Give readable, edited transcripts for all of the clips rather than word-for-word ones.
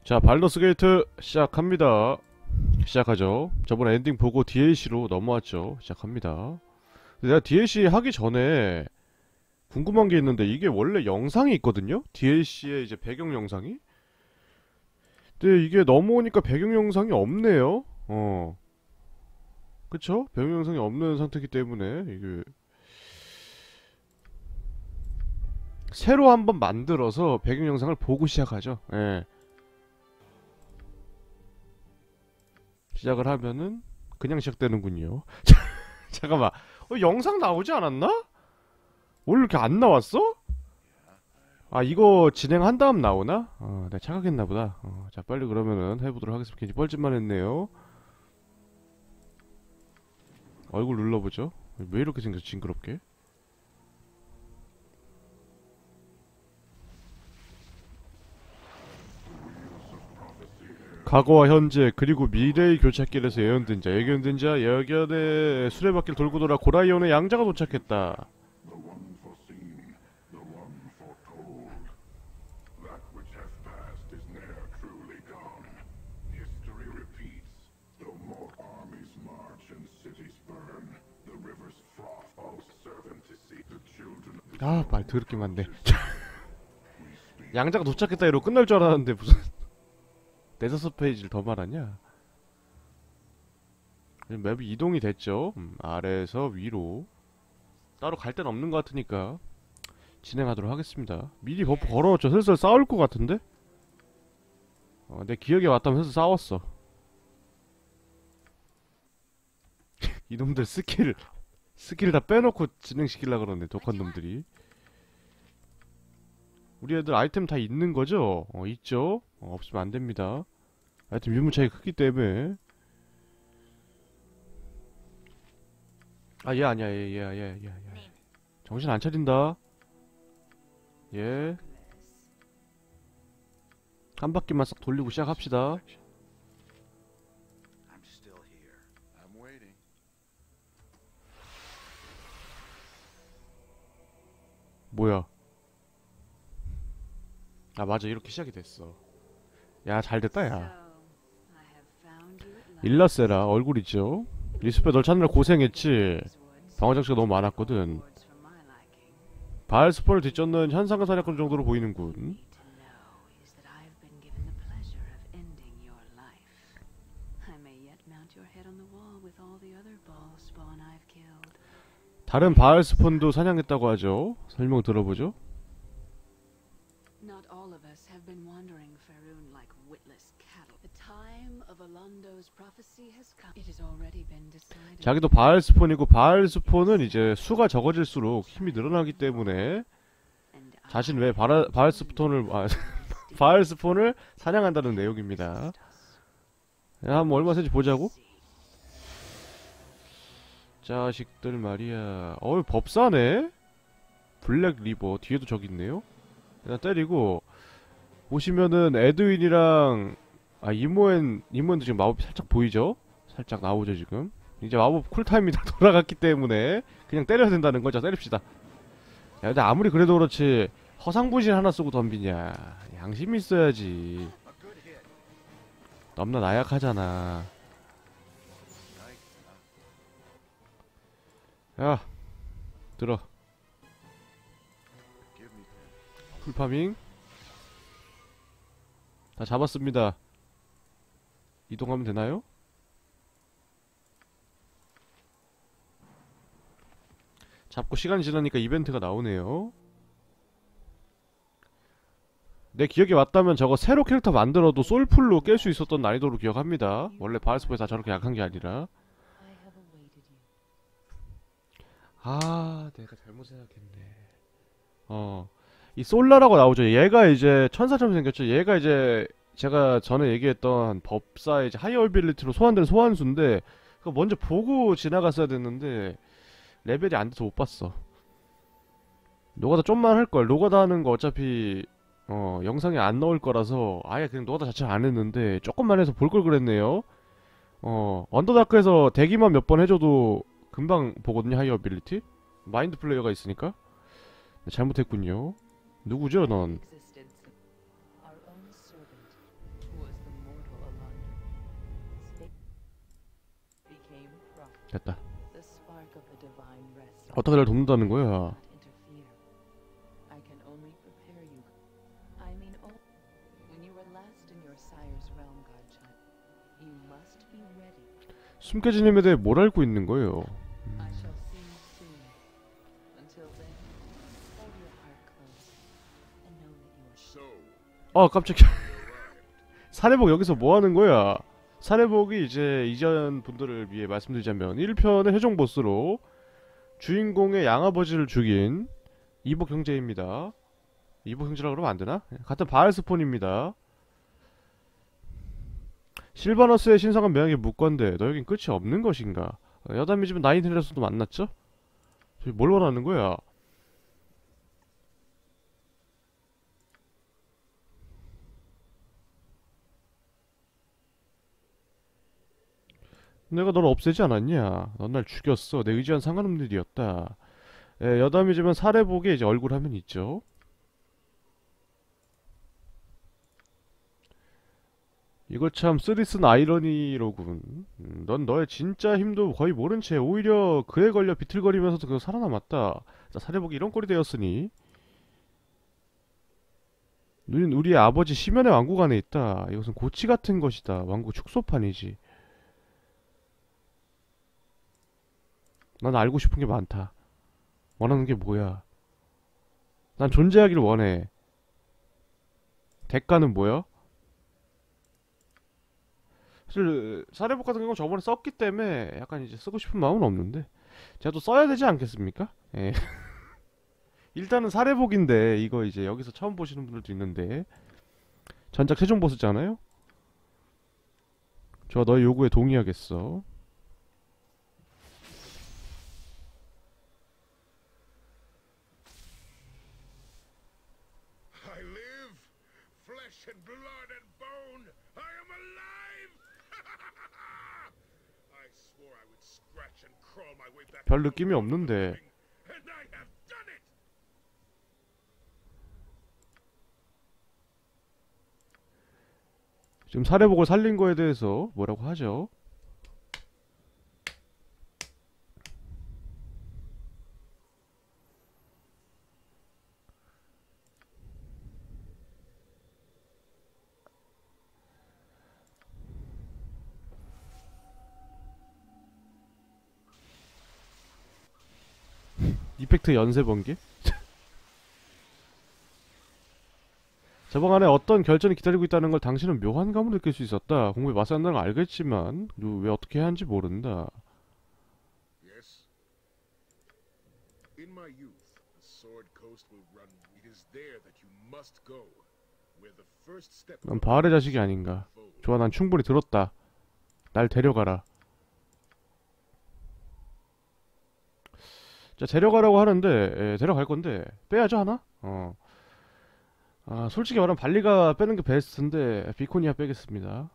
자, 발더스 게이트 시작합니다. 시작하죠. 저번에 엔딩 보고 DLC로 넘어왔죠. 시작합니다. 근데 내가 DLC 하기 전에 궁금한 게 있는데, 이게 원래 영상이 있거든요? DLC의 이제 배경 영상이? 근데 이게 넘어오니까 배경 영상이 없네요. 그쵸? 배경 영상이 없는 상태이기 때문에 이게 새로 한번 만들어서 배경 영상을 보고 시작하죠. 예. 시작을 하면은 그냥 시작되는군요. 잠깐만. 영상 나오지 않았나? 원래 이렇게 안 나왔어? 아, 이거 진행한 다음 나오나? 내가 착각했나 보다. 자, 빨리 그러면은 해보도록 하겠습니다. 괜히 뻘짓만 했네요. 얼굴 눌러보죠. 왜 이렇게 생겼어, 징그럽게? 과거와 현재 그리고 미래의 교차길에서 예견된 자 예견의 수레바퀴를 돌고 돌아 고라이온의 양자가 도착했다. 아, 말 더럽게 많네. 양자가 도착했다 이러고 끝날 줄 알았는데 무슨 네다섯 페이지를 더 말하냐? 맵이 이동이 됐죠. 아래에서 위로 따로 갈 데는 없는 것 같으니까 진행하도록 하겠습니다. 미리 버프 걸어놓죠. 슬슬 싸울 것 같은데? 내 기억에 왔다면 슬슬 싸웠어. 이놈들 스킬 다 빼놓고 진행시키려고 그러네, 독한 놈들이. 우리 애들 아이템 다 있는 거죠? 있죠? 없으면 안 됩니다. 아이템 유무 차이 크기 때문에. 아, 얘 아니야, 얘. 정신 안 차린다. 예. 한 바퀴만 싹 돌리고 시작합시다. 뭐야? 아, 맞아, 이렇게 시작이 됐어. 야, 잘 됐다, 야. 일라세라, 얼굴 있죠? 리스페 널 찾느라 고생했지. 방어장치가 너무 많았거든. 바알 스폰을 뒤쫓는 현상과 사냥꾼 정도로 보이는군. 다른 바알 스폰도 사냥했다고 하죠. 설명 들어보죠. Not all of us have been wandering Faerun like witless cattle. The time of Alondo's prophecy has come. It has already been decided. 자기도 바알 스폰이고, 바알 스폰은 이제 수가 적어질수록 힘이 늘어나기 때문에 자신 왜 바알 스폰을 바알 스폰을 사냥한다는 내용입니다. 야, 한번 얼마 세지 보자고. 자식들 말이야. 법사네. 블랙 리버 뒤에도 적 있네요. 일단 때리고 보시면은 에드윈이랑 이모엔도 지금 마법이 살짝 보이죠? 살짝 나오죠 지금. 이제 마법 쿨타임이 다 돌아갔기 때문에 그냥 때려야 된다는 거죠. 때립시다. 야, 근데 아무리 그래도 그렇지 허상분신 하나 쓰고 덤비냐. 양심이 있어야지. 너무나 나약하잖아. 야, 들어. 풀파밍 다 잡았습니다. 이동하면 되나요? 잡고 시간이 지나니까 이벤트가 나오네요. 내 기억에 맞다면 저거 새로 캐릭터 만들어도 솔풀로 깰 수 있었던 난이도로 기억합니다. 원래 바알스포에 다 저렇게 약한 게 아니라. 아, 내가 잘못 생각했네. 이 솔라라고 나오죠. 얘가 이제 천사처럼 생겼죠. 얘가 이제 제가 전에 얘기했던 법사의 이제 하이어 어빌리티로 소환된 소환수인데, 그거 먼저 보고 지나갔어야 됐는데 레벨이 안 돼서 못 봤어. 노가다 좀만 할걸. 노가다 하는 거 어차피 영상에 안 넣을 거라서 아예 그냥 노가다 자체를 안 했는데 조금만 해서 볼 걸 그랬네요. 언더다크에서 대기만 몇 번 해줘도 금방 보거든요. 하이어 어빌리티 마인드 플레이어가 있으니까. 잘못했군요. 누구죠 넌? 됐다. The spark of the divine rests 어떻게 날 돕는다는 거야? not interfere. I can only prepare you. I mean, when you were last in your sire's realm, godchild, you must be ready. 숨겨진 힘에 대해 뭘 알고 있는 거예요? I shall see you soon. Until then, hold your heart close and know that you are So, 아 깜짝이야. 사례복 여기서 뭐 하는 거야? 사례복이 이제 이전 분들을 위해 말씀드리자면 1편의 최종 보스로 주인공의 양아버지를 죽인 이복 형제입니다. 이복 형제라 그러면 안 되나? 같은 바알스폰입니다. 실바너스의 신성한 명예의 묵건데 너에겐 끝이 없는 것인가? 여담이 집은 나인힐에서도 만났죠? 저기 뭘 원하는 거야? 내가 널 없애지 않았냐? 넌 날 죽였어. 내 의지와는 상관없는 일이었다. 예, 여담이지만 사례복에 이제 얼굴 화면 있죠. 이거 참 쓰리슨 아이러니로군. 넌 너의 진짜 힘도 거의 모른 채 오히려 그에 걸려 비틀거리면서도 그거 살아남았다. 자, 사례복이 이런 꼴이 되었으니 너는 우리의 아버지 시면의 왕국 안에 있다. 이것은 고치 같은 것이다. 왕국 축소판이지. 난 알고 싶은 게 많다. 원하는 게 뭐야? 난 존재하기를 원해. 대가는 뭐야? 사실 사례복 같은 경우는 저번에 썼기 때문에 약간 이제 쓰고 싶은 마음은 없는데 제가 또 써야 되지 않겠습니까? 예. 일단은 사례복인데 이거 이제 여기서 처음 보시는 분들도 있는데 전작 최종 보스잖아요? 좋아, 너의 요구에 동의하겠어. I live, flesh and blood and bone. I am alive. I swore I would scratch and crawl my way back. 별 느낌이 없는데 And I have done it. 지금 사례복을 살린 거에 대해서 뭐라고 하죠? 이펙트 연쇄 번개? 저번 안에 어떤 결전이 기다리고 있다는 걸 당신은 묘한 감으로 느낄 수 있었다. 공부에 맛이 안 나는 걸 알겠지만 왜 어떻게 해야 하는지 모른다. Yes. In my youth, the Sword Coast will run. It is there that you must go. Where the first step. 난 바알의 자식이 아닌가. 좋아, 난 충분히 들었다. 날 데려가라. 자, 데려가라고 하는데 데려갈 건데 빼야죠 하나? 아, 솔직히 말하면 발리가 빼는 게 베스트인데 비코니아 빼겠습니다.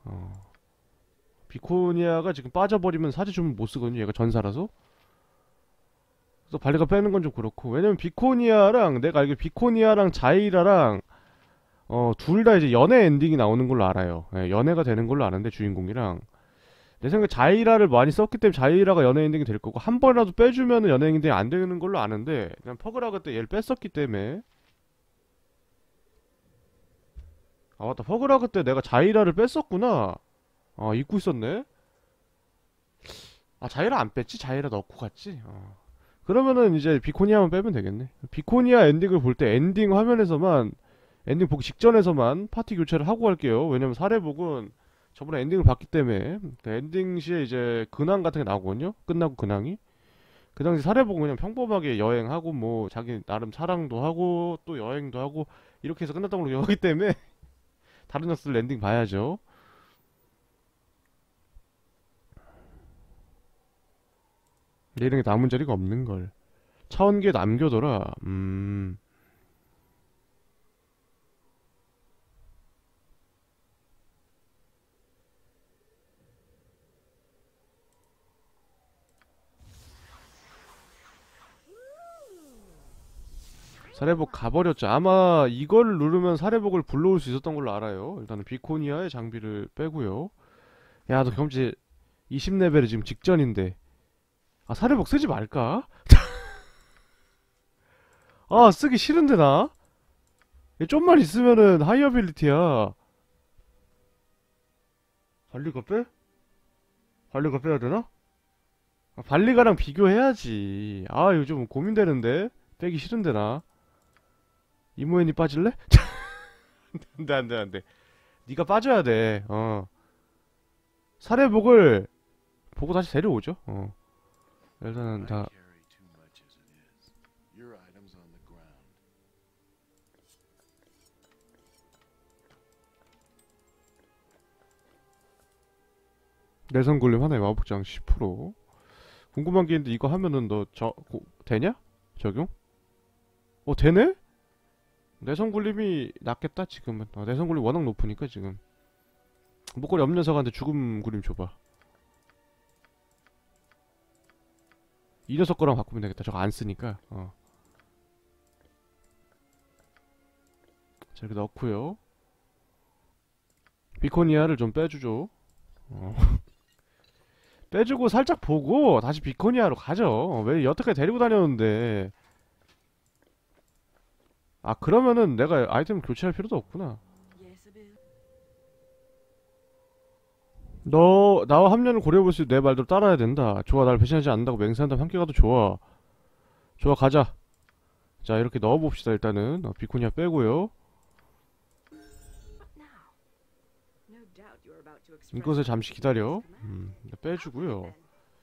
비코니아가 지금 빠져버리면 사제 주문 못 쓰거든요. 얘가 전사라서. 그래서 발리가 빼는 건 좀 그렇고, 왜냐면 비코니아랑 내가 알기로 비코니아랑 자이라랑 둘 다 이제 연애 엔딩이 나오는 걸로 알아요. 예, 연애가 되는 걸로 아는데 주인공이랑 내 생각에 자이라를 많이 썼기 때문에 자이라가 연애 엔딩이 될 거고, 한 번이라도 빼주면은 연애 엔딩이 안 되는 걸로 아는데 그냥 퍼그라가 때 얘를 뺐었기 때문에. 아 맞다, 퍼그라그 때 내가 자이라를 뺐었구나. 아 잊고 있었네. 아 자이라 안 뺐지? 자이라 넣고 갔지? 그러면은 이제 비코니아만 빼면 되겠네. 비코니아 엔딩을 볼 때 엔딩 화면에서만, 엔딩 보기 직전에서만 파티 교체를 하고 갈게요. 왜냐면 사례복은 저번에 엔딩을 봤기 때문에. 그 엔딩 시에 이제 근황 같은 게 나오거든요. 끝나고 근황이. 그 당시 사례복은 그냥 평범하게 여행하고 뭐 자기 나름 사랑도 하고 또 여행도 하고 이렇게 해서 끝났던 걸로 여기 때문에 다른 녀석들 엔딩 봐야죠. 내 이름에 남은 자리가 없는걸. 차원기에 남겨둬라. 사례복 가버렸죠. 아마 이걸 누르면 사례복을 불러올 수 있었던 걸로 알아요. 일단은 비코니아의 장비를 빼고요. 야, 너 경험치 20레벨이 지금 직전인데 아, 사례복 쓰지 말까? 아, 쓰기 싫은데, 나? 얘 좀만 있으면은 하이어빌리티야. 발리가 빼? 발리가 빼야 되나? 아, 발리가랑 비교해야지. 아, 이거 좀 고민되는데? 빼기 싫은데, 나? 이모연이 빠질래? 안돼, 안돼, 안돼. 니가 빠져야 돼. 사례복을 보고 다시 데려오죠. 일단은 다. carry too much as it is. Your items on the ground. 내성 굴림 하나에 마법장 10%. 궁금한 게 있는데 이거 하면은 너 되냐? 적용? 되네? 내성 굴림이 낫겠다 지금은. 내성 굴림 워낙 높으니까 지금. 목걸이 없는 녀석한테 죽음 굴림 줘봐. 이 녀석 거랑 바꾸면 되겠다. 저거 안 쓰니까. 자, 이렇게 넣고요. 비코니아를 좀 빼주죠. 빼주고 살짝 보고 다시 비코니아로 가죠. 왜 여태까지 데리고 다녔는데. 아, 그러면은 내가 아이템 교체할 필요도 없구나. 너 나와 합류를 고려해볼 수 있는 내 말대로 따라야 된다. 좋아, 날 배신하지 않는다고 맹세한다면 함께 가도 좋아. 좋아, 가자. 자, 이렇게 넣어봅시다. 일단은 비코니아 빼고요. 이것을 잠시 기다려. 빼주고요.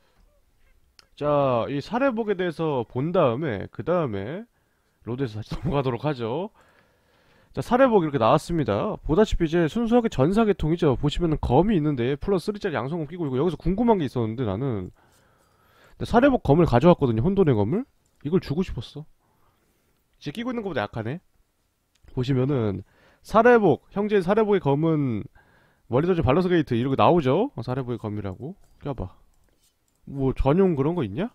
자, 이 사례복에 대해서 본 다음에 그 다음에 로드에서 다시 넘어가도록 하죠. 자, 사례복 이렇게 나왔습니다. 보다시피 이제 순수하게 전사계통이죠. 보시면은 검이 있는데 플러스 3짜리 양손검 끼고 있고, 여기서 궁금한 게 있었는데 나는 사례복 검을 가져왔거든요. 혼돈의 검을. 이걸 주고 싶었어. 이제 끼고 있는 것보다 약하네. 보시면은 사례복, 형제의 사례복의 검은 머리도지 발로스 게이트 이러고 나오죠. 사례복의 검이라고. 껴봐. 뭐 전용 그런 거 있냐?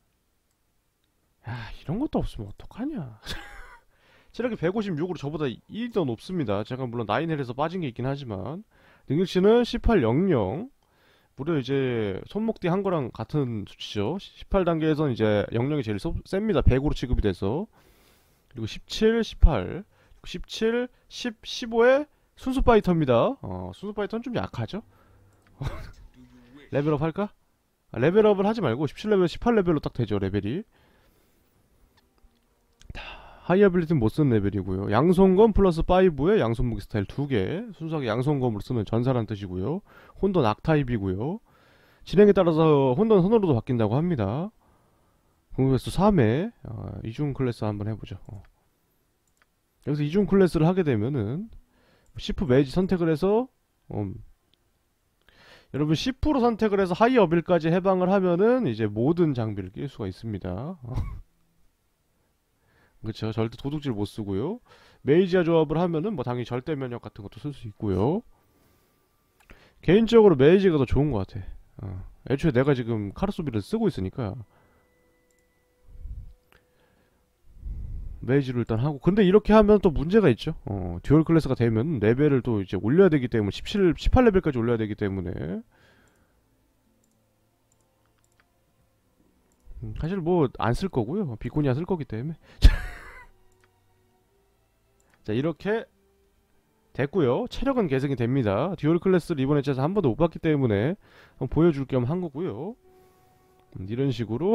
야, 이런 것도 없으면 어떡하냐. 체력이 156으로 저보다 1이 더 높습니다. 제가 물론 9헬에서 빠진 게 있긴 하지만 능력치는 1800. 무려 이제 손목뒤 한 거랑 같은 수치죠. 18단계에선 이제 영역이 제일 셉니다. 100으로 취급이 돼서. 그리고 17, 18, 17, 10, 15에 순수 파이터입니다. 순수 파이터는 좀 약하죠. 레벨업 할까? 레벨업을 하지 말고 17레벨, 18레벨로 딱 되죠. 레벨이. 하이어빌리티는 못 쓰는 레벨이고요. 양손검 플러스 5에 양손무기 스타일 2개. 순수하게 양손검으로 쓰면 전사란 뜻이고요. 혼돈 악타입이고요. 진행에 따라서 혼돈 선으로도 바뀐다고 합니다. 공격수 3회. 이중 클래스 한번 해보죠. 여기서 이중 클래스를 하게 되면은 시프 매지 선택을 해서 여러분 10% 선택을 해서 하이어빌까지 해방을 하면은 이제 모든 장비를 낄 수가 있습니다. 그쵸. 절대 도둑질 못 쓰고요. 메이지아 조합을 하면은 뭐 당연히 절대 면역 같은 것도 쓸 수 있고요. 개인적으로 메이지가 더 좋은 것 같아. 애초에 내가 지금 카르소비를 쓰고 있으니까 메이지로 일단 하고. 근데 이렇게 하면 또 문제가 있죠. 듀얼 클래스가 되면 레벨을 또 이제 올려야 되기 때문에 17, 18레벨까지 올려야 되기 때문에 사실 뭐 안 쓸 거고요. 비코니아 쓸 거기 때문에. 자, 이렇게 됐고요. 체력은 계승이 됩니다. 듀얼 클래스를 이번 회차에서 한 번도 못 봤기 때문에 보여줄 겸 한 거고요. 이런 식으로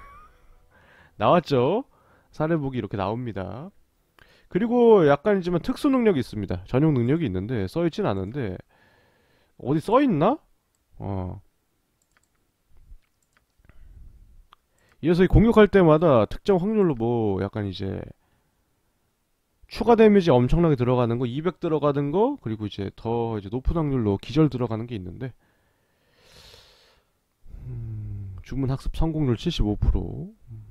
나왔죠. 사례복이 이렇게 나옵니다. 그리고 약간이지만 특수 능력이 있습니다. 전용 능력이 있는데 써있진 않은데 어디 써있나? 이 녀석이 공격할 때마다 특정 확률로 뭐 약간 이제 추가 데미지 엄청나게 들어가는 거, 200 들어가는 거, 그리고 이제 더 이제 높은 확률로 기절 들어가는 게 있는데 주문 학습 성공률 75%.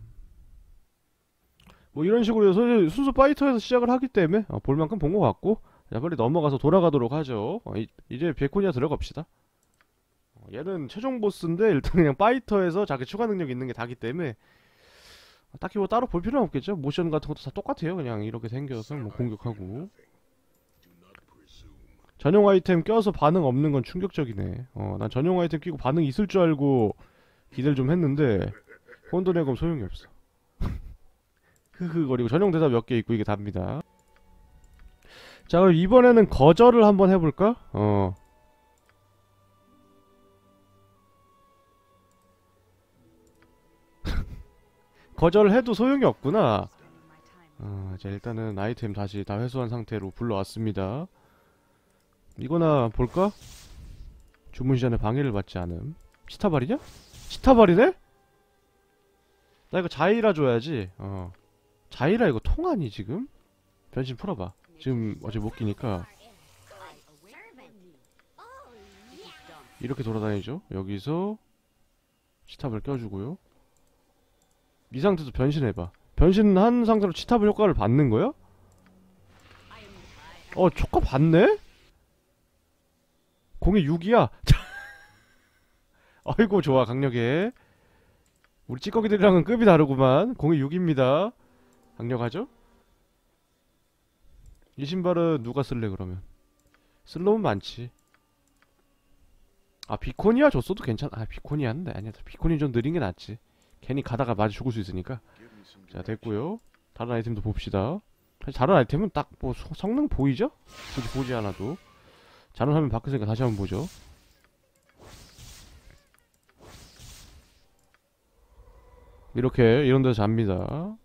뭐 이런 식으로 해서 순수 파이터에서 시작을 하기 때문에 볼만큼 본 것 같고, 자, 빨리 넘어가서 돌아가도록 하죠. 이제 베코니아 들어갑시다. 얘는 최종 보스인데 일단 그냥 파이터에서 자기 추가 능력 있는 게 다기 때문에 딱히 뭐 따로 볼 필요는 없겠죠. 모션 같은 것도 다 똑같아요. 그냥 이렇게 생겨서 뭐 공격하고. 전용 아이템 껴서 반응 없는 건 충격적이네. 난 전용 아이템 끼고 반응 있을 줄 알고 기대를 좀 했는데 혼돈의 검 소용이 없어. 흐흐거리고 전용 대사 몇 개 있고 이게 답니다. 자, 그럼 이번에는 거절을 한번 해볼까? 거절을 해도 소용이 없구나. 자, 일단은 아이템 다시 다 회수한 상태로 불러왔습니다. 이거나 볼까? 주문 시간에 방해를 받지 않음. 치타발이냐? 치타발이네? 나 이거 자이라 줘야지. 자이라 이거 통하니 지금? 변신 풀어봐. 지금 어제 못 끼니까 이렇게 돌아다니죠. 여기서 치탑을 껴주고요. 이 상태에서 변신해봐. 변신한 상태로 치탑을 효과를 받는 거야? 효과 받네? 공이 6이야. 아이고 좋아 강력해. 우리 찌꺼기들이랑은 급이 다르구만. 공이 6입니다. 강력하죠? 이 신발은 누가 쓸래 그러면? 쓸 놈은 많지. 아 비코니아 줬어도 괜찮아. 아 비코니아인데 아니야. 비코니 좀 느린 게 낫지. 괜히 가다가 맞아 죽을 수 있으니까. 자 됐고요. 다른 아이템도 봅시다. 사실 다른 아이템은 딱 뭐 성능 보이죠? 굳이 보지 않아도. 자는 화면 바뀌었으니까 다시 한번 보죠. 이렇게 이런 데서 잡니다.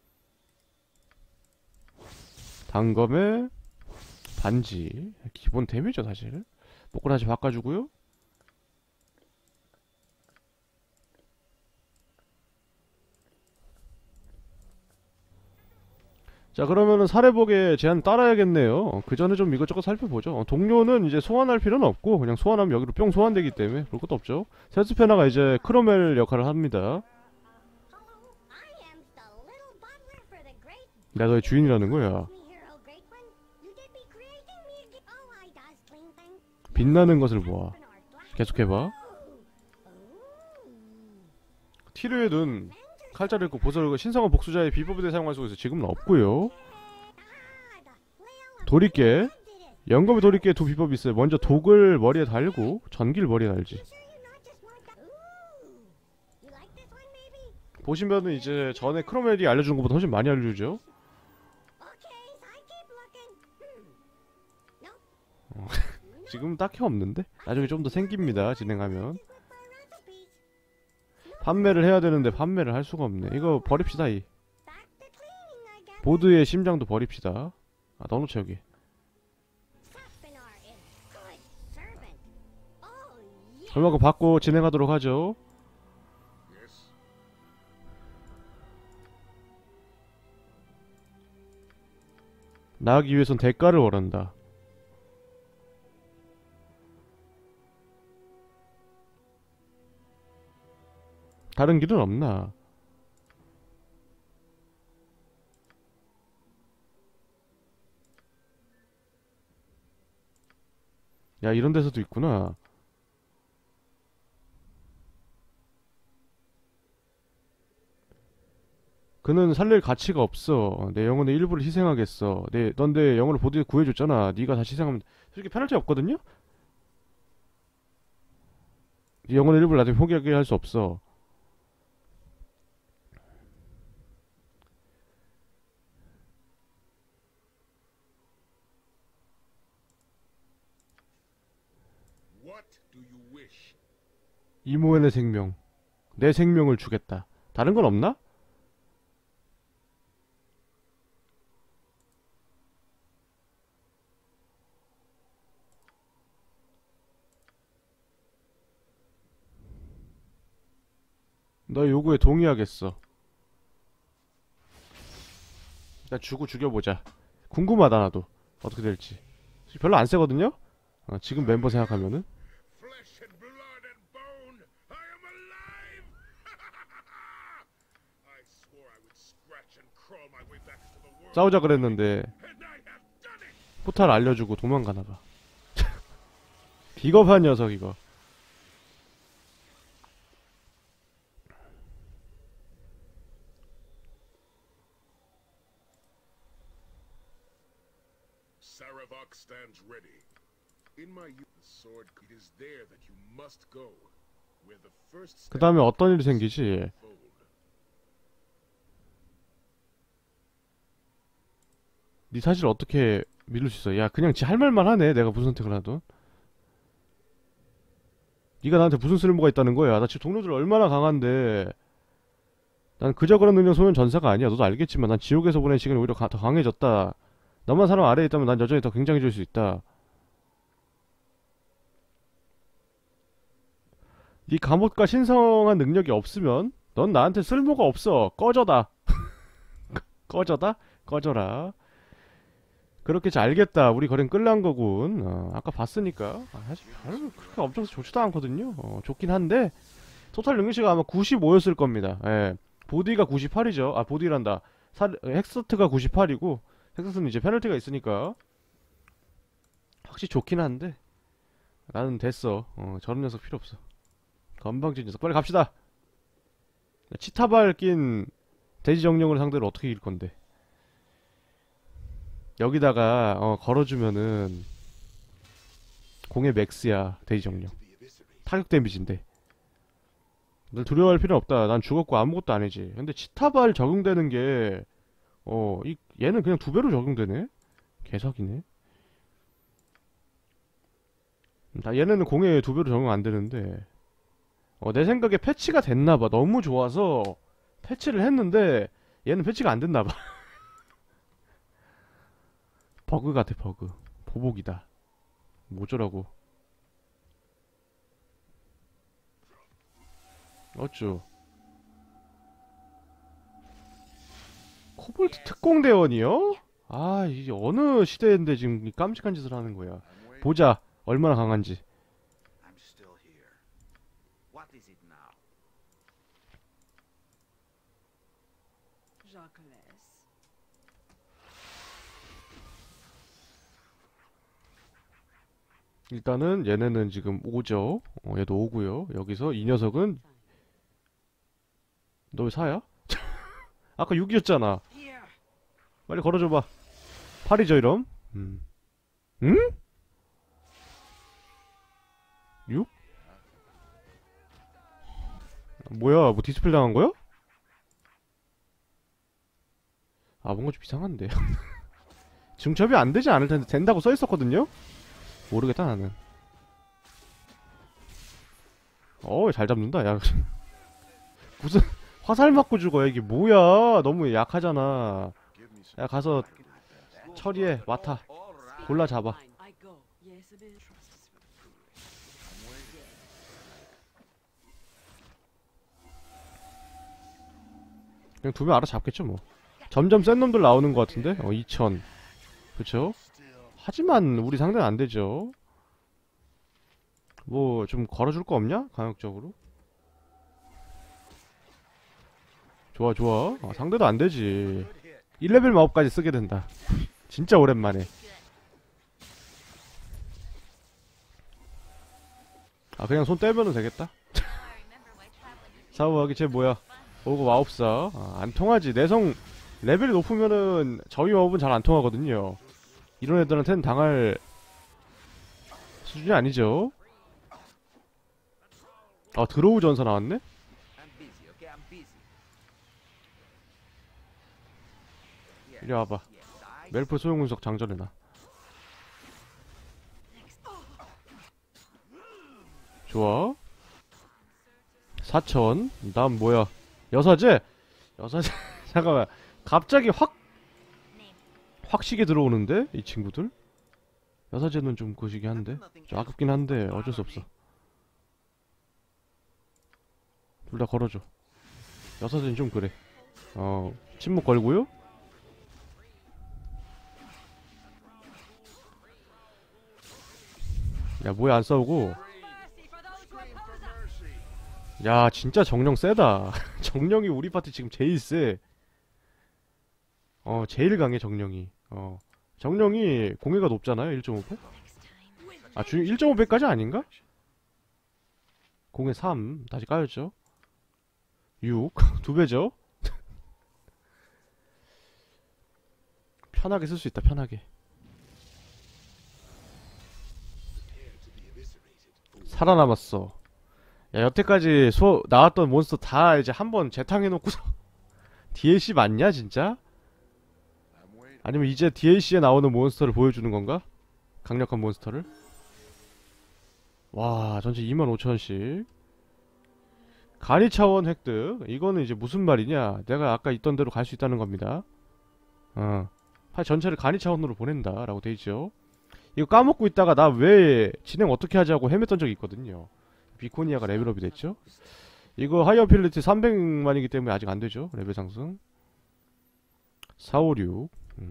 단검에 반지 기본 템이죠 사실. 먹고 다시 바꿔주고요. 자 그러면은 사례복의 제한 따라야겠네요. 그 전에 좀 이것저것 살펴보죠. 동료는 이제 소환할 필요는 없고 그냥 소환하면 여기로 뿅 소환되기 때문에 그럴 것도 없죠. 세스페나가 이제 크로멜 역할을 합니다. 내가 너의 주인이라는 거야. 빛나는 것을 보아. 계속해봐. 티르의 눈, 칼자루 있고 보석을 신성한 복수자의 비법에 대해 사용할 수 있어. 지금은 없고요. 도리깨, 영검의 도리깨에 두 비법이 있어요. 먼저 독을 머리에 달고 전기를 머리에 달지. 보시면은 이제 전에 크로멜이 알려준 것보다 훨씬 많이 알려주죠. 지금 딱히 없는데 나중에 좀 더 생깁니다. 진행하면 판매를 해야 되는데 판매를 할 수가 없네. 이거 버립시다. 이 보드의 심장도 버립시다. 넣어놓자 여기. 얼마큼 받고 진행하도록 하죠. 나가기 위해선 대가를 원한다. 다른 길은 없나? 야 이런 데서도 있구나. 그는 살릴 가치가 없어. 내 영혼의 일부를 희생하겠어. 넌 내 영혼을 보드에 구해줬잖아. 네가 다시 희생하면 솔직히 페널티 없거든요? 네 영혼의 일부를 나중에 포기하게 할 수 없어. 이모엔의 생명. 내 생명을 주겠다. 다른 건 없나? 너 요구에 동의하겠어. 나 주고 죽여보자. 궁금하다 나도. 어떻게 될지. 별로 안 세거든요? 지금 멤버 생각하면은. 싸우자 그랬는데 포탈 알려주고 도망가나봐. 비겁한 녀석 이거. Saravok stands ready. In my youth, the sword it is there that you must go. Where the first 그 다음에 어떤 일이 생기지? 네 사실 어떻게 믿을 수 있어? 야, 그냥 지 할 말만 하네. 내가 무슨 선택을 하든. 네가 나한테 무슨 쓸모가 있다는 거야? 나 지금 동료들 얼마나 강한데. 난 그저 그런 능력 소년 전사가 아니야. 너도 알겠지만 난 지옥에서 보낸 시간이 오히려 더 강해졌다. 너만 사람 아래에 있다면 난 여전히 더 굉장해질 수 있다. 네 갑옷과 신성한 능력이 없으면 넌 나한테 쓸모가 없어. 꺼져다. 꺼져다? 꺼져라. 그렇게 잘 알겠다. 우리 거린 끌란 거군. 아까 봤으니까. 사실 별로 그렇게 엄청 좋지도 않거든요. 좋긴 한데 토탈 능력치가 아마 95였을 겁니다. 예. 보디가 98이죠. 아, 보디란다. 헥서트가 98이고 헥서트는 이제 페널티가 있으니까 확실히 좋긴 한데 나는 됐어. 저런 녀석 필요 없어. 건방진 녀석. 빨리 갑시다. 치타발 낀 돼지 정령을 상대로 어떻게 이길 건데? 여기다가 걸어주면은 공의 맥스야. 돼지 정령. 타격 데미지인데. 널 두려워할 필요는 없다. 난 죽었고 아무것도 아니지. 근데 치타발 적용되는 게 얘는 그냥 2배로 적용되네? 개사기네. 얘네는 공에 2배로 적용 안 되는데 내 생각에 패치가 됐나봐. 너무 좋아서 패치를 했는데 얘는 패치가 안 됐나봐. 버그 같아, 버그. 보복이다. 뭐저라고. 어쭈. 코볼트 특공대원이요? 아, 이게 어느 시대인데 지금 이 깜찍한 짓을 하는 거야. 보자. 얼마나 강한지. I'm still here. What is it now? Jacques. 일단은 얘네는 지금 5죠. 얘도 5고요. 여기서 이 녀석은 너 왜 4야? 아까 6이었잖아. 빨리 걸어줘봐. 8이죠 이럼. 응? 6? 뭐야, 뭐 디스플레이 당한 거야? 아, 뭔가 좀 이상한데. 중첩이 안 되지 않을 텐데 된다고 써 있었거든요? 모르겠다 나는. 잘 잡는다. 야, 무슨 화살 맞고 죽어. 이게 뭐야? 너무 약하잖아. 야, 가서 처리해. 맡아. 골라 잡아. I go. Yes, it is. 그냥 두면 알아 잡겠죠 뭐. 점점 센 놈들 나오는 것 같은데. 2000. 그쵸? 하지만 우리 상대는 안 되죠. 뭐 좀 걸어줄 거 없냐? 강력적으로. 좋아 좋아. 상대도 안 되지. 1레벨 마법까지 쓰게 된다. 진짜 오랜만에. 그냥 손 떼면은 되겠다. 사우하기 쟤 뭐야? 오고 마법사. 안 통하지. 내성 레벨이 높으면은 저희 마법은 잘 안 통하거든요. 이런 애들한테는 당할 수준이 아니죠. 드로우 전사 나왔네? I'm busy, okay? I'm busy. 이리 와봐. 멜프 소용군석 장전해놔. 좋아. 4000. 다음 뭐야? 여사제? 여사제. 잠깐만. 갑자기 확시게 들어오는데? 이 친구들? 여사제는 좀 거시기 한데? 좀 아깝긴 한데 어쩔 수 없어. 둘 다 걸어줘. 여사제는 좀 그래. 침묵 걸고요. 야, 뭐야, 안 싸우고. 야, 진짜 정령 세다. 정령이 우리 파티 지금 제일 세. 제일 강해, 정령이. 정령이 공해가 높잖아요, 1.5배? 1.5배까지 아닌가? 공해 3. 다시 까였죠. 6. 2배죠. 편하게 쓸 수 있다, 편하게. 살아남았어. 야, 여태까지 나왔던 몬스터 다 이제 한번 재탕해놓고서 DLC 맞냐 진짜? I'm waiting. 아니면 이제 DLC에 나오는 몬스터를 보여주는 건가? 강력한 몬스터를? 와, 전체 25,000씩. 간이 차원 획득. 이거는 이제 무슨 말이냐? 내가 아까 있던 대로 갈 수 있다는 겁니다. 파 전체를 간이 차원으로 보낸다 라고 돼있죠. 이거 까먹고 있다가 나 왜 진행 어떻게 하자고 헤맸던 적이 있거든요. 비코니아가 레벨업이 됐죠. 이거 하이어 필리티 300만이기 때문에 아직 안되죠. 레벨 상승 456.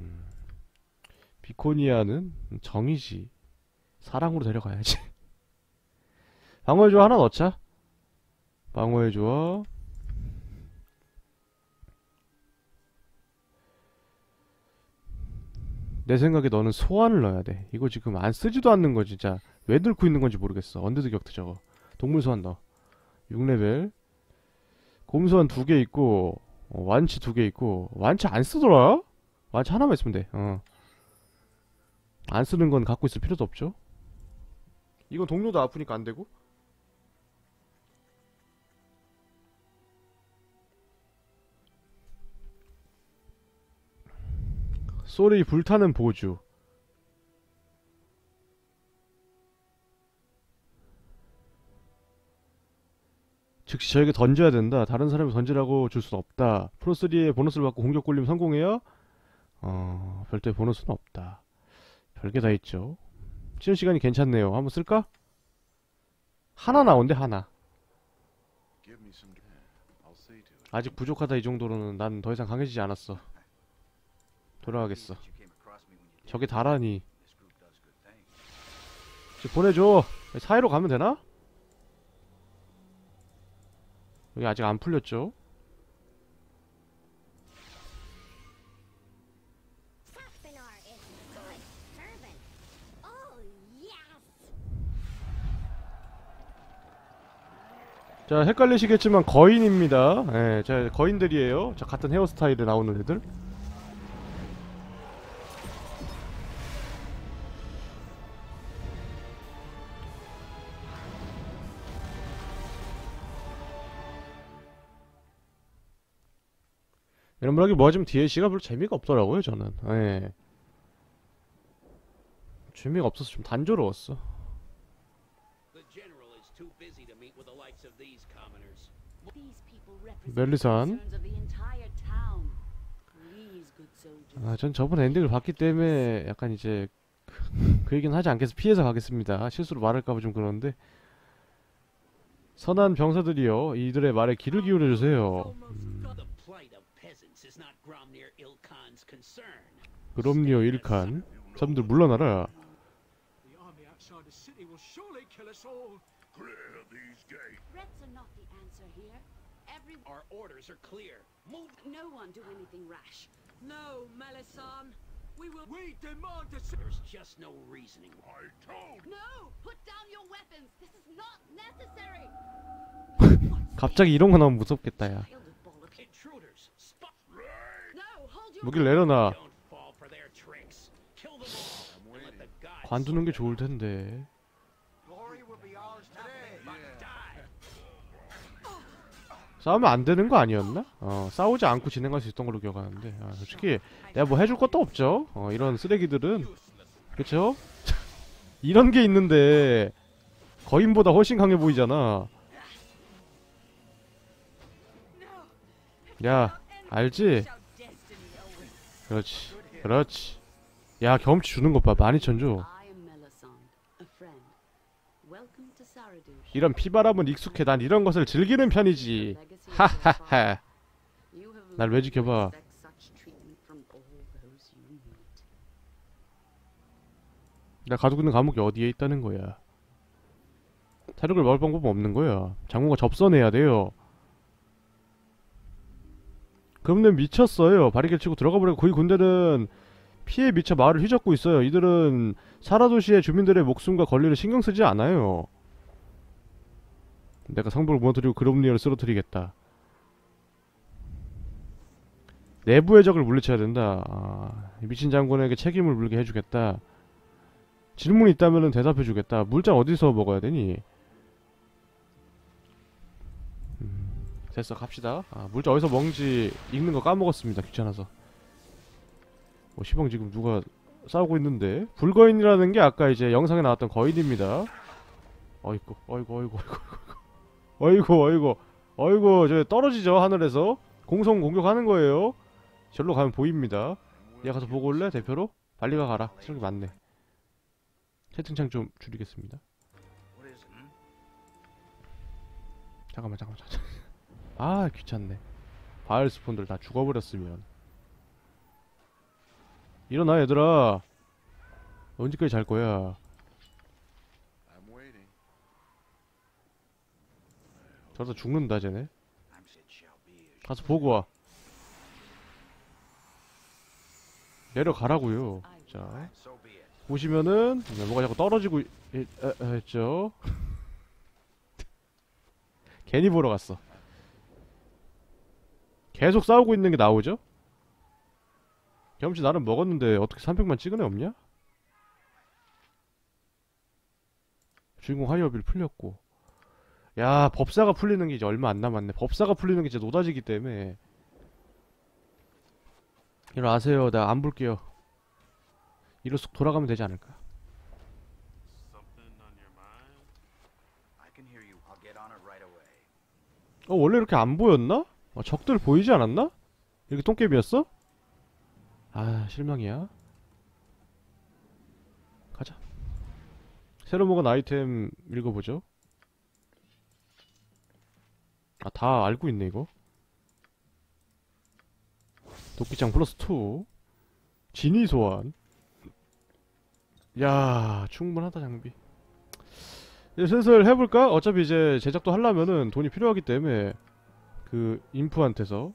비코니아는 정이지. 사랑으로 데려가야지. 방어의 조화 하나 넣자. 방어의 조화. 내 생각에 너는 소환을 넣어야 돼. 이거 지금 안 쓰지도 않는 거 진짜 왜 넣고 있는 건지 모르겠어. 언데드 격투 저거. 동물 소환 넣어. 6레벨. 곰 소환 2개 있고, 완치 2개 있고. 완치 안 쓰더라? 완치 하나만 있으면 돼. 안 쓰는 건 갖고 있을 필요도 없죠. 이건 동료도 아프니까 안 되고. 소리 불타는 보주. 즉시 저에게 던져야 된다. 다른 사람이 던지라고 줄 수는 없다. 프로3의 보너스를 받고 공격 굴림 성공해요? 별도의 보너스는 없다. 별게 다 있죠. 치는 시간이 괜찮네요. 한번 쓸까? 하나 나온대, 하나. 아직 부족하다 이 정도로는 난 더 이상 강해지지 않았어. 돌아가겠어. 저게 다라니. 이제 보내줘. 사이로 가면 되나? 여기 아직 안 풀렸죠? 자, 헷갈리시겠지만 거인입니다. 예, 자, 거인들이에요. 자, 같은 헤어스타일에 나오는 애들. 이런 분하기 뭐하지만 DLC가 별로 재미가 없더라고요, 저는. 예. 재미가 없어서 좀 단조로웠어. 멜리산. 아, 전 저번 엔딩을 봤기 때문에 약간 이제 그 얘기는 하지 않겠어. 피해서 가겠습니다. 실수로 말할까봐 좀 그러는데. 선한 병사들이여, 이들의 말에 귀를 기울여주세요. 그럼요, 일칸. 사람들 물러나라. Our orders are clear. Move. No one do anything rash. No, Melisande. We will. We demand to. There's just no reasoning. I told. No, put down your weapons. This is not necessary. 갑자기 이런 거 나오면 무섭겠다, 야. Intruders. Spot. No, hold your. 무기를 내려놔. Don't fall for their tricks. Kill them all. And let the gods. 관두는 게 좋을 텐데. Glory will be ours today. Die. 싸우면 안 되는 거 아니었나? 싸우지 않고 진행할 수 있던 걸로 기억하는데. 솔직히 내가 뭐 해줄 것도 없죠. 이런 쓰레기들은. 그쵸? 이런 게 있는데 거인보다 훨씬 강해 보이잖아. 야, 알지? 그렇지, 그렇지. 야, 경험치 주는 것 봐. 12,000 줘. I am Melisande, a friend. Welcome to Saradush. 이런 피바람은 익숙해. 난 이런 것을 즐기는 편이지. 하하하. 날 왜 지켜봐. 나 가두고 있는 감옥이 어디에 있다는 거야. 사력을 막을 방법은 없는 거야. 장군과 접선해야 돼요. 그럼는 미쳤어요. 바리케 치고 들어가 버리고 거기 군대는 피해 미쳐 마을을 휘젓고 있어요. 이들은 사라도시의 주민들의 목숨과 권리를 신경 쓰지 않아요. 내가 성벽을 무너뜨리고 그롬니어를 쓰러뜨리겠다. 내부의 적을 물리쳐야 된다. 미친 장군에게 책임을 물게 해주겠다. 질문이 있다면 대답해주겠다. 물장 어디서 먹어야 되니? 됐어, 갑시다. 물장 어디서 먹는지 읽는 거 까먹었습니다. 귀찮아서. 시방 지금 누가 싸우고 있는데. 불거인이라는 게 아까 이제 영상에 나왔던 거인입니다. 어이구 어이구 어이구 어이구 어이구 어이구 저 떨어지죠 하늘에서. 공성 공격하는 거예요. 절로 가면 보입니다. 얘 가서 보고 올래 대표로? 빨리 가라. 시간이 많네. 채팅창 좀 줄이겠습니다. What is it? 잠깐만. 아 귀찮네. 바알 스폰들 다 죽어버렸으면. 일어나 얘들아. 언제까지 잘 거야. I'm waiting. 저러다 죽는다 쟤네. I'm said shall be as 가서 보고 와. 내려가라고요. 자 so be it. 보시면은 뭐가 자꾸 떨어지고 했죠. 괜히 보러 갔어. 계속 싸우고 있는 게 나오죠? 경험치 나름 먹었는데 어떻게 300만 찍은 애 없냐? 주인공 하이어빌 풀렸고. 야 법사가 풀리는 게 이제 얼마 안 남았네. 법사가 풀리는 게 이제 노다지기 때문에. 일어나세요. 내가 안 볼게요. 이로 쑥 돌아가면 되지 않을까? I can hear you. I'll get on it right away. 원래 이렇게 안 보였나? 적들 보이지 않았나? 이렇게 똥개비였어? 아 실망이야. 가자. 새로 먹은 아이템 읽어보죠. 아 다 알고 있네 이거. 도끼장 플러스 2 진이 소환. 야 충분하다 장비. 이제 슬슬 해볼까? 어차피 이제 제작도 하려면은 돈이 필요하기 때문에 그 인프한테서.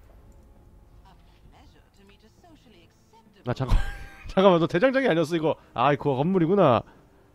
아 잠깐만 너 대장장이 아니었어 이거. 아 그거 건물이구나.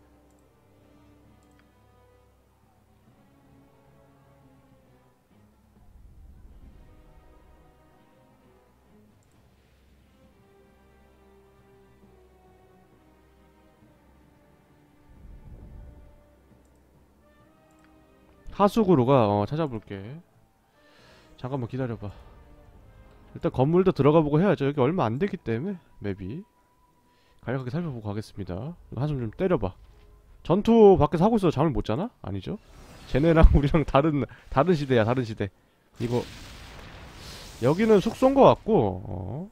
하수구로가 찾아볼게. 잠깐만 기다려봐. 일단 건물도 들어가보고 해야죠. 여기 얼마 안되기 때문에 맵이. 간략하게 살펴보고 가겠습니다. 한숨 좀 때려봐. 전투 밖에서 하고 있어도 잠을 못 자나? 아니죠? 쟤네랑 우리랑 다른 시대야. 다른 시대. 이거 여기는 숙소인 것 같고.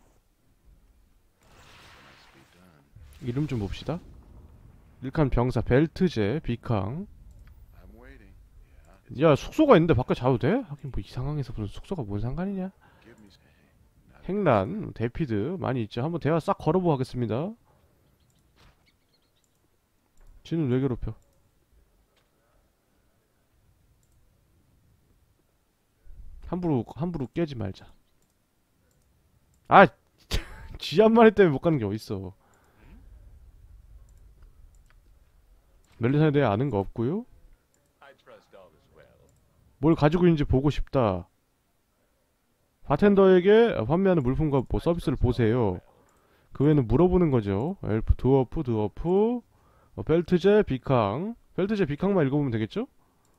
이름 좀 봅시다. 일칸 병사 벨트제 비캉. I'm waiting. 야 숙소가 있는데 밖에 자도 돼? 하긴 뭐 이 상황에서 무슨 숙소가 뭔 상관이냐. Give me some. 행란, 대피드 많이 있죠. 한번 대화 싹 걸어보고 하겠습니다. 쟤는 왜 괴롭혀? 함부로 깨지 말자. 아! 쥐 한 마리 때문에 못 가는 게 어딨어. 멜리사에 대해 아는 거 없고요. 뭘 가지고 있는지 보고 싶다. 바텐더에게 판매하는 물품과 뭐 서비스를 보세요. 그 외에는 물어보는 거죠. 엘프, 드워프, 벨트제, 비캉. 벨트제, 비캉만 읽어보면 되겠죠?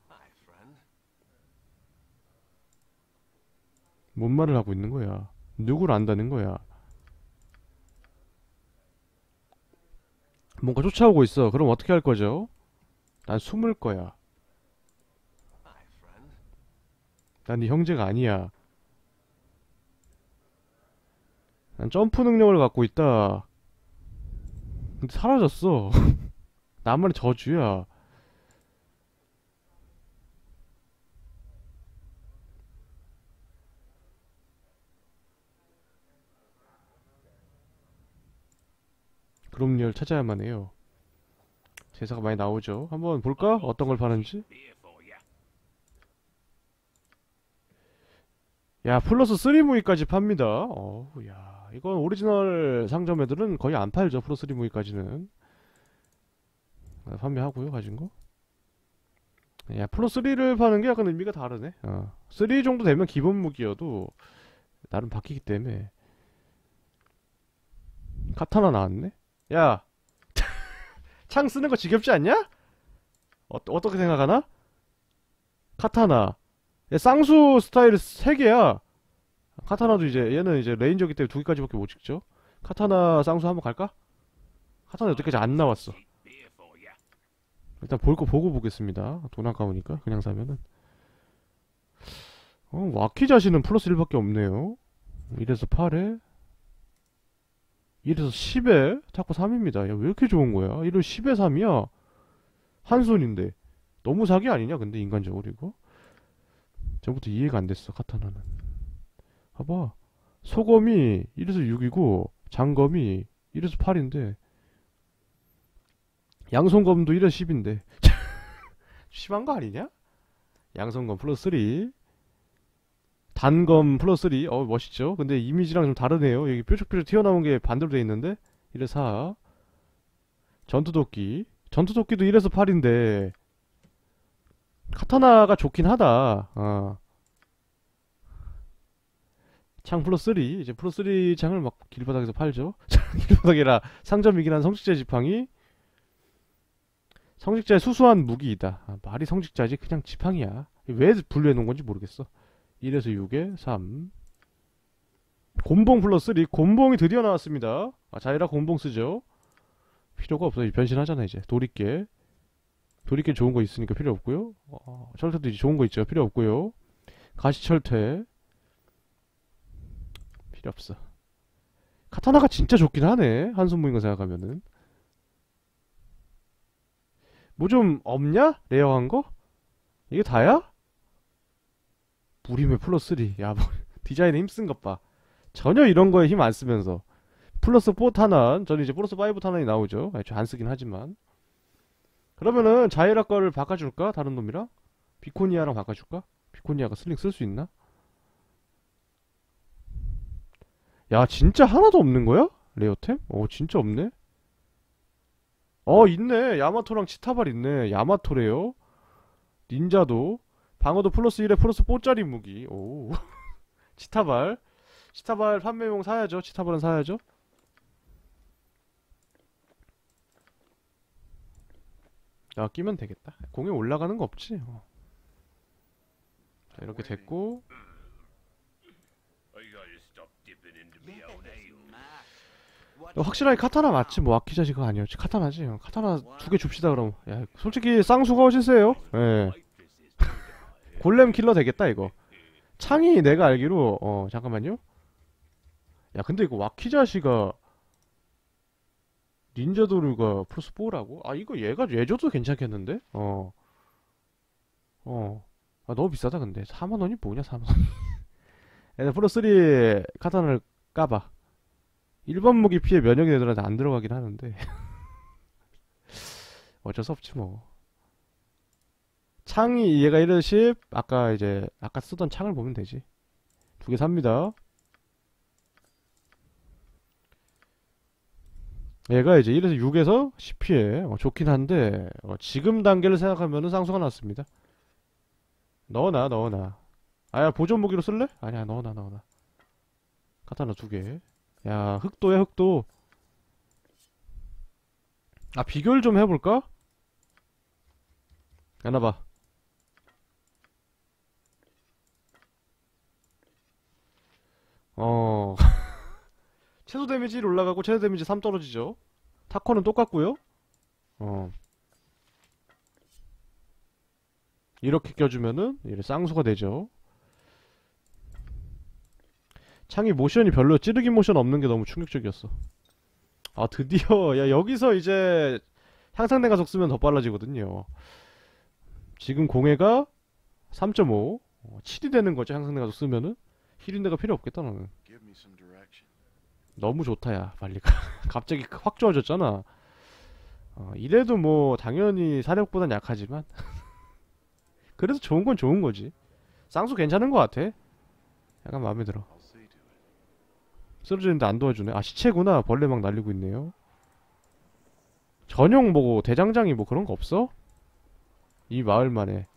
뭔 말을 하고 있는 거야? 누구를 안다는 거야? 뭔가 쫓아오고 있어. 그럼 어떻게 할 거죠? 난 숨을 거야. 난 네 형제가 아니야. 난 점프 능력을 갖고 있다. 근데 사라졌어. 나만의 저주야. 그럼요, 찾아야만 해요. 제사가 많이 나오죠. 한번 볼까? 어떤 걸 파는지. 야, 플러스 3 무기까지 팝니다. 야, 이건 오리지널 상점 애들은 거의 안 팔죠. 플러스 3 무기까지는. 판매하고요, 가진 거. 야, 플러스 3를 파는 게 약간 의미가 다르네. 3 정도 되면 기본 무기여도 나름 바뀌기 때문에. 카타나 나왔네? 야! 창 쓰는 거 지겹지 않냐? 어떻게 생각하나? 카타나. 야, 쌍수 스타일 3개야. 카타나도 이제 얘는 이제 레인저기 때문에 2개까지밖에 못 찍죠. 카타나 쌍수 한번 갈까? 카타나 여태까지 안 나왔어. Beer for ya. 일단 볼 거 보고 보겠습니다. 돈 아까우니까 그냥 사면은. 와키 자신은 플러스 1밖에 없네요. 1에서 8에 1에서 10에 타코 3입니다. 야, 왜 이렇게 좋은 거야? 1을 10에 3이야. 한 손인데 너무 사기 아니냐 근데 인간적으로 이거? 전부터 이해가 안 됐어 카타나는. 봐봐, 소검이 1에서 6이고 장검이 1에서 8인데 양손검도 1에서 10인데 심한 거 아니냐? 양손검 플러스 3, 단검 플러스 3. 멋있죠? 근데 이미지랑 좀 다르네요. 여기 뾰족뾰족 튀어나온 게 반대로 돼 있는데 1에서 4. 전투도끼도 1에서 8인데 카타나가 좋긴 하다. 창 플러스 3. 이제 플러스 3 창을 막 길바닥에서 팔죠. 길바닥이라 상점이긴 한 성직자 지팡이. 성직자의 수수한 무기이다. 말이 성직자지 그냥 지팡이야. 왜 분류해 놓은 건지 모르겠어. 1에서 6에 3. 곤봉 플러스 3. 곤봉이 드디어 나왔습니다. 자이라 곤봉 쓰죠. 필요가 없어. 변신하잖아 이제. 도리깨 좋은 거 있으니까 필요 없고요. 철퇴도 이제 좋은 거 있죠. 필요 없고요. 가시철퇴 필요 없어. 카타나가 진짜 좋긴 하네. 한손 모인 거 생각하면은. 뭐 좀 없냐? 레어한 거? 이게 다야? 무림의 플러스 3. 야, 뭐 디자인에 힘쓴 것 봐. 전혀 이런 거에 힘 안 쓰면서. 플러스 4 탄환. 저는 이제 플러스 5 탄환이 나오죠. 안 쓰긴 하지만. 그러면은 자이라 거를 바꿔줄까? 다른 놈이랑? 비코니아랑 바꿔줄까? 비코니아가 슬링 쓸 수 있나? 야, 진짜 하나도 없는 거야? 레어템? 진짜 없네? 있네. 야마토랑 치타발 있네. 야마토래요. 닌자도. 방어도 플러스 1에 플러스 4짜리 무기. 오. 치타발 판매용 사야죠. 치타발은 사야죠. 야, 끼면 되겠다. 공에 올라가는 거 없지. 자, 이렇게 됐고. I gotta stop dipping into me own ale. 확실하게 카타나 맞지. 뭐 아키자지 그거 아니었지. 카타나지. 카타나 2개 줍시다 그럼. 야, 솔직히 쌍수가 훨씬 세요. 예. 골렘 킬러 되겠다 이거. 창이 내가 알기로 잠깐만요. 야, 근데 이거 와키자시가 닌자도류가 플러스 4라고? 이거 얘 줘도 괜찮겠는데? 너무 비싸다 근데. 4만원이 뭐냐 4만원. 얘네 플러스 3 카타나를 까봐. 1번 무기 피해 면역이 애들한테 안 들어가긴 하는데 어쩔 수 없지 뭐. 창이 얘가 1에서 10. 아까 쓰던 창을 보면 되지. 2개 삽니다. 얘가 이제 1에서 6에서 10 피해. 좋긴 한데 지금 단계를 생각하면은 쌍수가 났습니다. 넣어놔. 야, 보존 무기로 쓸래? 아니야, 넣어놔. 카타나 2개. 야, 흑도야 흑도. 비교를 좀 해볼까? 하나봐. 최소 데미지 1 올라가고 최소 데미지 3 떨어지죠. 타코는 똑같고요. 이렇게 껴주면은 이래 쌍수가 되죠. 창이 모션이 별로 찌르기 모션 없는 게 너무 충격적이었어. 드디어. 야, 여기서 이제 향상된 가속 쓰면 더 빨라지거든요. 지금 공해가 3.5 7이 되는 거죠. 향상된 가속 쓰면은. 힐인데가 필요 없겠다 너는. 너무 좋다 야. 빨리 가. 갑자기 확 좋아졌잖아. 이래도 뭐 당연히 사력보단 약하지만 그래도 좋은 건 좋은 거지. 쌍수 괜찮은 거 같아. 약간 마음에 들어. 쓰러지는데 안 도와주네. 시체구나. 벌레 막 날리고 있네요. 전용 뭐 대장장이 뭐 그런 거 없어? 이 마을만에.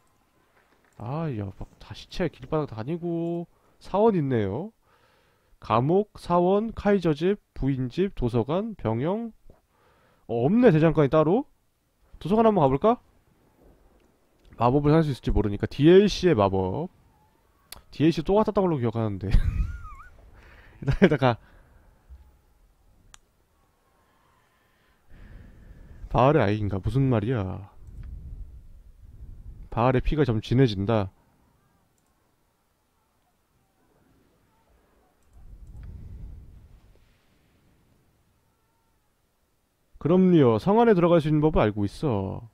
야, 막 다 시체 길바닥 다니고. 사원 있네요. 감옥, 사원, 카이저집, 부인집, 도서관, 병영. 없네 대장간이 따로. 도서관 한번 가볼까? 마법을 살 수 있을지 모르니까. DLC의 마법. DLC 또 같았던 걸로 기억하는데. 일단 가. 바알의 아이인가? 무슨 말이야? 바알의 피가 좀 진해진다. 그럼요. 성 안에 들어갈 수 있는 법을 알고 있어.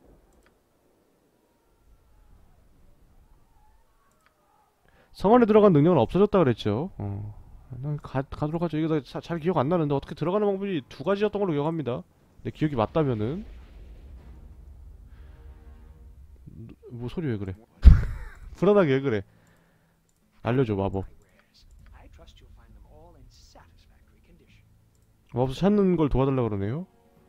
성 안에 들어간 능력은 없어졌다 그랬죠. 난 가도록 하죠. 이거 잘 기억 안 나는데 어떻게 들어가는 방법이 두 가지였던 걸로 기억합니다. 내 기억이 맞다면은. 뭐 소리 왜 그래? 불안하게 왜 그래? 알려줘 마법. I trust you'll find them all in satisfactory condition. 마법 찾는 걸 도와달라 그러네요.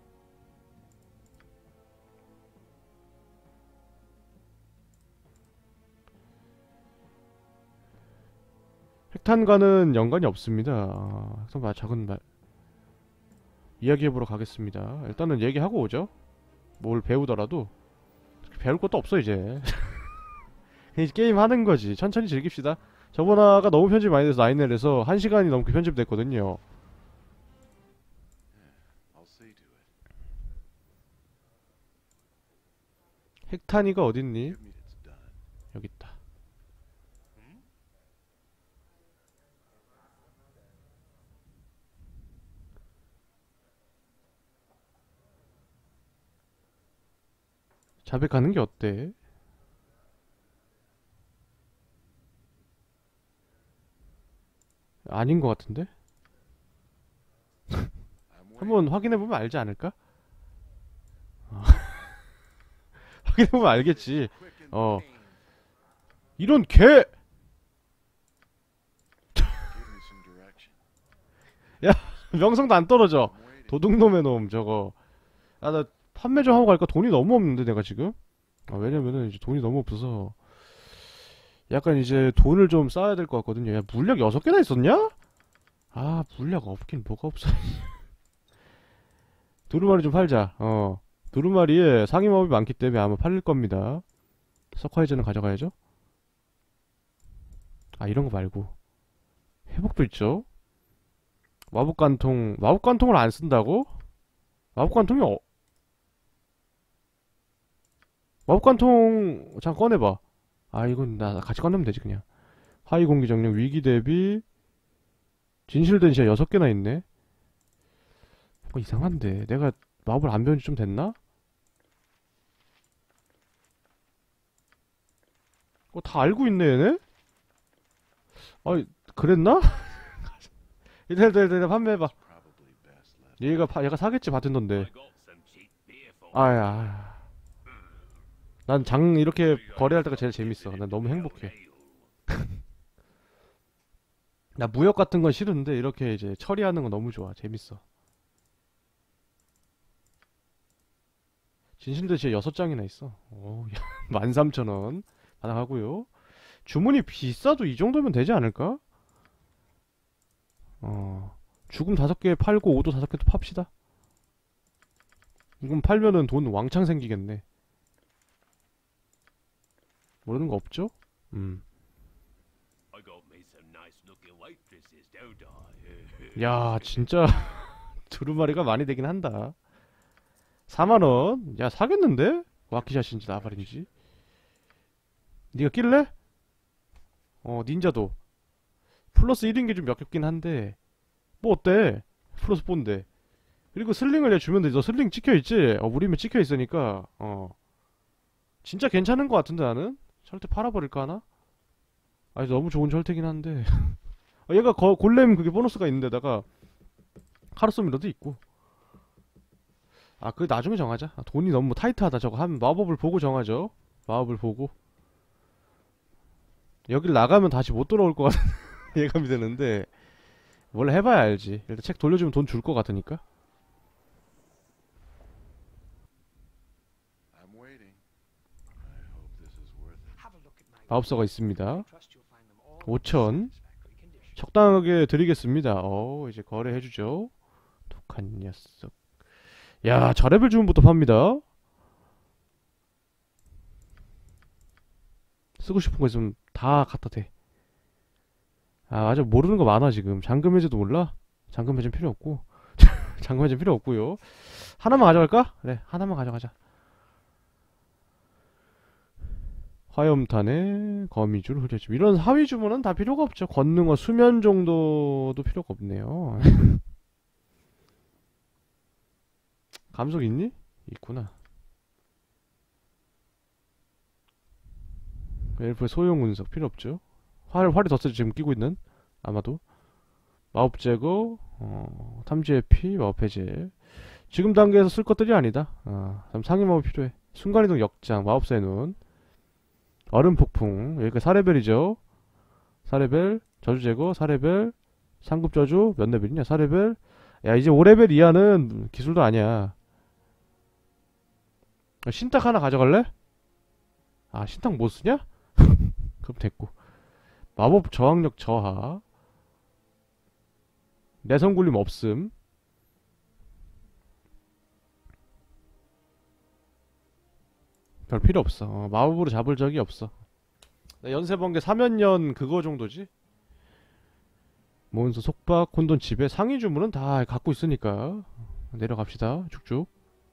핵탄과는 연관이 없습니다. 그래서 작은 말 이야기해보러 가겠습니다. 일단은 얘기하고 오죠. 뭘 배우더라도 배울 것도 없어 이제. 그냥 게임 하는 거지. 천천히 즐깁시다. 저번화가 너무 편집 많이 돼서 9L에서 1시간이 넘게 편집됐거든요. I'll see to it. 핵탄이가 어딨니? Give me it's done. 여기 있다. 자백하는 게 어때? 아닌 것 같은데? I'm 한번 확인해보면 알지 않을까? 확인해보면 알겠지. quick and 어. clean. 이런 개! Give me some direction. 명성도 안 떨어져. I'm waiting. 도둑놈의 놈 저거. 아, 나 판매 좀 하고 갈까? 돈이 너무 없는데 내가 지금? 왜냐면은 이제 돈이 너무 없어서 약간 이제 돈을 좀 쌓아야 될 것 같거든요. 야, 물약 6개나 있었냐? 아, 물약 없긴 뭐가 없어. 두루마리 좀 팔자. 두루마리에 상위 마법이 많기 때문에 아마 팔릴 겁니다. 석화이전은 가져가야죠. 아, 이런 거 말고 회복도 있죠. 마법관통을 안 쓴다고? 마법관통이 마법관통 잠깐 꺼내봐. 아, 이건 나 같이 꺼내면 되지 그냥. 하위 공기정령, 위기 대비, 진실된 시야 6개나 있네. 뭔가 이상한데 내가 마법을 안 배운 지 좀 됐나? 다 알고 있네 얘네? 아이, 그랬나? 일단 판매해봐. Probably best left. 얘가 사겠지 받은 돈데. I got some cheap beer for 아야. 난 이렇게 거래할 때가 제일 재밌어. 난 너무 행복해. 나 무역 같은 건 싫은데 이렇게 이제 처리하는 건 너무 좋아. 재밌어. 진실도 진짜 6장이나 있어. 오, 13,000원 반항하고요. 주문이 비싸도 이 정도면 되지 않을까? 죽음 5개 팔고 오도 5개 또 팝시다. 이건 팔면은 돈 왕창 생기겠네. 모르는 거 없죠? I got me some nice looking waitresses, don't I? 야, 진짜 두루마리가 많이 되긴 한다. 4만원? 야, 사겠는데? 와키샷인지 나발인지. 니가 낄래? 닌자도 플러스 1인 게 좀 역겹긴 한데 뭐 어때? 플러스 4인데. 그리고 슬링을 얘 주면 돼. 너 슬링 찍혀있지? 무리면 찍혀있으니까 진짜 괜찮은 것 같은데 나는? 철퇴 팔아버릴까 하나? 아니, 너무 좋은 철퇴긴 한데 얘가 골렘 그게 보너스가 있는데다가 카르소미러도 있고. 아, 그 나중에 정하자. 돈이 너무 타이트하다. 저거 하면 마법을 보고 정하죠. 마법을 보고. 여길 나가면 다시 못 돌아올 것 같은 예감이 드는데 원래 해봐야 알지. 일단 책 돌려주면 돈 줄 것 같으니까. I'm waiting. I hope this is worth it. Have a look at my 마법사가 있습니다. I trust you'll find them all in 5,000 satisfactory condition. 적당하게 드리겠습니다. 이제 거래해주죠. 독한 녀석. 야, 저레벨 주문부터 팝니다. 쓰고 싶은 거 있으면 다 갖다 대. 아, 맞아. 모르는 거 많아 지금. 잠금 해제도 몰라? 잠금 해제는 필요 없고. 잠깐만 좀 필요 없고요. 하나만 가져갈까? 그래, 하나만 가져가자. 화염탄에 거미줄 흐려짐. 이런 하위 주문은 다 필요가 없죠. 권능어 수면 정도도 필요가 없네요. 감속 있니? 있구나. 엘프의 소형 운석 필요 없죠. 활이 더 세죠. 지금 끼고 있는 아마도. 마법 제거, 탐지의 피, 마법 해제. 지금 단계에서 쓸 것들이 아니다. 그럼 상위 마법이 필요해. 순간이동 역장, 마법사의 눈, 얼음 폭풍. 여기가 4레벨이죠. 4레벨, 저주 제거, 4레벨, 상급 저주, 몇 레벨이냐? 4레벨. 야, 이제 5레벨 이하는 기술도 아니야. 신탁 하나 가져갈래? 아, 신탁 못 쓰냐? 그럼 됐고. 마법 저항력 저하. 내성 굴림 없음. 별 필요 없어. 마법으로 잡을 적이 없어. 연쇄번개 사면연 그거 정도지. 몬스 속박 혼돈 지배 상위 주문은 다 갖고 있으니까 내려갑시다. 쭉쭉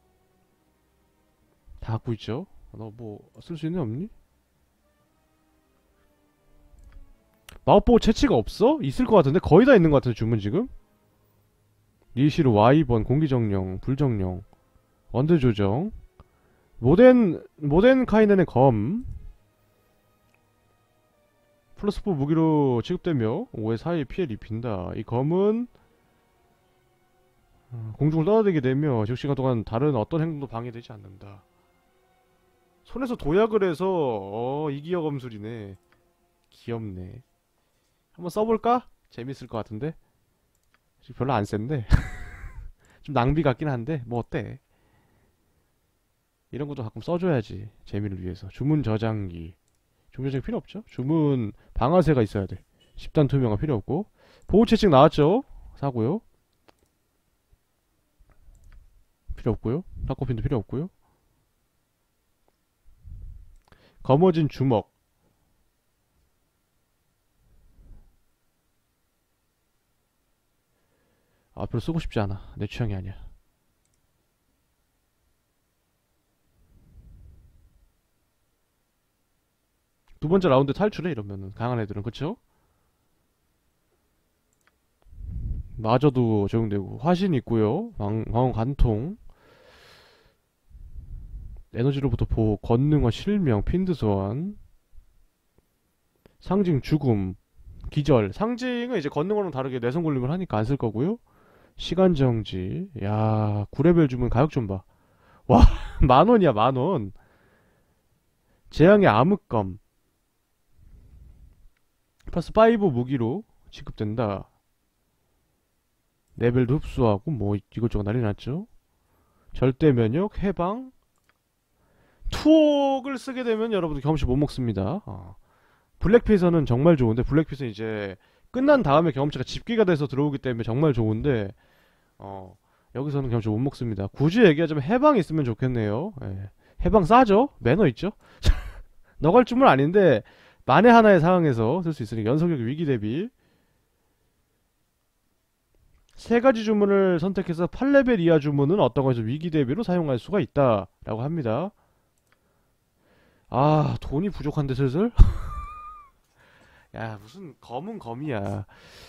다 갖고 있죠. 너 뭐 쓸 수 있는 애 없니? 마법보호 채취가 없어? 있을 것 같은데? 거의 다 있는 것 같은데 주문 지금? 리시르 와이번 공기정령 불정령 원드 조정 모덴 카이넨의 검 플러스 4 무기로 취급되며 5의 사이 피해를 입힌다. 이 검은 공중을 떠나들게 되며 즉시간 동안 다른 어떤 행동도 방해되지 않는다. 손에서 도약을 해서 이기어 검술이네. 귀엽네. 한번 써볼까? 재밌을 것 같은데? 별로 안 센데? 좀 낭비 같긴 한데 뭐 어때? 이런 것도 가끔 써줘야지. 재미를 위해서. 주문 저장기. 주문 저장기 필요 없죠? 주문 방아쇠가 있어야 돼. 10단 투명화 필요 없고. 보호 채찍 나왔죠? 사고요. 필요 없고요. 탁코핀도 필요 없고요. 검어진 주먹. 아, 별로 쓰고 싶지 않아. 내 취향이 아니야. 두 번째 라운드 탈출해 이러면은 강한 애들은. 그쵸? 마저도 적용되고 화신 있고요. 방어 관통 에너지로부터 보호 권능화 실명 핀드 소환 상징 죽음 기절. 상징은 이제 권능어랑 다르게 내성 굴림을 하니까 안 쓸 거고요. 시간 정지. 야, 9레벨 주문 가격 좀 봐. 와, 만원이야, 만원. 재앙의 암흑검. 플러스 5 무기로 취급된다. 레벨도 흡수하고, 뭐, 이것저것 난리 났죠. 절대 면역, 해방. 투옥을 쓰게 되면 여러분들 경험치 못 먹습니다. 블랙핏은 정말 좋은데, 블랙핏은 이제 끝난 다음에 경험치가 집계가 돼서 들어오기 때문에 정말 좋은데, 여기서는 경험치 못 먹습니다. 굳이 얘기하자면 해방 있으면 좋겠네요. 예. 해방 싸죠? 매너 있죠? 너갈 주문 아닌데 만에 하나의 상황에서 쓸 수 있으니까 연속력 위기 대비. 세 가지 주문을 선택해서 8레벨 이하 주문은 어떤 거에서 위기 대비로 사용할 수가 있다 라고 합니다. 아, 돈이 부족한데 슬슬? 야, 무슨 검은 검이야.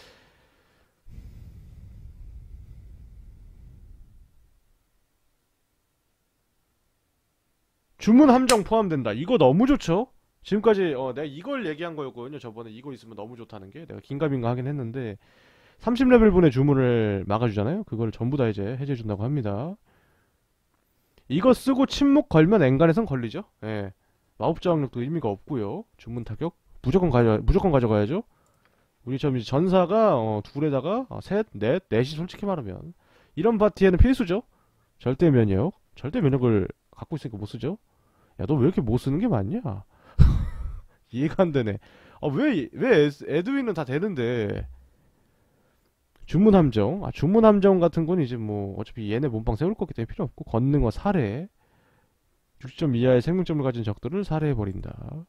주문 함정 포함된다. 이거 너무 좋죠? 지금까지 내가 이걸 얘기한 거였거든요. 저번에 이거 있으면 너무 좋다는 게. 내가 긴가민가 하긴 했는데 30레벨 분의 주문을 막아주잖아요. 그걸 전부 다 이제 해제해준다고 합니다. 이거 쓰고 침묵 걸면 엔간에선 걸리죠. 예. 마법 저항력도 의미가 없고요. 주문 타격 무조건 가져가야죠. 우리처럼 이제 전사가 둘에다가 셋, 넷이 솔직히 말하면 이런 파티에는 필수죠. 절대 면역. 절대 면역을 갖고 있으니까 못 쓰죠. 야, 너 왜 이렇게 못 쓰는 게 맞냐? 이해가 안 되네. 왜 에드윈은 다 되는데. 주문 함정. 주문 함정 같은 건 이제 뭐 어차피 얘네 몸빵 세울 거기 때문에 필요 없고, 권능과 살해. 60점 이하의 생명점을 가진 적들을 살해해버린다.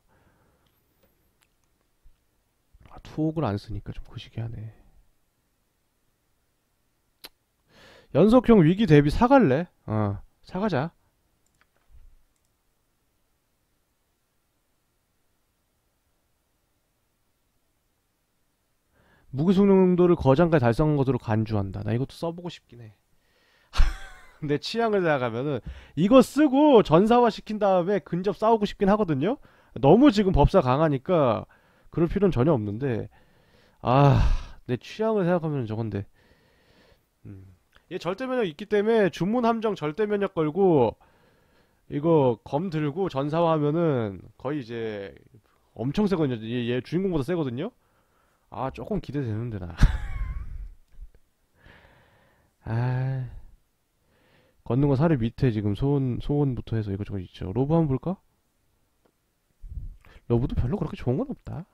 투옥을 안 쓰니까 좀 거시기하네. 연속형 위기 대비 사갈래? 사가자. 무기 숙련도를 거장까지 달성한 것으로 간주한다. 나 이것도 써보고 싶긴 해. 내 취향을 생각하면은 이거 쓰고 전사화 시킨 다음에 근접 싸우고 싶긴 하거든요. 너무 지금 법사 강하니까 그럴 필요는 전혀 없는데, 내 취향을 생각하면 저건데. 얘 절대 면역 있기 때문에 주문 함정 절대 면역 걸고 이거 검 들고 전사화 하면은 거의 이제 엄청 세거든요. 얘 주인공보다 세거든요. 조금 기대되는데 나. 걷는 거 사례 밑에 지금 소원부터 해서 이거저거 있죠. 로브 한번 볼까? 로브도 별로 그렇게 좋은 건 없다.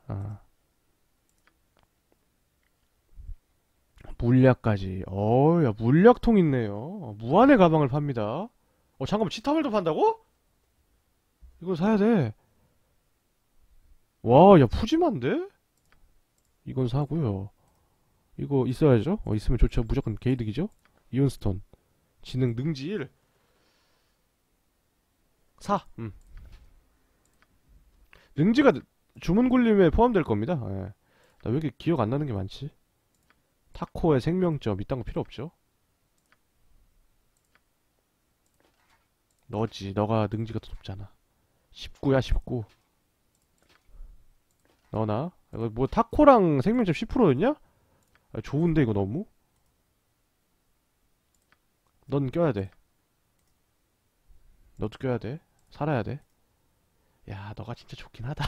물약까지. 야, 물약통 있네요. 무한의 가방을 팝니다. 잠깐만, 치타발도 판다고? 이거 사야 돼. 와, 야, 푸짐한데? 이건 사고요. 이거 있어야죠. 있으면 좋죠. 무조건 개이득이죠. 이온스톤. 지능 능지 1. 사. 능지가 주문 굴림에 포함될 겁니다. 예. 나 왜 이렇게 기억 안 나는 게 많지? 타코의 생명점 이딴 거 필요 없죠. 너지. 너가 능지가 더 높잖아. 19야 19. 너나 이거 뭐 타코랑 생명점 10%였냐? 좋은데 이거 너무? 넌 껴야 돼. 너도 껴야 돼. 살아야 돼. 야, 너가 진짜 좋긴 하다.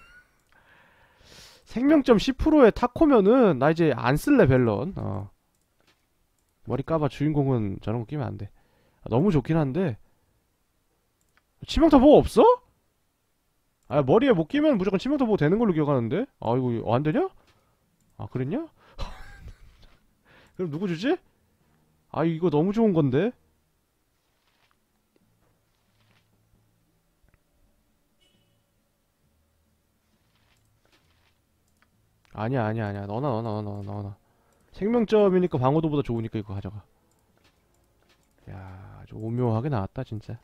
생명점 10%의 타코면은 나 이제 안 쓸래 벨런. 머리 까봐. 주인공은 저런 거 끼면 안 돼. 너무 좋긴 한데 치명타 보호 없어? 머리에 못 끼면 무조건 치명타 보호 되는 걸로 기억하는데. 이거 안 되냐? 그랬냐? 그럼 누구 주지? 이거 너무 좋은 건데. 아니야. 너나. 생명점이니까 방어도보다 좋으니까 이거 가져가. 야, 아주 오묘하게 나왔다 진짜.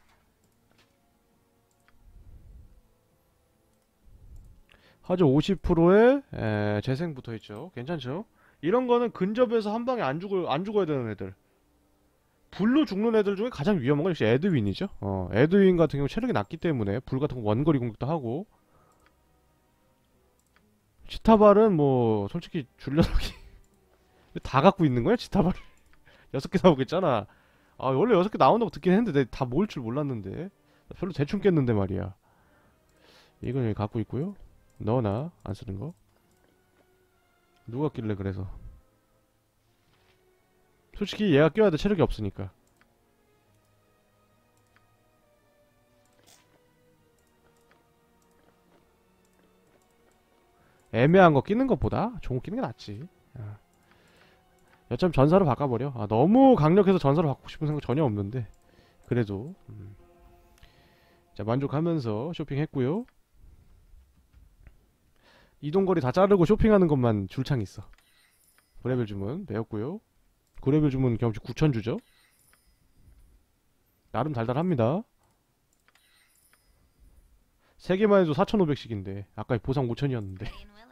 하죠. 50%의 재생 붙어있죠. 괜찮죠? 이런 거는 근접해서 한 방에 안 죽어야 되는 애들. 불로 죽는 애들 중에 가장 위험한 건 역시 에드윈이죠. 에드윈 같은 경우 체력이 낮기 때문에 불 같은 거 원거리 공격도 하고. 치타발은 뭐 솔직히 줄려서기 다 갖고 있는 거야 치타발을. 6개 나오겠잖아. 원래 6개 나온다고 듣긴 했는데 내가 다 모을 줄 몰랐는데. 별로 대충 깼는데 말이야. 이건 여기 갖고 있고요. 너나 안 쓰는 거. 누가 낄래 그래서. 솔직히 얘가 껴야 돼. 체력이 없으니까. 애매한 거 끼는 것보다 좋은 거 끼는 게 낫지. 여차피 전사로 바꿔버려. 너무 강력해서 전사로 바꾸고 싶은 생각 전혀 없는데 그래도 자, 만족하면서 쇼핑했고요. 이동거리 다 자르고 쇼핑하는 것만 줄창 있어. 고레벨 주문 배웠고요. 고레벨 주문 경험치 9,000 주죠. 나름 달달합니다. 3개만 해도 4,500씩인데 아까 보상 5,000이었는데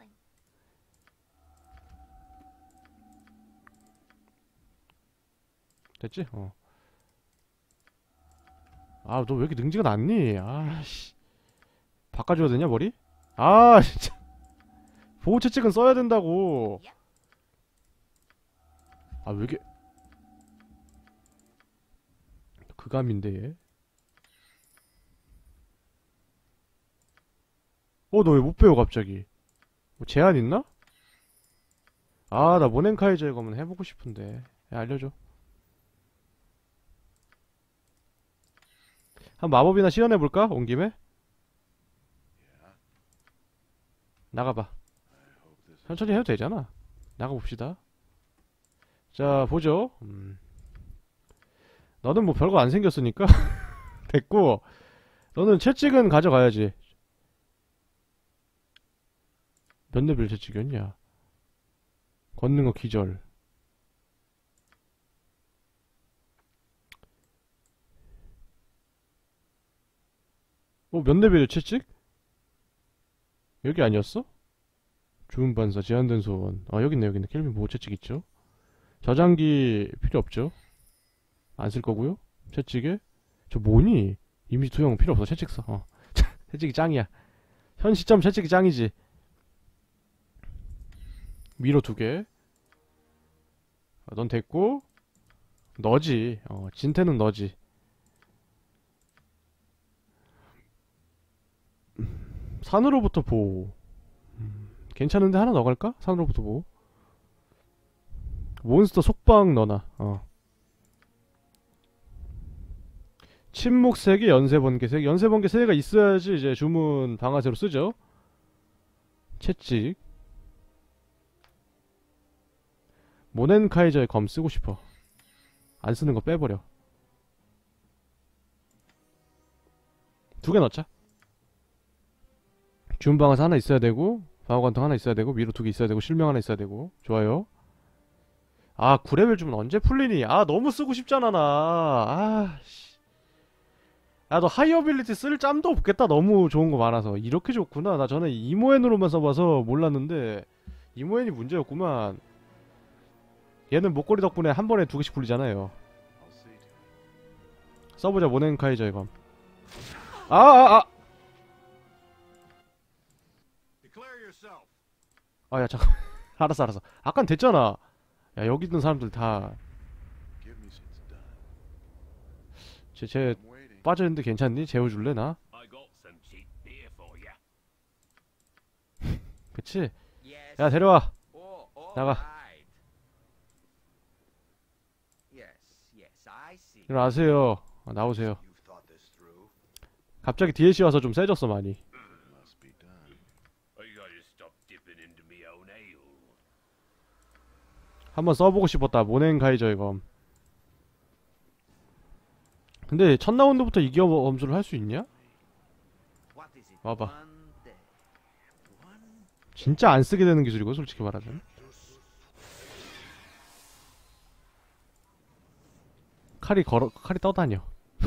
됐지? 너 왜 이렇게 능지가 낮니? 씨. 바꿔줘야 되냐 머리? 진짜. 보호 채찍은 써야 된다고. 왜 이렇게 극감인데 얘. 너 왜 못 배워 갑자기? 뭐 제한 있나? 나 모넨카이저에 가면 해보고 싶은데. 알려줘. 한 마법이나 시연해볼까? 온 김에? 나가봐. 천천히 해도 되잖아. 나가봅시다. 자, 보죠. 너는 뭐 별거 안 생겼으니까 됐고, 너는 채찍은 가져가야지. 몇 레벨 채찍이었냐? 걷는 거 기절. 몇 레벨이야 채찍? 여기 아니었어? 주문 반사 제한된 소원. 아 여기 있네 여기 있네. 켈빈 보호 채찍 있죠. 저장기 필요 없죠. 안 쓸 거고요. 채찍에 저 뭐니? 이미지 투영 필요 없어. 채찍 써. 채찍이 짱이야. 현 시점 채찍이 짱이지. 미로 2개. 넌 됐고 너지. 진태는 너지. 산으로부터 보호. 괜찮은데 하나 넣어갈까? 산으로부터 보호. 몬스터 속박 넣어놔. 침묵 3개, 연쇄 번개 3개. 연쇄 번개 3개가 있어야지 이제 주문 방아쇠로 쓰죠. 채찍. 모넨카이저의 검 쓰고 싶어. 안 쓰는 거 빼버려. 2개 넣자. 주문 방아쇠 하나 있어야 되고, 방어관통 하나 있어야 되고, 미로 2개 있어야 되고, 실명 하나 있어야 되고. 좋아요. 아 9레벨 주문 언제 풀리니? 아 너무 쓰고 싶잖아 나. 씨. 야 너 하이어빌리티 쓸 짬도 없겠다. 너무 좋은 거 많아서. 이렇게 좋구나. 나 전에 이모엔으로만 써봐서 몰랐는데 이모엔이 문제였구만. 얘는 목걸이 덕분에 한 번에 2개씩 풀리잖아요. 써보자. 모넨카이저의 검. 야 잠깐. 알았어. 아깐 됐잖아. 야 여기 있는 사람들 다 쟤 빠져있는데 괜찮니? 재워줄래 나? 그치? Yes. 야 데려와. Oh, all 나가. right. Yes, I see. 일어나세요. 나오세요. You've thought this through. 갑자기 DLC 와서 좀 세졌어 많이. Must be done. I gotta stop dipping into me own ale. 한번 써보고 싶었다. 모넨카이저의 검. 근데 첫 라운드부터 이 기어 검수를 할 수 있냐? What is it? 와봐. One day. One 진짜 안 쓰게 되는 기술이고 솔직히 말하자면. 칼이 떠다녀.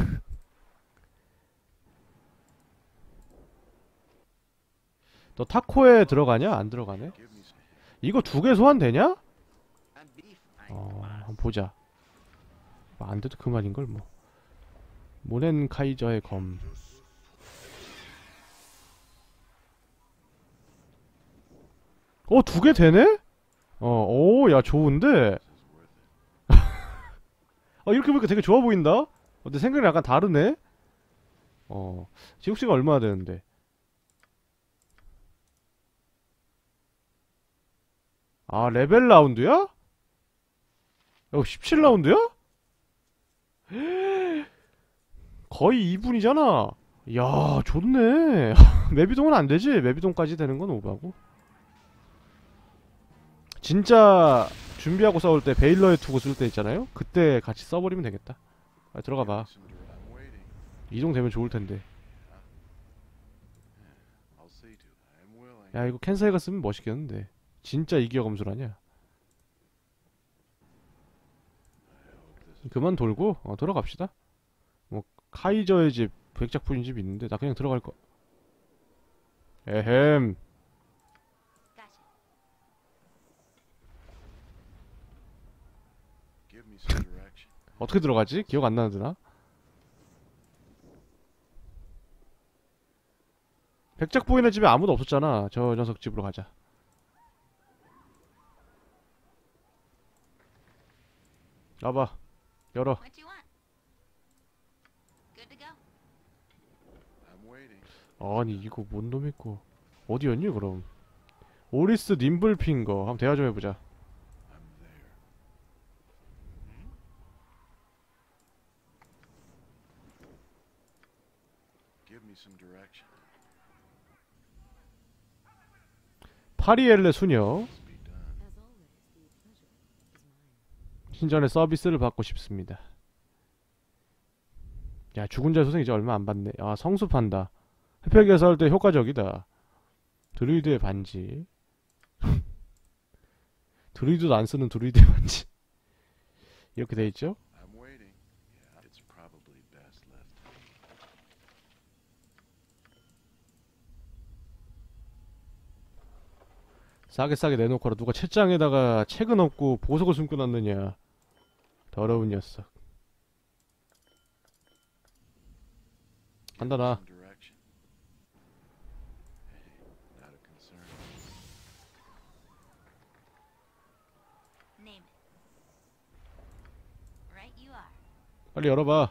너 타코에 들어가냐? 안 들어가네? 이거 2개 소환되냐? and beef. 한번 보자. 안 돼도 그만인걸 뭐. 모넨카이저의 검. 2개 되네? 야 좋은데? 이렇게 보니까 되게 좋아 보인다? 내 생각이 약간 다르네? 지국씨가 얼마나 되는데? 레벨 라운드야? 17라운드야? 거의 2분이잖아. 야 좋네. 맵이동은 안되지? 맵이동까지 되는 건 오바고. 진짜 준비하고 싸울 때 베일러의 투구 쓸 때 있잖아요? 그때 같이 써버리면 되겠다. 들어가봐. 이동되면 좋을텐데. 야 이거 캔사이가 쓰면 멋있겠는데. 진짜 이기어 검술 아냐? 그만 돌고 들어갑시다. 뭐 카이저의 집, 백작품인 집 있는데 나 그냥 들어갈 거. 에헴. 어떻게 들어가지? 기억 안 나는데나? 백작부인의 집에 아무도 없었잖아. 저 녀석 집으로 가자. 나봐. 열어. What you want? Good to go. 아니 이거 뭔 놈이고. 어디였니 그럼? 오리스 님블핑거. 한번 대화 좀 해보자. 파리엘레 수녀. 신전의 서비스를 받고 싶습니다. 야 죽은 자의 소생 이제 얼마 안 받네. 성수판다. 회피하기에서 할 때 효과적이다. 드루이드의 반지. 드루이드도 안 쓰는 드루이드의 반지. 이렇게 돼있죠? 싸게 내놓고라. 누가 채장에다가 책은 없고 보석을 숨겨놨느냐. 더러운 녀석. 간다 나. Direction. Hey, not a concern. Name it. Right you are. 빨리 열어봐.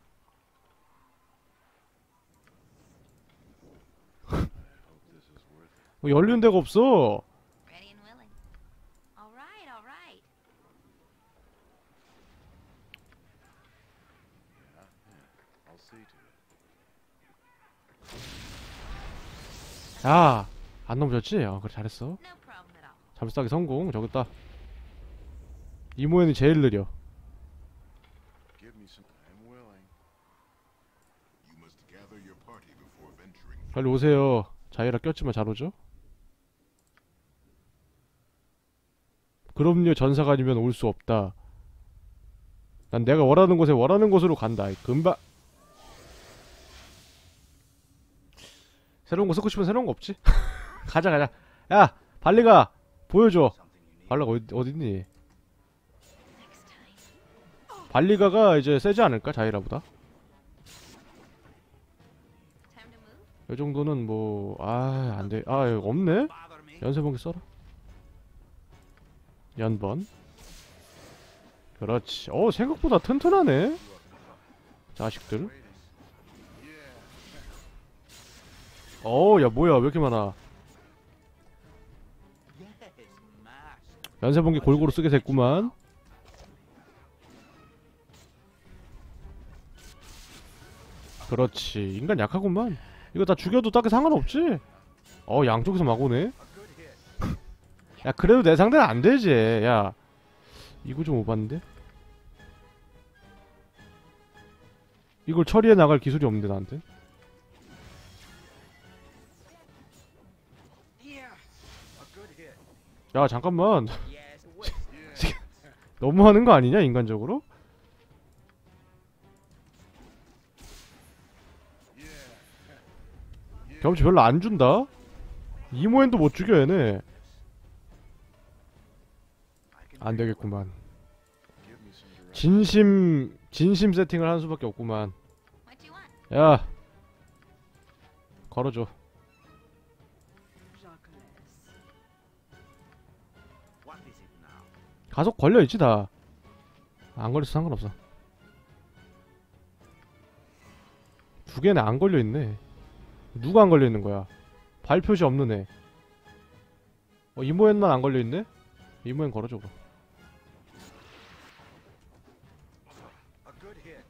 I hope this is worth it. 뭐 열리는 데가 없어. Ready and willing. All right, all right. I'll see to it. 야, 안 넘어졌지? 그래 잘했어. No problem at all. 잠수타기 성공. 저기 있다. 이모에는 제일 느려. Give me some. I'm willing. You must gather your party before venturing. 빨리 오세요. 자이라 꼈지만 잘 오죠? 그럼요, 전사가 아니면 올 수 없다. 난 내가 원하는 곳에 원하는 곳으로 간다. 금방. 새로운 거 쓰고 싶으면 새로운 거 없지? 가자. 야, 발리가 보여줘. 발리가 어딨니? Next time. 발리가가 이제 세지 않을까? 자이라보다? Time to move? 이 정도는 뭐... 안 돼. 이거 없네? Bother me. 연쇄번개 써라. 연번. 그렇지. 생각보다 튼튼하네. 자식들. 야 뭐야 왜 이렇게 많아. Yes, master. 연쇄번개 골고루 쓰게 됐구만. 그렇지. 인간 약하구만. 이거 다 죽여도 딱히 상관없지. 양쪽에서 막 오네. A good hit. 야 그래도 내 상대는 안 되지. 야 이거 좀 오봤는데. 이걸 처리해 나갈 기술이 없는데 나한테. Yeah. A good hit. 야 잠깐만. Yes. Wait. 너무하는 거 아니냐 인간적으로? 경험치 별로 안 준다? 이모엔도 못 죽여 얘네. 안 되겠구만. Give me some direction. 진심 세팅을 하는 수밖에 없구만. What you want? 야 걸어줘. What is it now? 가속 걸려있지 다. 안 걸려서 상관없어. 두 개는 안 걸려있네. 누가 안 걸려있는 거야? 발표시 없는 애. 이모엔만 안 걸려있네? 이모엔 걸어줘 봐. A good hit.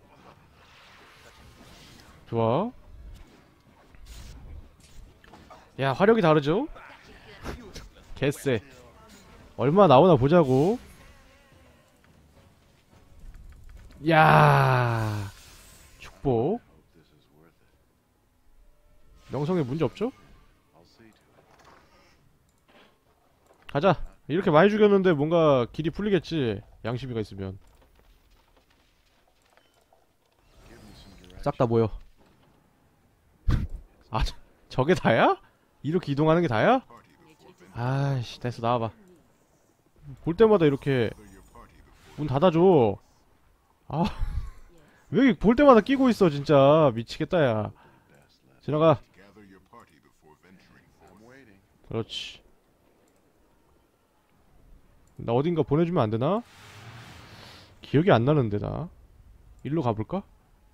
좋아. 야 화력이 다르죠? 개쎄. 얼마 나오나 보자고. 야 축복. Hope this is worth it. 명성에 문제 없죠? I'll see to it. 가자. 이렇게 많이 죽였는데 뭔가 길이 풀리겠지. 양심이가 있으면. Give me some direction. 싹 다 모여. 저게 다야? 이렇게 이동하는 게 다야? Party before venturing. 아이씨 됐어 나와봐. 볼 때마다 이렇게 Gather your party before. 문 닫아줘. 왜 볼 때마다 끼고 있어 진짜. 미치겠다 야. Best let. 지나가. Gather your party before venturing forth. I'm waiting. 그렇지. 나 어딘가 보내주면 안 되나? 기억이 안 나는데 나. 일로 가볼까?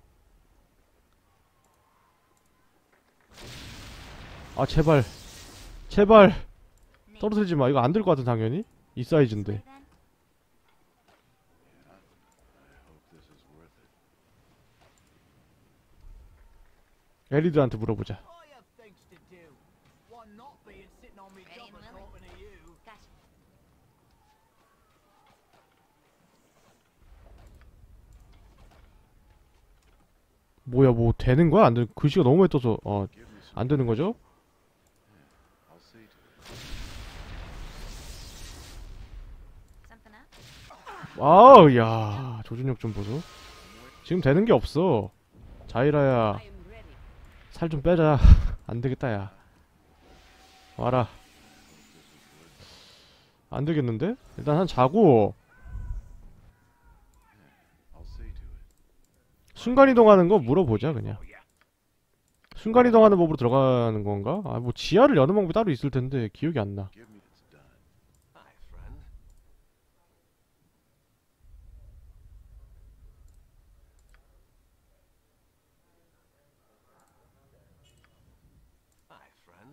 제발. 제발. Name. 떨어뜨리지 마. 이거 안 될 것 같아 당연히. 이 사이즈인데. Then. I hope this is worth it. 에리드한테 물어보자. I have things to do. Why not being sitting on me Ready job and and willing. talking to you? Gotcha. 뭐야 뭐 되는 거야? 안 되는 글씨가 너무 많이 떠서 Give me some. 안 되는 거죠? I'll see to it. Something up? 야 조준력 좀 보소. 지금 되는 게 없어. 자이라야 I am ready. 살 좀 빼자. 안 되겠다 야. 와라. 안 되겠는데? 일단 한 자고 I'll see to it. 순간이동하는 거 물어보자 그냥. 순간이동하는 법으로 들어가는 건가? 아 뭐 지하를 여는 방법이 따로 있을 텐데 기억이 안 나. Give me it's done. Hi, friend. Hi, friend.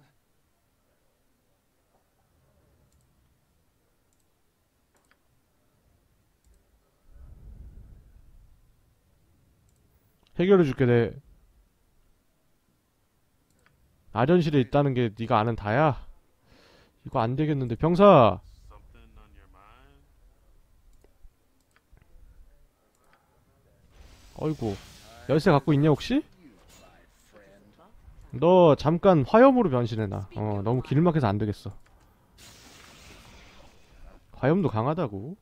해결해 줄게. 내 아련실에 있다는 게 네가 아는 다야? 이거 안 되겠는데. 병사. Something on your mind? 어이구. 열쇠 갖고 있냐 혹시? 너 잠깐 화염으로 변신해놔. 너무 길막해서 안 되겠어. 화염도 강하다고.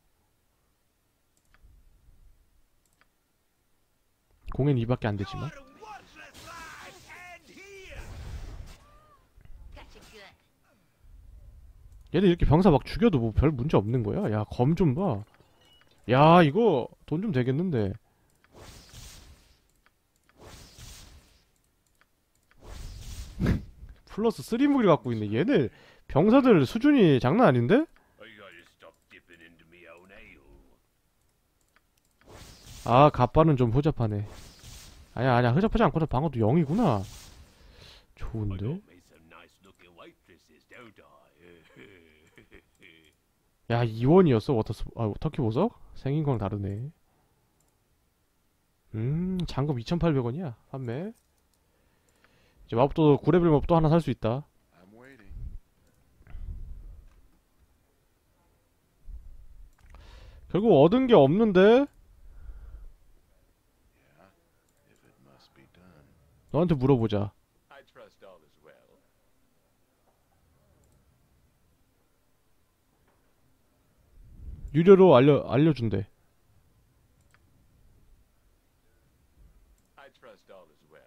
공엔 2밖에 안 되지만. Gotcha good. 얘들 이렇게 병사 막 죽여도 뭐 별 문제 없는 거야? 야, 검 좀 봐. 야, 이거 돈 좀 되겠는데. 플러스 3 무기를 갖고 있네. 얘네 병사들 수준이 장난 아닌데? I gotta stop dipping into me own ale. 아, 갑바는 좀 허접하네. 아니야, 허접하지 않고서 방어도 0이구나. 좋은데? me some nice looking waitresses, don't I? 야, 2원이었어, 터키 보석? 생긴 거랑 다르네. 잔금 2,800원이야, 판매. 이제 마법도 9레벨 마법도 하나 살 수 있다. I'm waiting. 결국 얻은 게 없는데? Yeah, if it must be done. 너한테 물어보자. I trust all is well. 유료로 알려준대. I trust all is well.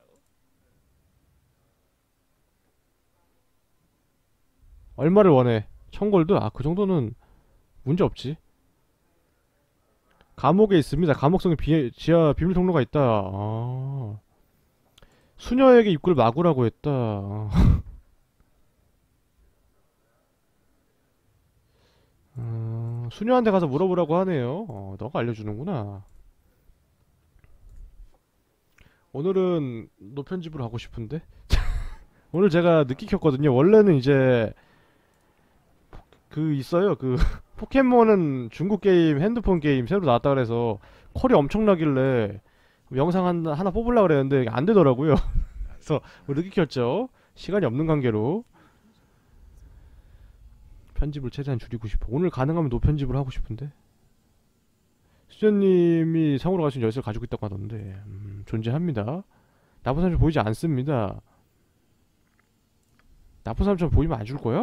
얼마를 원해? 1000골드? 아, 그 정도는 문제 없지. 감옥에 있습니다. 감옥성에 지하 비밀 통로가 있다. 아. 수녀에게 입구를 막으라고 했다. 아. 수녀한테 가서 물어보라고 하네요. 너가 알려주는구나. 오늘은 노편집으로 하고 싶은데. 오늘 제가 늦게 켰거든요. 원래는 이제 있어요. 포켓몬은 중국 게임, 핸드폰 게임 새로 나왔다 그래서 콜이 엄청나길래 영상 하나 뽑으려고 그랬는데 안 되더라고요. 그래서 늦게 켰죠. 시간이 없는 관계로. 편집을 최대한 줄이고 싶어. 오늘 가능하면 노편집을 하고 싶은데. 수전님이 성으로 갈 수 있는 열쇠를 가지고 있다고 하던데 존재합니다. 나쁜 사람처럼 보이지 않습니다. 나쁜 사람처럼 보이면 안 줄 거야?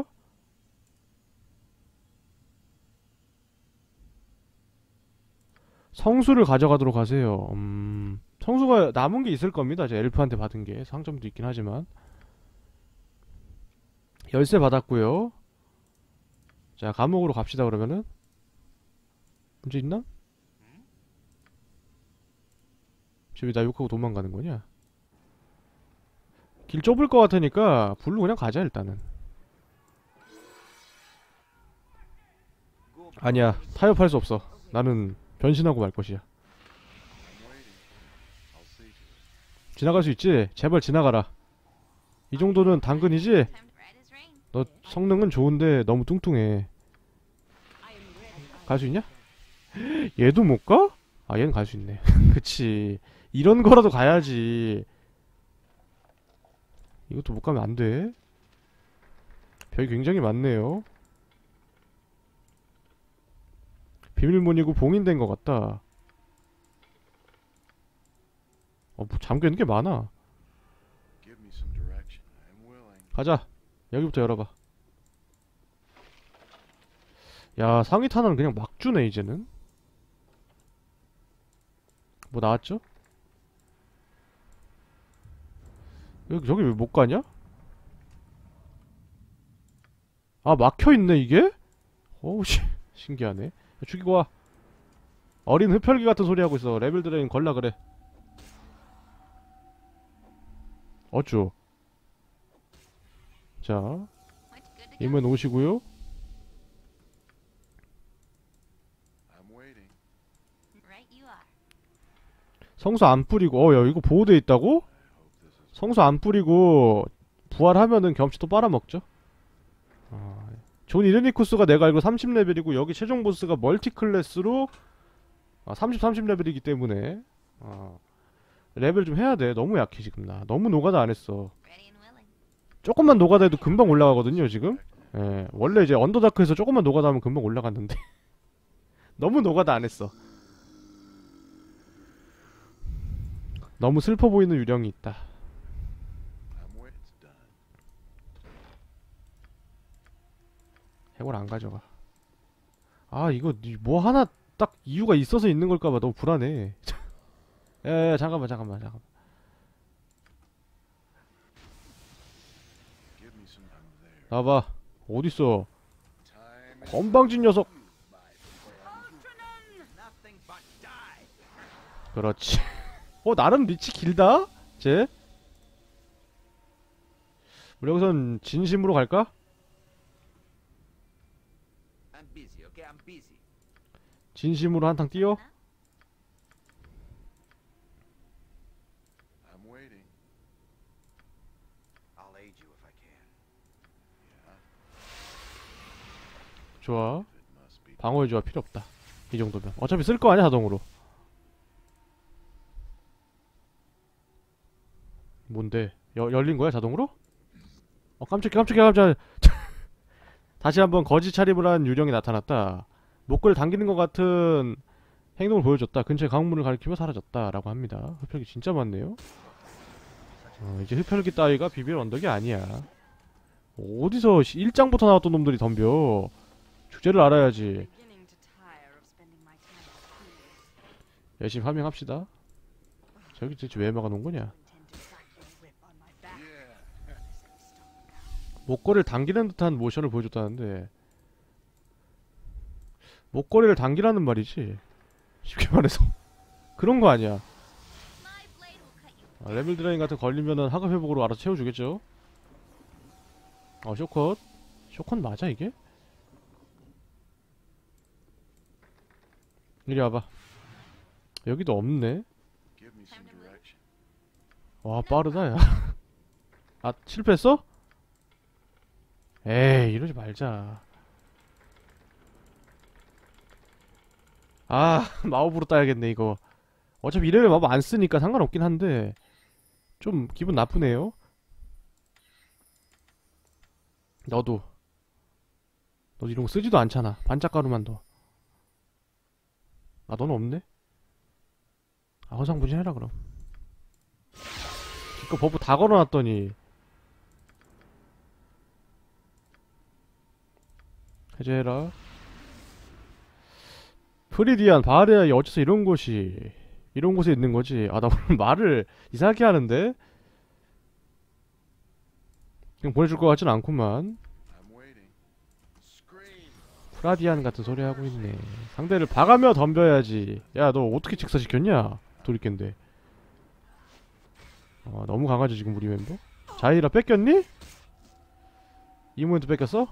성수를 가져가도록 하세요. 성수가 남은 게 있을 겁니다. 제 엘프한테 받은 게 상점도 있긴 하지만. 열쇠 받았고요. 자, 감옥으로 갑시다. 그러면은 문제 있나? 지금 나 욕하고 도망가는 거냐? 길 좁을 것 같으니까 불로 그냥 가자 일단은. 아니야, 타협할 수 없어. 나는 변신하고 말 것이야. I'm waiting. I'll see to it. 지나갈 수 있지? 제발 지나가라. 이 정도는 당근이지? Time to ride as rain. 너 성능은 좋은데 너무 뚱뚱해. I am ready. 갈 수 있냐? 얘도 못 가? 아, 얘는 갈 수 있네. 그치. 이런 거라도 가야지. 이것도 못 가면 안 돼. 벽이 굉장히 많네요. 비밀문이고 봉인된 것 같다. 뭐 잠겨있는 게 많아. Give me some direction. I'm willing. 가자. 여기부터 열어봐. 야, 상위 탄환 그냥 막 주네 이제는. 뭐 나왔죠? 저기 왜 못 가냐? 아, 막혀있네 이게? 오우 신기하네. 죽이고 와. 어린 흡혈귀 같은 소리 하고 있어. 레벨 드레인 걸라 그래. 어쭈. 자, What's good to go? 이문 오시고요. I'm waiting. Right you are. 성수 안 뿌리고, 야, 이거 보호돼 있다고? I hope this is 성수 안 뿌리고, 부활하면은 경험치 또 빨아먹죠. 존 이르니쿠스가 내가 알고 30레벨이고, 여기 최종 보스가 멀티 클래스로 30레벨이기 때문에, 레벨 좀 해야 돼. 너무 약해, 지금 나. 너무 노가다 안 했어. Ready and willing. 조금만 노가다 해도 금방 올라가거든요, 지금. 예, 원래 이제 언더다크에서 조금만 노가다 하면 금방 올라갔는데. 너무 노가다 안 했어. 너무 슬퍼 보이는 유령이 있다. I'm waiting. It's done. 해골 안 가져가. 아, 이거 뭐 하나 딱 이유가 있어서 있는 걸까봐 너무 불안해. 야, 잠깐만. Give me some time there. 나봐. 어딨어? Time is 건방진 녀석. Nothing but die. 그렇지. 나름 리치 길다? 쟤? 우리 여기선 진심으로 갈까? I'm busy, okay? I'm busy. 진심으로 한탕 뛰어? I'm waiting. I'll aid you if I can. Yeah. 좋아. It must be. 방어의 조합 필요 없다. 이 정도면. 어차피 쓸 거 아니야, 자동으로. 뭔데? 열린 거야, 자동으로? 깜짝이야. 다시 한번 거짓 차림을 한 유령이 나타났다. 목걸이를 당기는 것 같은 행동을 보여줬다. 근처에 강물을 가리키며 사라졌다. 라고 합니다. 흡혈귀 진짜 많네요. 이제 흡혈귀 따위가 비빌 언덕이 아니야. 어디서 1장부터 나왔던 놈들이 덤벼. 주제를 알아야지. Beginning to tire of spending my time at school. 열심히 파밍합시다. 저기 대체 왜 막아놓은 거냐? Intend to crack your whip on my back. Yeah. 목걸이를 당기는 듯한 모션을 보여줬다는데 목걸이를 당기라는 말이지 쉽게 말해서 그런 거 아니야. My blade will cut you. 레벨 드레인 같은 거 걸리면은 하급 회복으로 알아서 채워주겠죠. 쇼컷 맞아 이게? 이리 와봐. 여기도 없네. Give me some direction. 와 빠르다 야. 실패했어? 에이 이러지 말자. 마법으로 따야겠네 이거. 어차피 이래면 마법 안 쓰니까 상관없긴 한데 좀 기분 나쁘네요. 너도 이런 거 쓰지도 않잖아. 반짝가루만 더. 너는 없네? 허상부진해라 그럼. 기껏 버프 다 걸어놨더니. 해제해라. 프리디안, 바하레아이 어째서 이런 곳에 있는 거지? 나 오늘 말을 이상하게 하는데? 그냥 보내줄 것 같진 않구만. I'm waiting. Scream. 프라디안 같은 소리 하고 있네. 상대를 봐가며 덤벼야지. 야, 너 어떻게 직사시켰냐? 돌이캔데. 너무 강하죠 지금 우리 멤버? 자이라 뺏겼니? 이모한테 뺏겼어?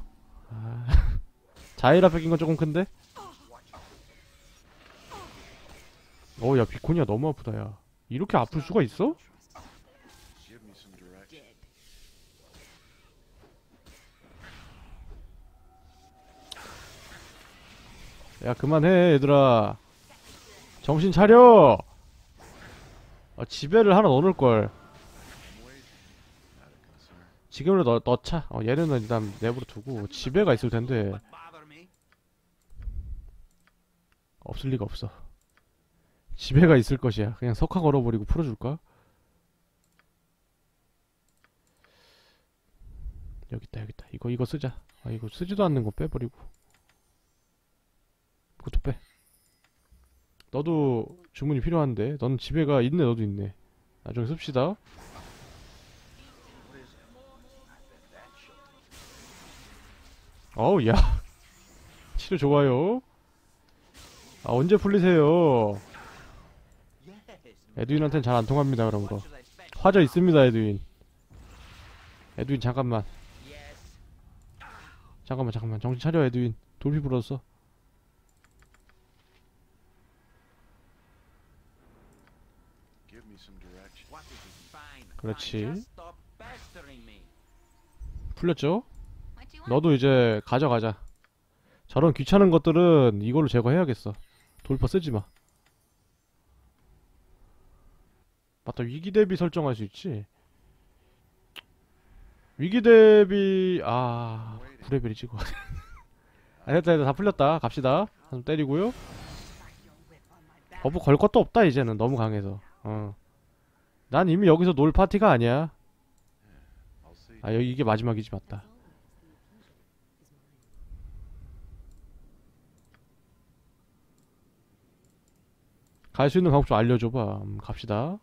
자이라 뺏긴 건 조금 큰데? 야 비코니아 너무 아프다 야. 이렇게 아플 수가 있어? Give me some direction. 야 그만해 얘들아. 정신 차려. 지배를 하나 넣어놓을걸. I'm waiting. Not a concern. 지금으로 넣자. 얘는 일단 내버려 두고 지배가 있을 텐데 But bother me. 없을 리가 없어. 지배가 있을 것이야. 그냥 석화 걸어버리고 풀어줄까? 여기있다. 이거 쓰자. 이거 쓰지도 않는 거 빼버리고. 그것도 빼. 너도 주문이 필요한데. 넌 지배가 있네. 너도 있네. 나중에 씁시다. 어우 야 아직도 좋아요. 아, 언제 풀리세요? 에드윈한테는 잘 안 통합니다, 그런 거. 화저 있습니다, 에드윈. 에드윈, 잠깐만. 잠깐만. 정신 차려, 에드윈. 돌비 불었어. Give me some direction. What is it? Fine. 그렇지. Just stop pestering me. 풀렸죠? What you want? 너도 이제 가져가자. 저런 귀찮은 것들은 이걸로 제거해야겠어. 돌파 쓰지마. 맞다, 위기 대비 설정할 수 있지. 위기 대비 9레벨이지 그거. 아, 됐다 다 풀렸다. 갑시다. 한 때리고요. 버프 걸 것도 없다 이제는. 너무 강해서. 난 이미 여기서 놀 파티가 아니야. I'll see. 아, 여기 이게 마지막이지. 맞다. 갈 수 있는 방법 좀 알려줘봐. 갑시다.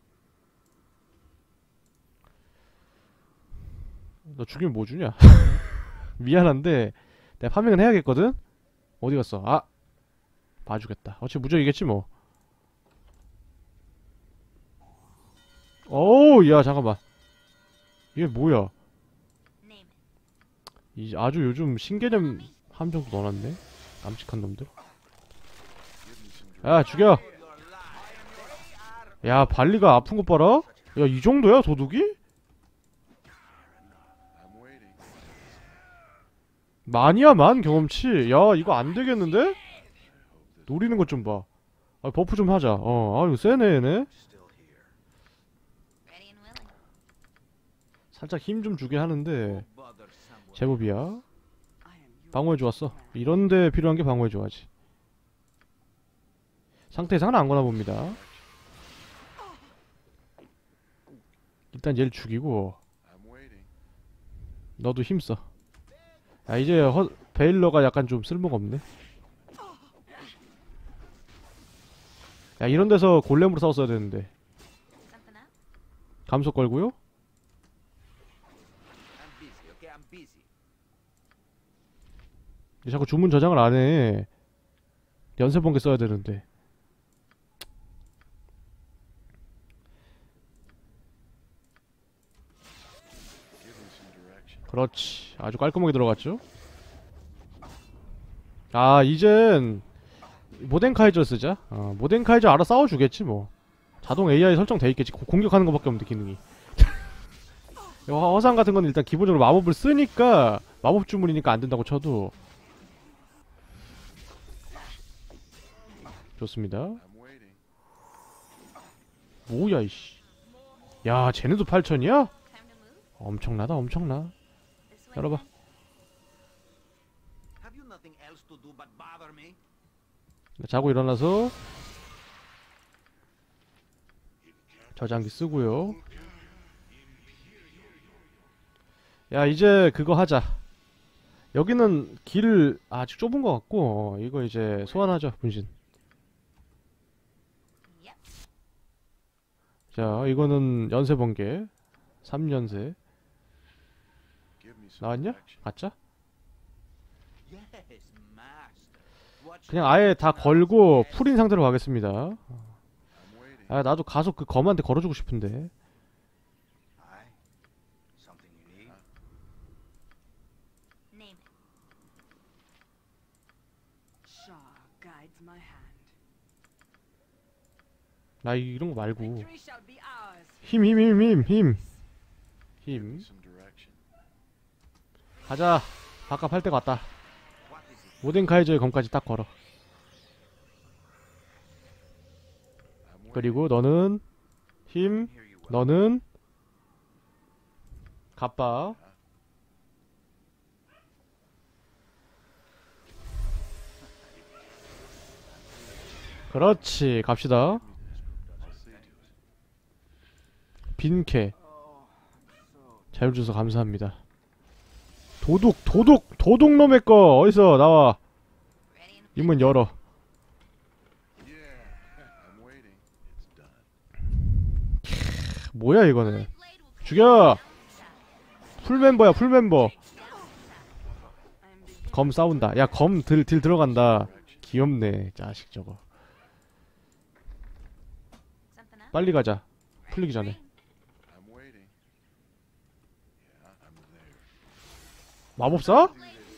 너 죽이면 뭐 주냐? 미안한데 내가 파밍은 해야겠거든? 어디 갔어? 아! 봐주겠다. 어차피 무적이겠지 뭐. 어우, 야, 잠깐만. 이게 뭐야? Name it. 이 아주 요즘 신개념 함정도 넣어놨네? 깜찍한 놈들. Give me some direction. 야, 죽여! 야, 발리가 아픈 것 봐라? 야, 이 정도야, 도둑이? I'm waiting. 만이야, 만 경험치. 야, 이거 안 되겠는데? 노리는 것 좀 봐. 아, 버프 좀 하자. 이거 세네, 얘네. Still here. Ready and willing. 살짝 힘 좀 주긴 하는데, Bother someone. 제법이야. I am your 방어해 좋았어. 이런데 필요한 게 방어해 줘야지. 상태 이상은 안 거나 봅니다. 일단 얘를 죽이고, I'm waiting. 너도 힘써. 야, 이제 베일러가 약간 좀 쓸모가 없네. 야, 이런 데서 골렘으로 싸웠어야 되는데. Something up? 감속 걸고요. I'm busy, okay? I'm busy. 자꾸 주문 저장을 안 해. 연쇄 번개 써야 되는데. Give me some direction. 그렇지. 아주 깔끔하게 들어갔죠. 아, 이젠 모덴카이저 쓰자. 모덴카이저 알아 싸워주겠지 뭐. 자동 AI 설정돼 있겠지. 공격하는 것밖에 없는데 기능이. 허상 같은 건 일단 기본적으로 마법을 쓰니까 마법 주문이니까 안 된다고 쳐도 좋습니다. I'm waiting. 뭐야 이씨. 야, 쟤네도 8천이야? Time to move? 엄청나다, 엄청나. This way. 열어봐. then. Have you nothing else to do but bother me? 자고 일어나서 저장기 쓰고요. 야, 이제 그거 하자. 여기는 길 아직 좁은 것 같고, 이거 이제 소환하자, 분신. Yep. 자, 이거는 연쇄 번개 3연쇄 Give me some 나왔냐? direction. 가짜? Yes, master. What 그냥 should 아예 I 다 do now? 걸고 Yes. 풀인 상태로 가겠습니다. I'm waiting. 아, 나도 가서 그 검한테 걸어주고 싶은데. Aye. Something you need? Name it. Shaw guides my hand. 나 이런 거 말고 Victory shall be ours. 힘. Give 힘. me some direction. 가자. 바깥 팔 때가 왔다. What is it? 모덴카이저의 검까지 딱 걸어. I'm waiting. 그리고 너는 힘, Hear you well. 너는 갑바. 그렇지. 갑시다. I'll see to it. 빈캐. Oh, so 잘 주셔서 감사합니다. 도둑놈의 거 어디서 나와? Ready and 이문 열어. Yeah. I'm waiting. It's done. 뭐야 이거는? blade will 죽여. 풀 멤버야, 풀 멤버. I'm beginning. 검 싸운다. 야, 검 딜 들어간다. 귀엽네, 자식 저거. Something up? 빨리 가자. 풀리기 전에. I'm waiting. Yeah, I'm there. 마법사?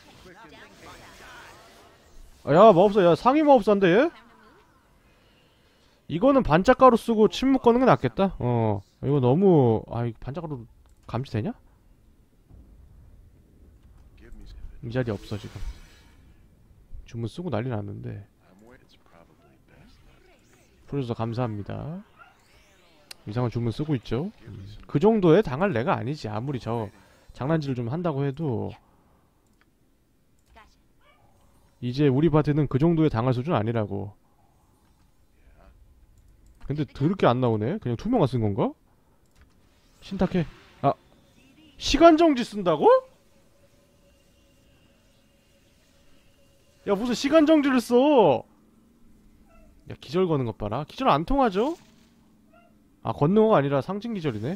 아, 야, 마법사. 야, 상위 마법사인데 얘? Time to move? 이거는 반짝가루 쓰고 침묵 거는 게 낫겠다. 이거 너무 이거 반짝가루 감지되냐? Give me some. 이 자리 없어 지금. 주문 쓰고 난리 났는데. I'm waiting. It's probably best left. 풀어줘서 감사합니다. 이상한 주문 쓰고 있죠. 그 정도에 당할 내가 아니지. 아무리 저 장난질을 좀 한다고 해도 Gotcha. 이제 우리 파티는 그 정도에 당할 수준 아니라고. 근데 더럽게 안 나오네. 그냥 투명화 쓴 건가? 신탁해. 아, 시간 정지 쓴다고? 야, 무슨 시간 정지를 써? 야, 기절 거는 것 봐라. 기절 안 통하죠? 아, 건너가 아니라 상징 기절이네.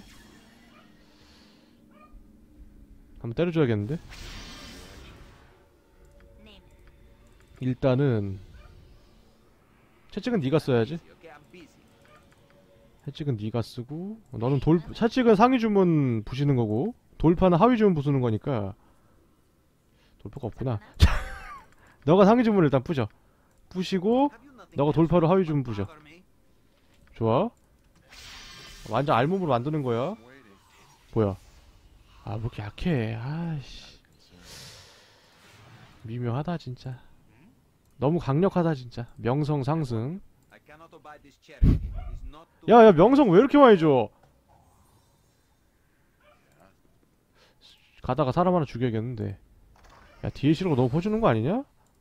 한번 때려줘야겠는데? Name it. 일단은 채찍은 네가 써야지. Okay, I'm busy. 채찍은 네가 쓰고 너는 채찍은 상위 주문 부시는 거고 돌파는 하위 주문 부수는 거니까 돌파가 없구나. 너가 상위 주문을 일단 부셔. 부시고 Have you nothing 너가 else 돌파로 하위 to 주문 부셔. bother me? 좋아. 완전 알몸으로 만드는 거야. I'm waiting. 뭐야? 아, 뭐 이렇게 약해. 아이씨. 미묘하다 진짜. 너무 강력하다 진짜. 명성 상승. I cannot abide this charity. It's not to 야야, 명성 왜 이렇게 많이 줘? 가다가 사람 하나 죽여야겠는데. 야, DLC로 너무 퍼주는 거 아니냐?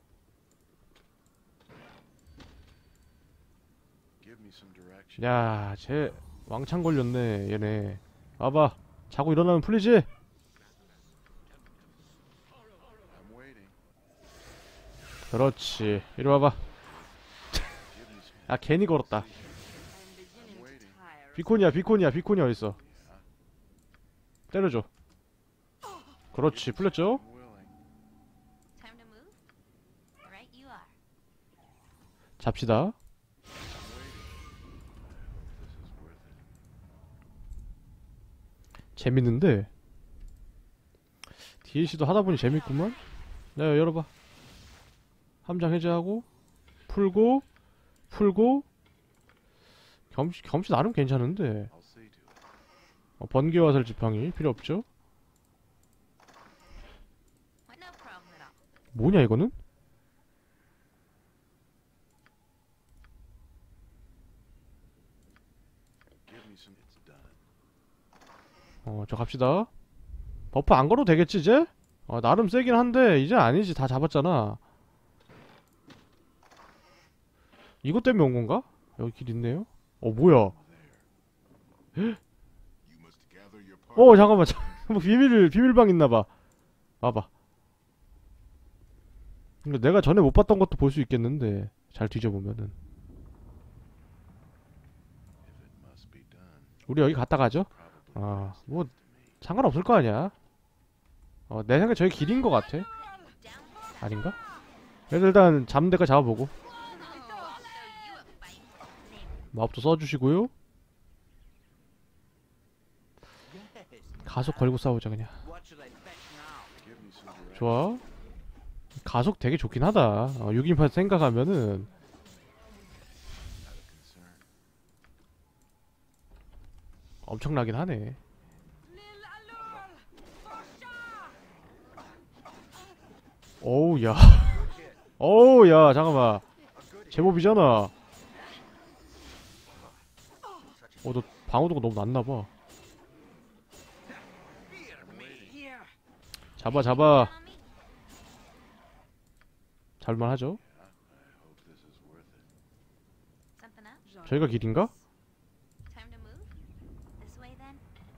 Give me some direction. 야, 쟤 왕창 걸렸네 얘네. 와봐. 자고 일어나면 풀리지? I'm waiting. 그렇지. 이리 와봐. Give me some. 아, 괜히 걸었다. I'm beginning to tire of 비콘이 어딨어? 때려줘. 그렇지, 풀렸죠? I'm willing. time to move? Right you are. 잡시다. This is worth it. 재밌는데 DLC도 하다보니 재밌구만. 야, 열어봐. 함장 해제하고 풀고 겸시 나름 괜찮은데. I'll see to it. 번개화살 지팡이 필요 없죠? What no problem at all. 뭐냐 이거는? Give me some. It's done. 저 갑시다. 버프 안 걸어도 되겠지 이제? 나름 세긴 한데 이제 아니지. 다 잡았잖아. 이것 때문에 온 건가? 여기 길 있네요. 뭐야? You must gather your party. 잠깐만. 뭐 비밀방 있나봐. 와봐. 근데 내가 전에 못 봤던 것도 볼 수 있겠는데 잘 뒤져보면은. If it must be done. 우리 여기 갔다 가죠? Probably best 뭐 left to me. 상관없을 거 아니야. 내 생각에 저기 길인 것 같아. Down for 아닌가? 그래서 일단 잡는 데까지 잡아보고. I'll show you a fight. Name it. 마법도 써주시고요. Yes. 가속 걸고 싸우자 그냥. What should I fetch now? Give me some direction. 좋아. 가속 되게 좋긴 하다. 6인파 생각하면은 Concern. 엄청나긴 하네. 어우 야. 어우 야, 잠깐만. 제법이잖아. 너 방어도가 너무 낮나봐. Here. 잡아. On me? 잘만 하죠. I hope this is worth it. Something up? 저희가 길인가? Time to move? This way then?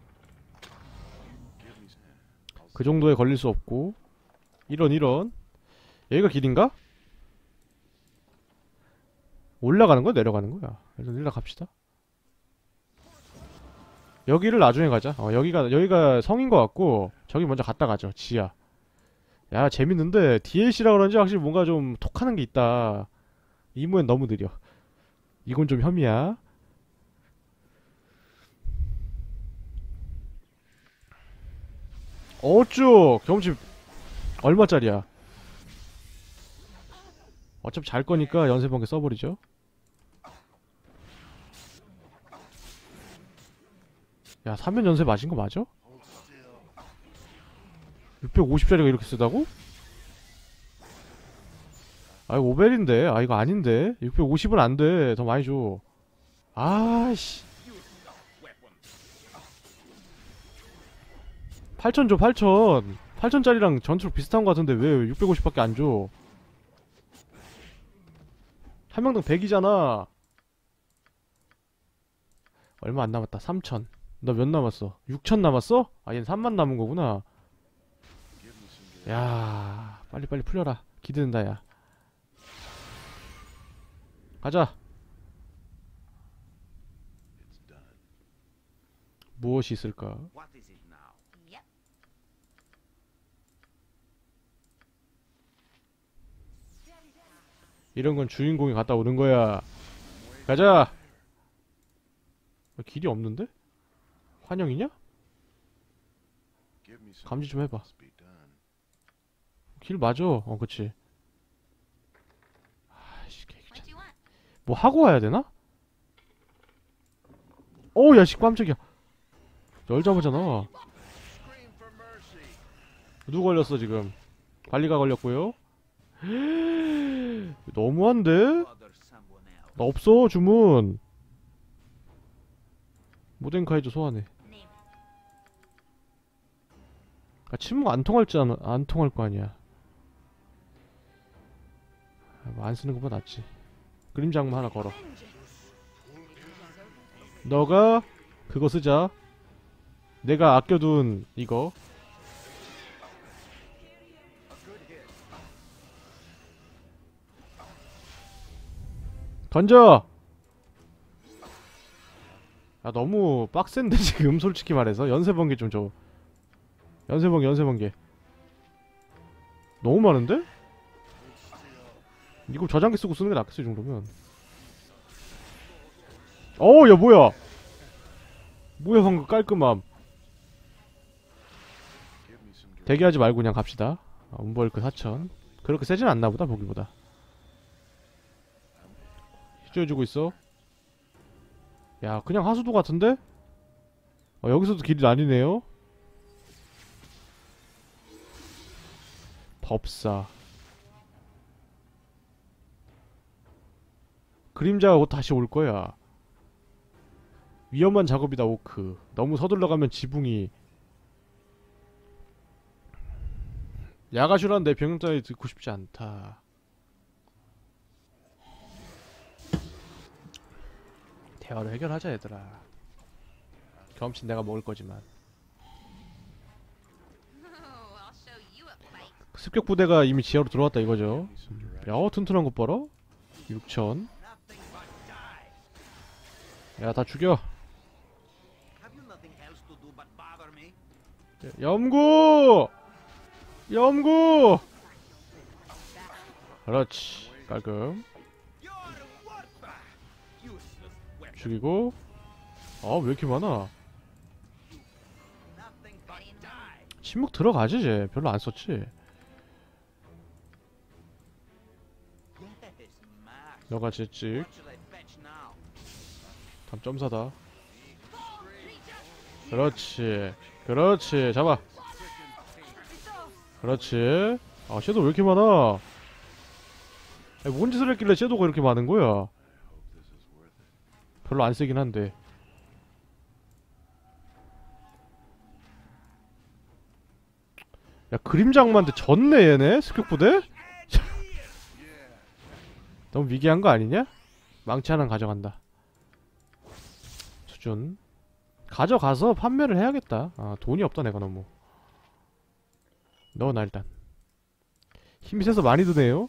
Give me some. I'll 그 정도에 걸릴 수 없고. 이런. 여기가 길인가? 올라가는 거야? 내려가는 거야? 일단 올라갑시다. 여기를 나중에 가자. 여기가 성인 것 같고 저기 먼저 갔다 가죠. 지하. 야 재밌는데 DLC라 그런지 확실히 뭔가 좀 톡하는 게 있다. 이모엔 너무 느려. 이건 좀 혐의야. 어쭈 경험치 얼마짜리야? 어차피 잘 거니까 연쇄번개 써버리죠. 야 3면 연쇄 맞은 거 맞아? 650짜리가 이렇게 쓰다고? 아 이거 오벨인데. 아 이거 아닌데. 650은 안돼. 더 많이 줘. 아이씨 8,000 줘. 8,000 8,000짜리랑 전투력 비슷한 거 같은데 왜 650밖에 안 줘? 한 명당 100이잖아. 얼마 안 남았다. 3,000. 너 몇 남았어? 6,000 남았어? 아 얘는 3만 남은 거구나. 야 빨리빨리 풀려라. 기대된다 야. 가자. 무엇이 있을까? What is it now? Yep. 이런 건 주인공이 갔다 오는 거야. 가자. 길이 없는데? 환영이냐? Give me some 감지 좀 해봐. must be done. 길 맞아. 어 그치. 아이씨 개 What 귀찮. you want? 뭐 하고 와야 되나? 오 야씨 깜짝이야. 열자마잖아. Scream for mercy. 누구 걸렸어 지금? 관리가 걸렸고요. 너무한데? Bother someone else. 나 없어 주문. 모덴카이저 소환해. Name. 아, 침묵 안 통할지 안 통할 거 아니야. 아, 뭐안 쓰는 것보다 낫지. 그림장만 하나 걸어. 너가 그거 쓰자. 내가 아껴둔 이거. 던져. 야 너무 빡센데 지금 솔직히 말해서 연쇄번개 좀 줘. 연쇄번개 너무 많은데? 이거 저장기 쓰고 쓰는 게 낫겠어 이 정도면. 야 뭐야 방금 깔끔함. Give me some direction. 대기하지 말고 그냥 갑시다. 운버일크 4,000 그렇게 세진 않나보다 보기보다. 희조해주고 있어. 야 그냥 하수도 같은데? 여기서도 길이 나뉘네요. 법사 그림자가 곧 다시 올 거야. 위험한 작업이다 오크. 너무 서둘러 가면 지붕이. 야가슈란 내 병영 따위 듣고 싶지 않다. 대화로 해결하자 얘들아. 경험치 내가 먹을 거지만. Oh, I'll show you a fight. 습격 부대가 이미 지하로 들어왔다 이거죠. Give me some direction. 야 튼튼한 것 봐라. 6,000. Nothing but die. 야 다 죽여. Have you nothing else to do but bother me? 염구. 그렇지. 깔끔. You're what the? Useless weapon. 죽이고. 왜 이렇게 많아? Nothing but die. 침묵 들어가지 쟤. 별로 안 썼지. Yes, master. 너가 제찍. What should I fetch now? 다음 점사다. 그렇지. 잡아. 그렇지. 섀도우 왜 이렇게 많아? 아니, 뭔 짓을 했길래 섀도우가 이렇게 많은 거야? I hope this is worth it. 별로 안 세긴 한데. 야 그림장만데 졌네 얘네? 습격부대? 너무 미개한 거 아니냐? 망치 하나 가져간다. 수준. 가져가서 판매를 해야겠다. 돈이 없다 내가 너무. 넣어놔 일단. 힘이 세서 많이 드네요.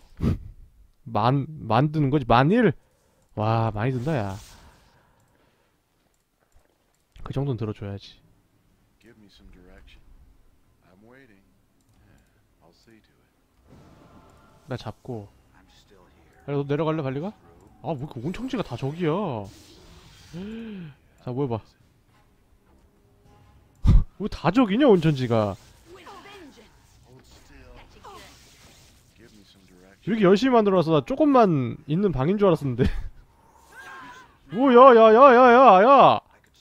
만 드는 거지. 10,000? 와 많이 든다 야. 그 정도는 들어줘야지. Give me some direction. I'm waiting. I'll see to it. 나 잡고. I'm still here. 야, 너 내려갈래 빨리 가? Through. 아, 뭐 이렇게 온천지가 다 저기야. 자, 뭐 해봐. 왜 다 저기냐 온천지가. With vengeance. Hold still. Catch it good. Give me some direction. 이렇게 열심히 만들어놨어. 나 조금만 있는 방인 줄 알았었는데. 오, 야. I could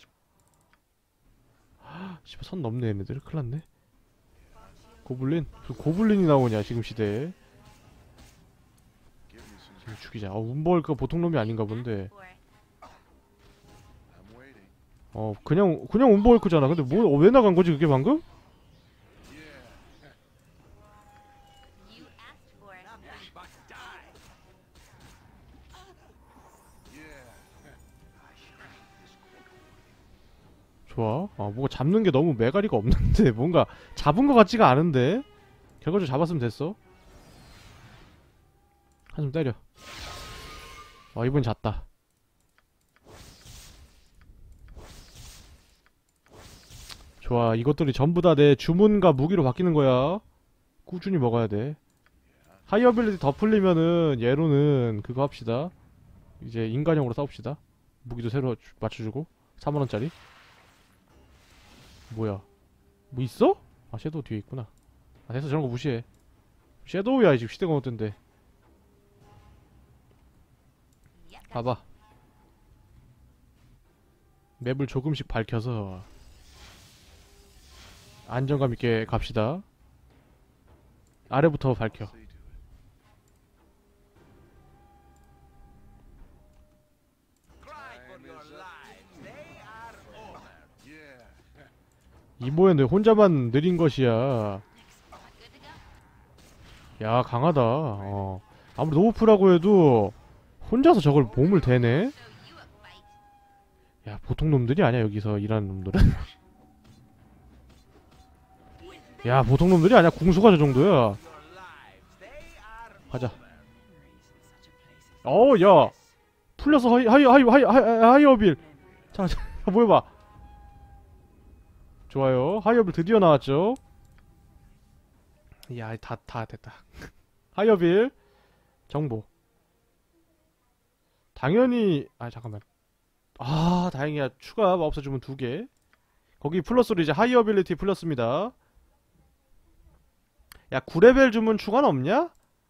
씨발, 선 넘네, 얘네들. 큰일 났네. 고블린? 그 고블린이 나오냐, 지금 시대에. Give me some. 지금 죽이자. 운벌 보통 놈이 아닌가 본데. For it. I'm waiting. 그냥 운벌크잖아. 근데 왜 나간 거지, 그게 방금? Yeah. You asked for it. Nothing but die. Yeah. 좋아. 뭐가 잡는 게 너무 매가리가 없는데. 뭔가 잡은 거 같지가 않은데. 결과적으로 잡았으면 됐어. 한숨 때려. 이번 잤다. 좋아. 이것들이 전부 다 내 주문과 무기로 바뀌는 거야. 꾸준히 먹어야 돼. 하이어빌리티 더 풀리면은 얘로는 그거 합시다. 이제 인간형으로 싸웁시다. 무기도 새로 맞춰주고 3만원짜리. 뭐야? 뭐 있어? 아, 섀도우 뒤에 있구나. 아, 됐어. 저런 거 무시해. 섀도우야. 지금 시대가 어떤데. Yep. 봐봐. 맵을 조금씩 밝혀서 안정감 있게 갑시다. 아래부터 밝혀. See to it. cry for your lives. They are over. Yeah. 이모에 너 혼자만 느린 것이야. Good to go. 야, 강하다. 아무리 노브프라고 해도 혼자서 저걸 몸을 대네. Show you a fight. 야, 보통 놈들이 아니야. 여기서 일하는 놈들은. 야, 보통 놈들이 아니야. 궁수가 저 정도야. Your lives. They are 가자. over. 야. 풀렸어. 하이어빌. 자, 뭐 해봐. 좋아요. 하이어빌 드디어 나왔죠. 야, 다 됐다. 하이어빌 정보. 당연히 잠깐만. 다행이야. 추가 마법사 주문 2개. 거기 플러스로 이제 하이어빌리티 풀렸습니다. 야, 9레벨 주문 추가는 없냐?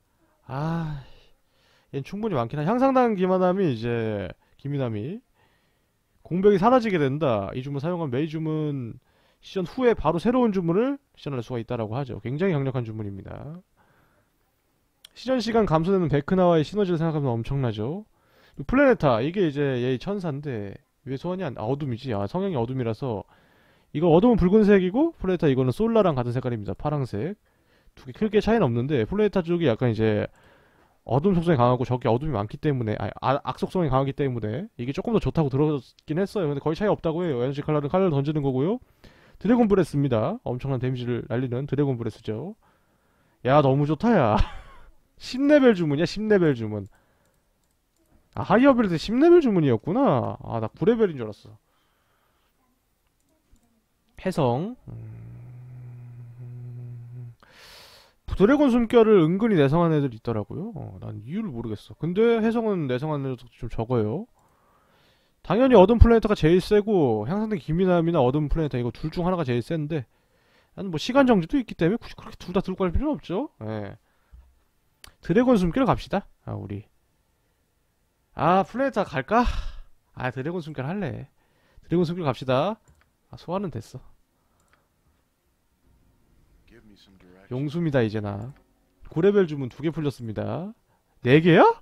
얜 충분히 많긴 한. 향상당 기미남이 공백이 사라지게 된다. 이 주문 사용한 매일 주문 시전 후에 바로 새로운 주문을 시전할 수가 있다라고 하죠. 굉장히 강력한 주문입니다. 시전 시간 감소되는 베크나와의 시너지를 생각하면 엄청나죠. 플래네타, 이게 이제 얘 천사인데 왜 소환이 어둠이지? 성향이 어둠이라서 이거 어둠은 붉은색이고 플래네타 이거는 솔라랑 같은 색깔입니다. 파랑색. 두 개 크게 차이는 없는데 플래네타 쪽이 약간 이제 어둠 속성이 강하고 저기 어둠이 많기 때문에 악 속성이 강하기 때문에 이게 조금 더 좋다고 들었긴 했어요. 근데 거의 차이 없다고 해요. 에너지 칼날을 던지는 거고요. 드래곤 브레스입니다. 엄청난 데미지를 날리는 드래곤 브레스죠. 야, 너무 좋다. 야 10레벨 주문이야. 10레벨 주문. 하이어빌리티 10레벨 주문이었구나. 나 9레벨인 줄 알았어. 해성. 드래곤 숨결을 은근히 내성하는 애들 있더라고요. 난 이유를 모르겠어. 근데 해성은 내성하는 애들 좀 적어요. 당연히 어둠 플래네트가 제일 세고 향상된 기미남이나 어둠 플래네트 이거 둘 중 하나가 제일 센데 난 뭐 시간 정지도 있기 때문에 굳이 그렇게 둘 다 들고 갈 필요는 없죠. 예. 드래곤 숨결 갑시다. 우리. 플래네트 갈까? 드래곤 숨결 할래. 드래곤 숨결 갑시다. 소화는 됐어. Give me some direction. 용숨이다 이제 나. 9레벨 주문 2개 풀렸습니다. 4개야?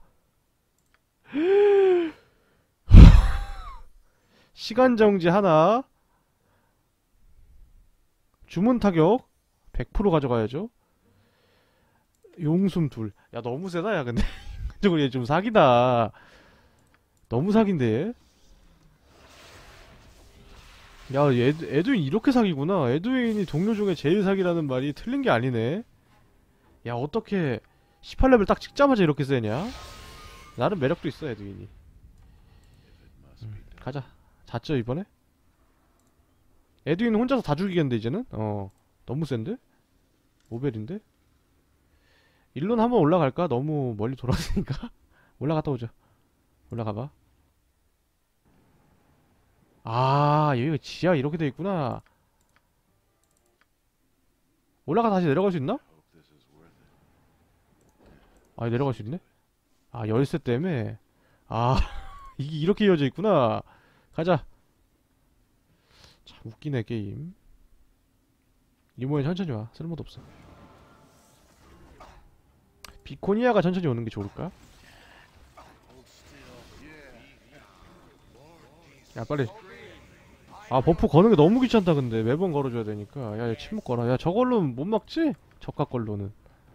시간 정지 하나. 주문 타격 100% 가져가야죠. 용숨 둘. 야, 너무 세다. 야, 근데 이쪽으로 얘 좀 사기다. 너무 사기인데. 야, 에드윈 이렇게 사기구나. 에드윈이 동료 중에 제일 사기라는 말이 틀린 게 아니네. 야, 어떻게 18레벨 딱 찍자마자 이렇게 세냐? 나름 매력도 있어, 에드윈이. Must be done. 가자. 잤죠, 이번에? 에드윈 혼자서 다 죽이겠는데, 이제는? 너무 센데? 오벨인데? 일로는 한번 올라갈까? 너무 멀리 돌아왔으니까. 올라갔다 오자. 올라가봐. 아, 여기가 지하 이렇게 돼 있구나. 올라가 다시 내려갈 수 있나? Hope this is worth it. 아, 내려갈 수 있네? 아, 열쇠 때문에. 아, 이게 이렇게 이어져 있구나. 가자. 참 웃기네, 게임. 이모에 천천히 와. 쓸모도 없어. 비코니아가 천천히 오는 게 좋을까? Hold still. Yeah. 야, 빨리. 아, 버프 거는 게 너무 귀찮다, 근데. 매번 걸어줘야 되니까. 야, 야, 침묵 걸어. 야, 저걸로는 못 막지? 저가 걸로는.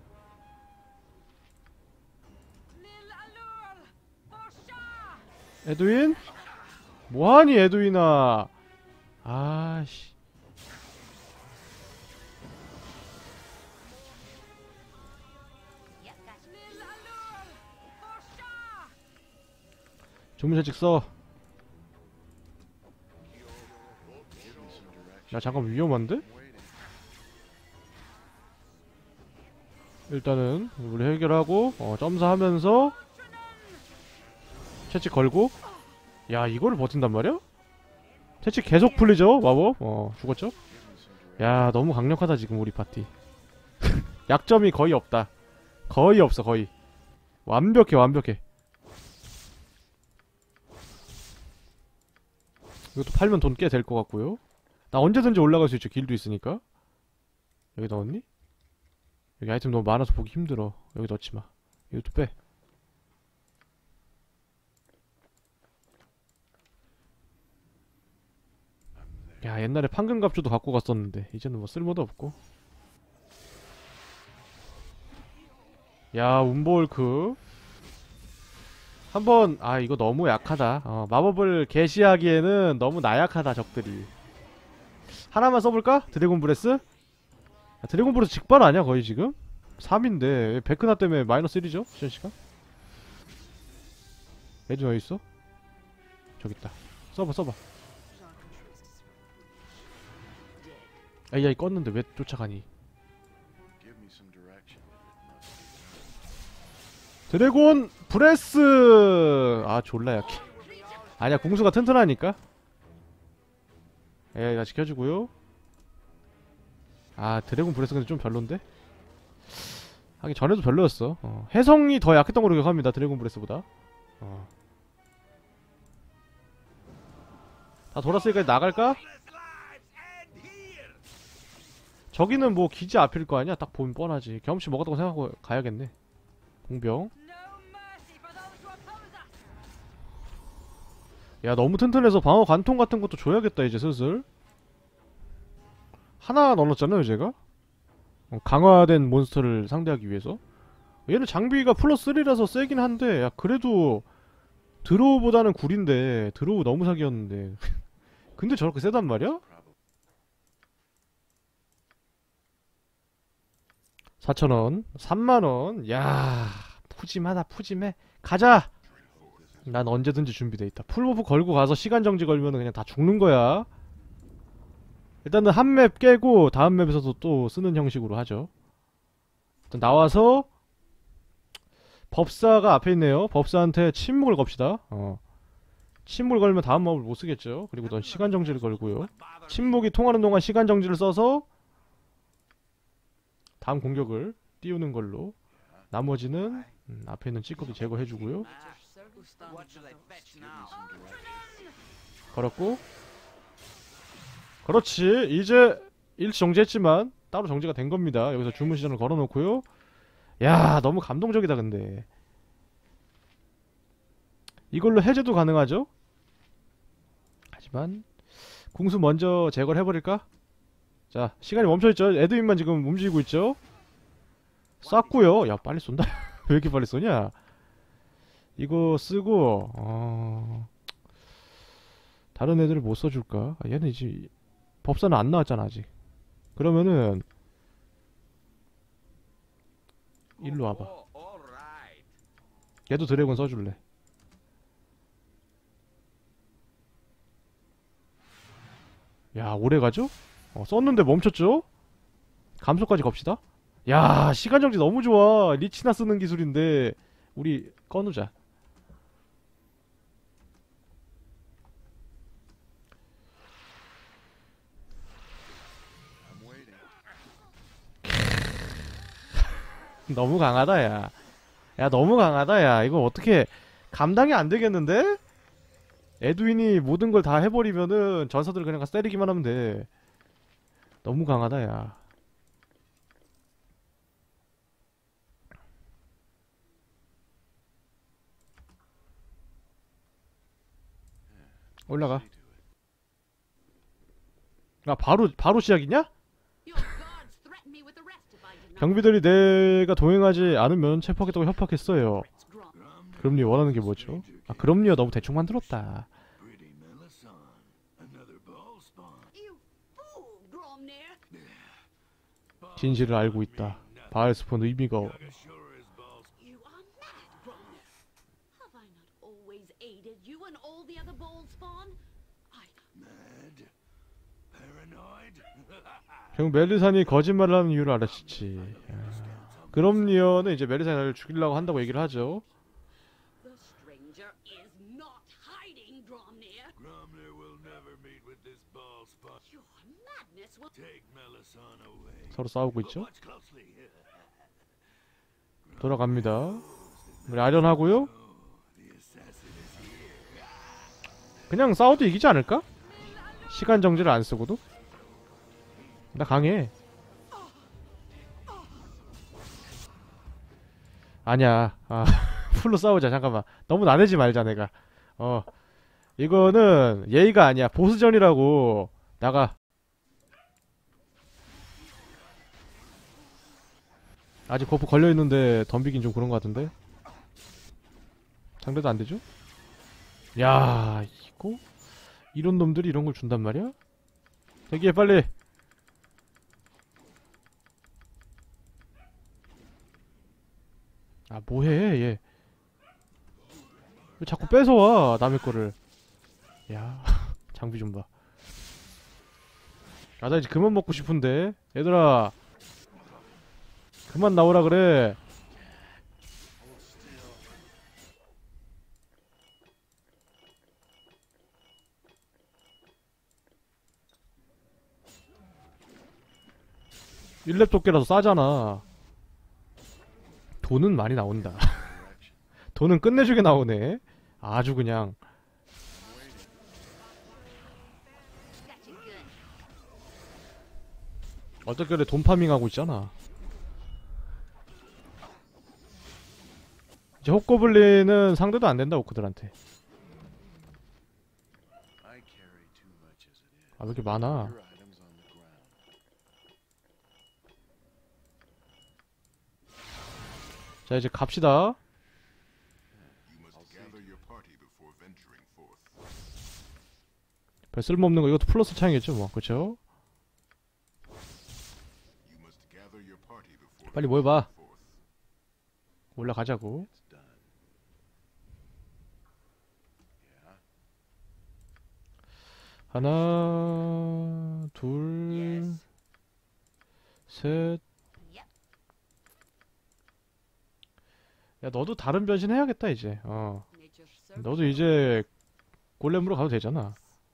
에드윈? 뭐하니, 에드윈아? 아씨. 주문서직 써. 야, 잠깐 위험한데? Waiting. 일단은 우리 해결하고 점사하면서 채찍 걸고. 야, 이거를 버틴단 말이야? 채찍 계속 풀리죠, 마법? 죽었죠? 야, 너무 강력하다 지금 우리 파티. 약점이 거의 없다. 거의 없어, 거의. 완벽해, 완벽해. 이것도 팔면 돈 꽤 될 것 같고요. 나 언제든지 올라갈 수 있죠, 길도 있으니까. 여기 넣었니? 여기 아이템 너무 많아서 보기 힘들어. 여기 넣지마. 이것도 빼. 야, 옛날에 판금갑주도 갖고 갔었는데 이제는 뭐 쓸모도 없고. 야, 움볼크 한번. 아, 이거 너무 약하다. 마법을 개시하기에는 너무 나약하다, 적들이. 하나만 써볼까? 드래곤 브레스? 야, 드래곤 브레스 직발 아니야 거의 지금? 3인데 베크나 때문에 마이너스 1이죠? 시간시간? 애들 어딨어? 저기있다. 써봐, 써봐. AI 껐는데 왜 쫓아가니? Give me some direction. 드래곤 브레스! 아, 졸라 약해. 아니야, 궁수가 튼튼하니까. AI가 지켜주고요. 아, 드래곤 브레스 근데 좀 별론데? 하긴 전에도 별로였어. 해성이 더 약했던 걸로 기억합니다, 드래곤 브레스보다. 다 돌았으니까 나갈까? 저기는 뭐 기지 앞일 거 아니야? 딱 보면 뻔하지. 경험치 먹었다고 생각하고 가야겠네. 공병. 야, 너무 튼튼해서 방어 관통 같은 것도 줘야겠다 이제 슬슬. 하나 넣어놨잖아요 제가. 강화된 몬스터를 상대하기 위해서. 얘는 장비가 플러스 3라서 세긴 한데, 야, 그래도 드로우보다는 구린데. 드로우 너무 사기였는데. 근데 저렇게 세단 말이야? 4,000원 3만원. 야, 푸짐하다, 푸짐해. 가자. 난 언제든지 준비돼 있다. 풀버프 걸고 가서 시간 정지 걸면은 그냥 다 죽는 거야. 일단은 한 맵 깨고 다음 맵에서도 또 쓰는 형식으로 하죠. 일단 나와서 법사가 앞에 있네요. 법사한테 침묵을 겁시다. 침묵을 걸면 다음 몹을 못 쓰겠죠. 그리고 넌 시간 정지를 걸고요. 침묵이 통하는 동안 시간 정지를 써서 다음 공격을 띄우는 걸로. 나머지는 앞에 있는 찌꺼기 제거해주고요. What shall I fetch now? 걸었고. 그렇지. 이제 일치 정지했지만 따로 정지가 된 겁니다. 여기서 주문 시전을 걸어놓고요. 야, 너무 감동적이다 근데. 이걸로 해제도 가능하죠? 하지만 궁수 먼저 제거를 해버릴까? 자, 시간이 멈춰있죠? 에드윈만 지금 움직이고 있죠? 쐈고요. 야, 빨리 쏜다. 왜 이렇게 빨리 쏘냐? 이거 쓰고 다른 애들을 못 써줄까? 얘는 이제 법사는 안 나왔잖아 아직. 그러면은 일로 와봐. All right. 얘도 드래곤 써줄래. 야, 오래 가죠? 썼는데 멈췄죠? 감소까지 겁시다. 야, 시간 정지 너무 좋아. 리치나 쓰는 기술인데 우리 꺼놓자. I'm waiting. 너무 강하다, 야. 야, 너무 강하다, 야. 이거 어떻게 감당이 안 되겠는데? 에드윈이 모든 걸 다 해버리면은 전사들 그냥 가서 때리기만 하면 돼. 너무 강하다, 야. 올라가. See to it. 아, 바로 시작이냐? Your guards threaten me with arrest if I did not. 경비들이 내가 동행하지 않으면 체포하겠다고 협박했어요. It's Grom. 그럼요, 원하는 게 뭐죠? 아, 그럼요, 너무 대충 만들었다. Pretty Melisande. Another ball spawn. You fool, Gromnir. 진실을 알고 있다. 바알스폰 의미가 Sure as balls. You are mad, Gromnir. Have I not always aided you and all the other bold spawn? Mad? Paranoid? 결국 멜리산이 거짓말을 하는 이유를 알았지. 그럼요는 이제 멜리산을 죽이려고 한다고 얘기를 하죠. The stranger is not hiding, Gromnir. Gromner will never meet with this ball spawn. Your madness will. Take Melisande away. 서로 싸우고 있죠. Watch closely. 돌아갑니다. 우리 아련하고요. The assassin is here. 그냥 싸워도 이기지 않을까? 시간 정지를 안 쓰고도. 나 강해. 아니야. 아, 풀로 싸우자. 잠깐만. 너무 나대지 말자 내가. 이거는 예의가 아니야. 보스전이라고. 나가. 아직 버프 걸려있는데 덤비긴 좀 그런 것 같은데. 상대도 안 되죠? 야, 이거? 이런 놈들이 이런 걸 준단 말이야? 대기해, 빨리! 아, 뭐해, 얘. 왜 자꾸 뺏어와, 남의 거를. 야, 장비 좀 봐. 아, 나 이제 그만 먹고 싶은데. 얘들아. 그만 나오라 그래. 일렙 도끼라서 싸잖아. 돈은 많이 나온다. 돈은 끝내주게 나오네. 아주 그냥. Gotcha good. 어떻게 그래, 돈 파밍하고 있잖아. 이제 헛고블린은 상대도 안 된다, 오크들한테. I carry too much as it is. 아, 왜 이렇게 많아? Your items on the ground. 자, 이제 갑시다. You must gather your party before venturing forth. 별 쓸모없는 거, 이것도 플러스 차이겠죠, 뭐. 그쵸? You must gather your party before 빨리 모여봐. venturing forth. 올라가자고. It's done. Yeah. 하나, 둘, Yes. 셋. Yep. 야, 너도 다른 변신 해야겠다, 이제. Nature's so 너도 이제 골렘으로 가도 되잖아.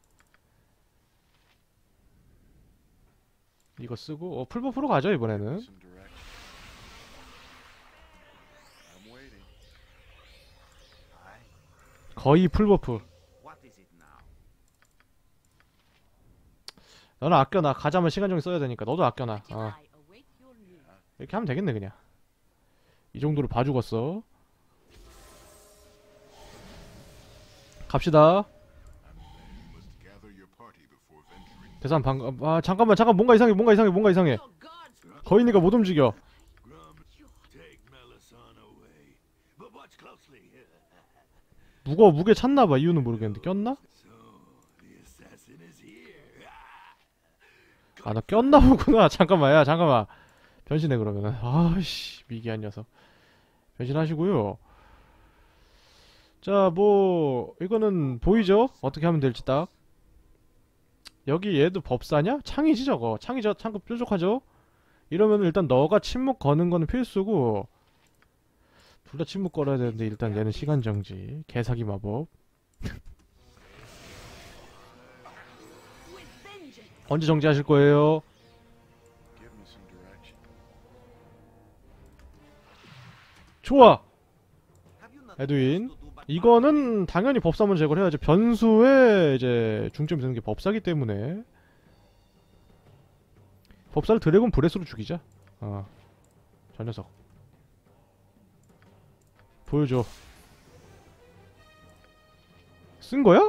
이거 쓰고, 풀버프로 가죠, 이번에는. Some direction. I'm waiting. 거의 풀버프. What is it now? 너는 아껴놔. 가자면 시간 정지 써야 되니까. 너도 아껴놔. I await your news. 이렇게 하면 되겠네, 그냥. 이 정도로 봐주겠어. 갑시다. You must gather your party before venturing. 대산 방금, 잠깐만, 뭔가 이상해. Your guards. 거인이가 못 움직여. Grom, take Melisande away. But watch closely. 무게 찼나봐. 이유는 모르겠는데. 꼈나? So, the assassin is here. 아, 나 꼈나 보구나. 잠깐만, 야, 잠깐만. 변신해, 그러면은. 아이씨, 미개한 녀석. 변신하시고요. 자, 뭐, 이거는 보이죠? 어떻게 하면 될지 딱. 여기 얘도 법사냐? 창이지, 저거. 창급 뾰족하죠? 이러면 일단 너가 침묵 거는 거는 필수고, 둘 다 침묵 걸어야 되는데 일단 얘는 시간 정지. 개사기 마법. With vengeance. 언제 정지하실 거예요? Give me some direction. 좋아. Have you not 에드윈. to do but 이거는 당연히 법사만 제거를 해야지. 변수에 이제 중점이 드는 게 법사기 때문에 법사를 드래곤 브레스로 죽이자. 저 녀석 보여줘. 쓴 거야?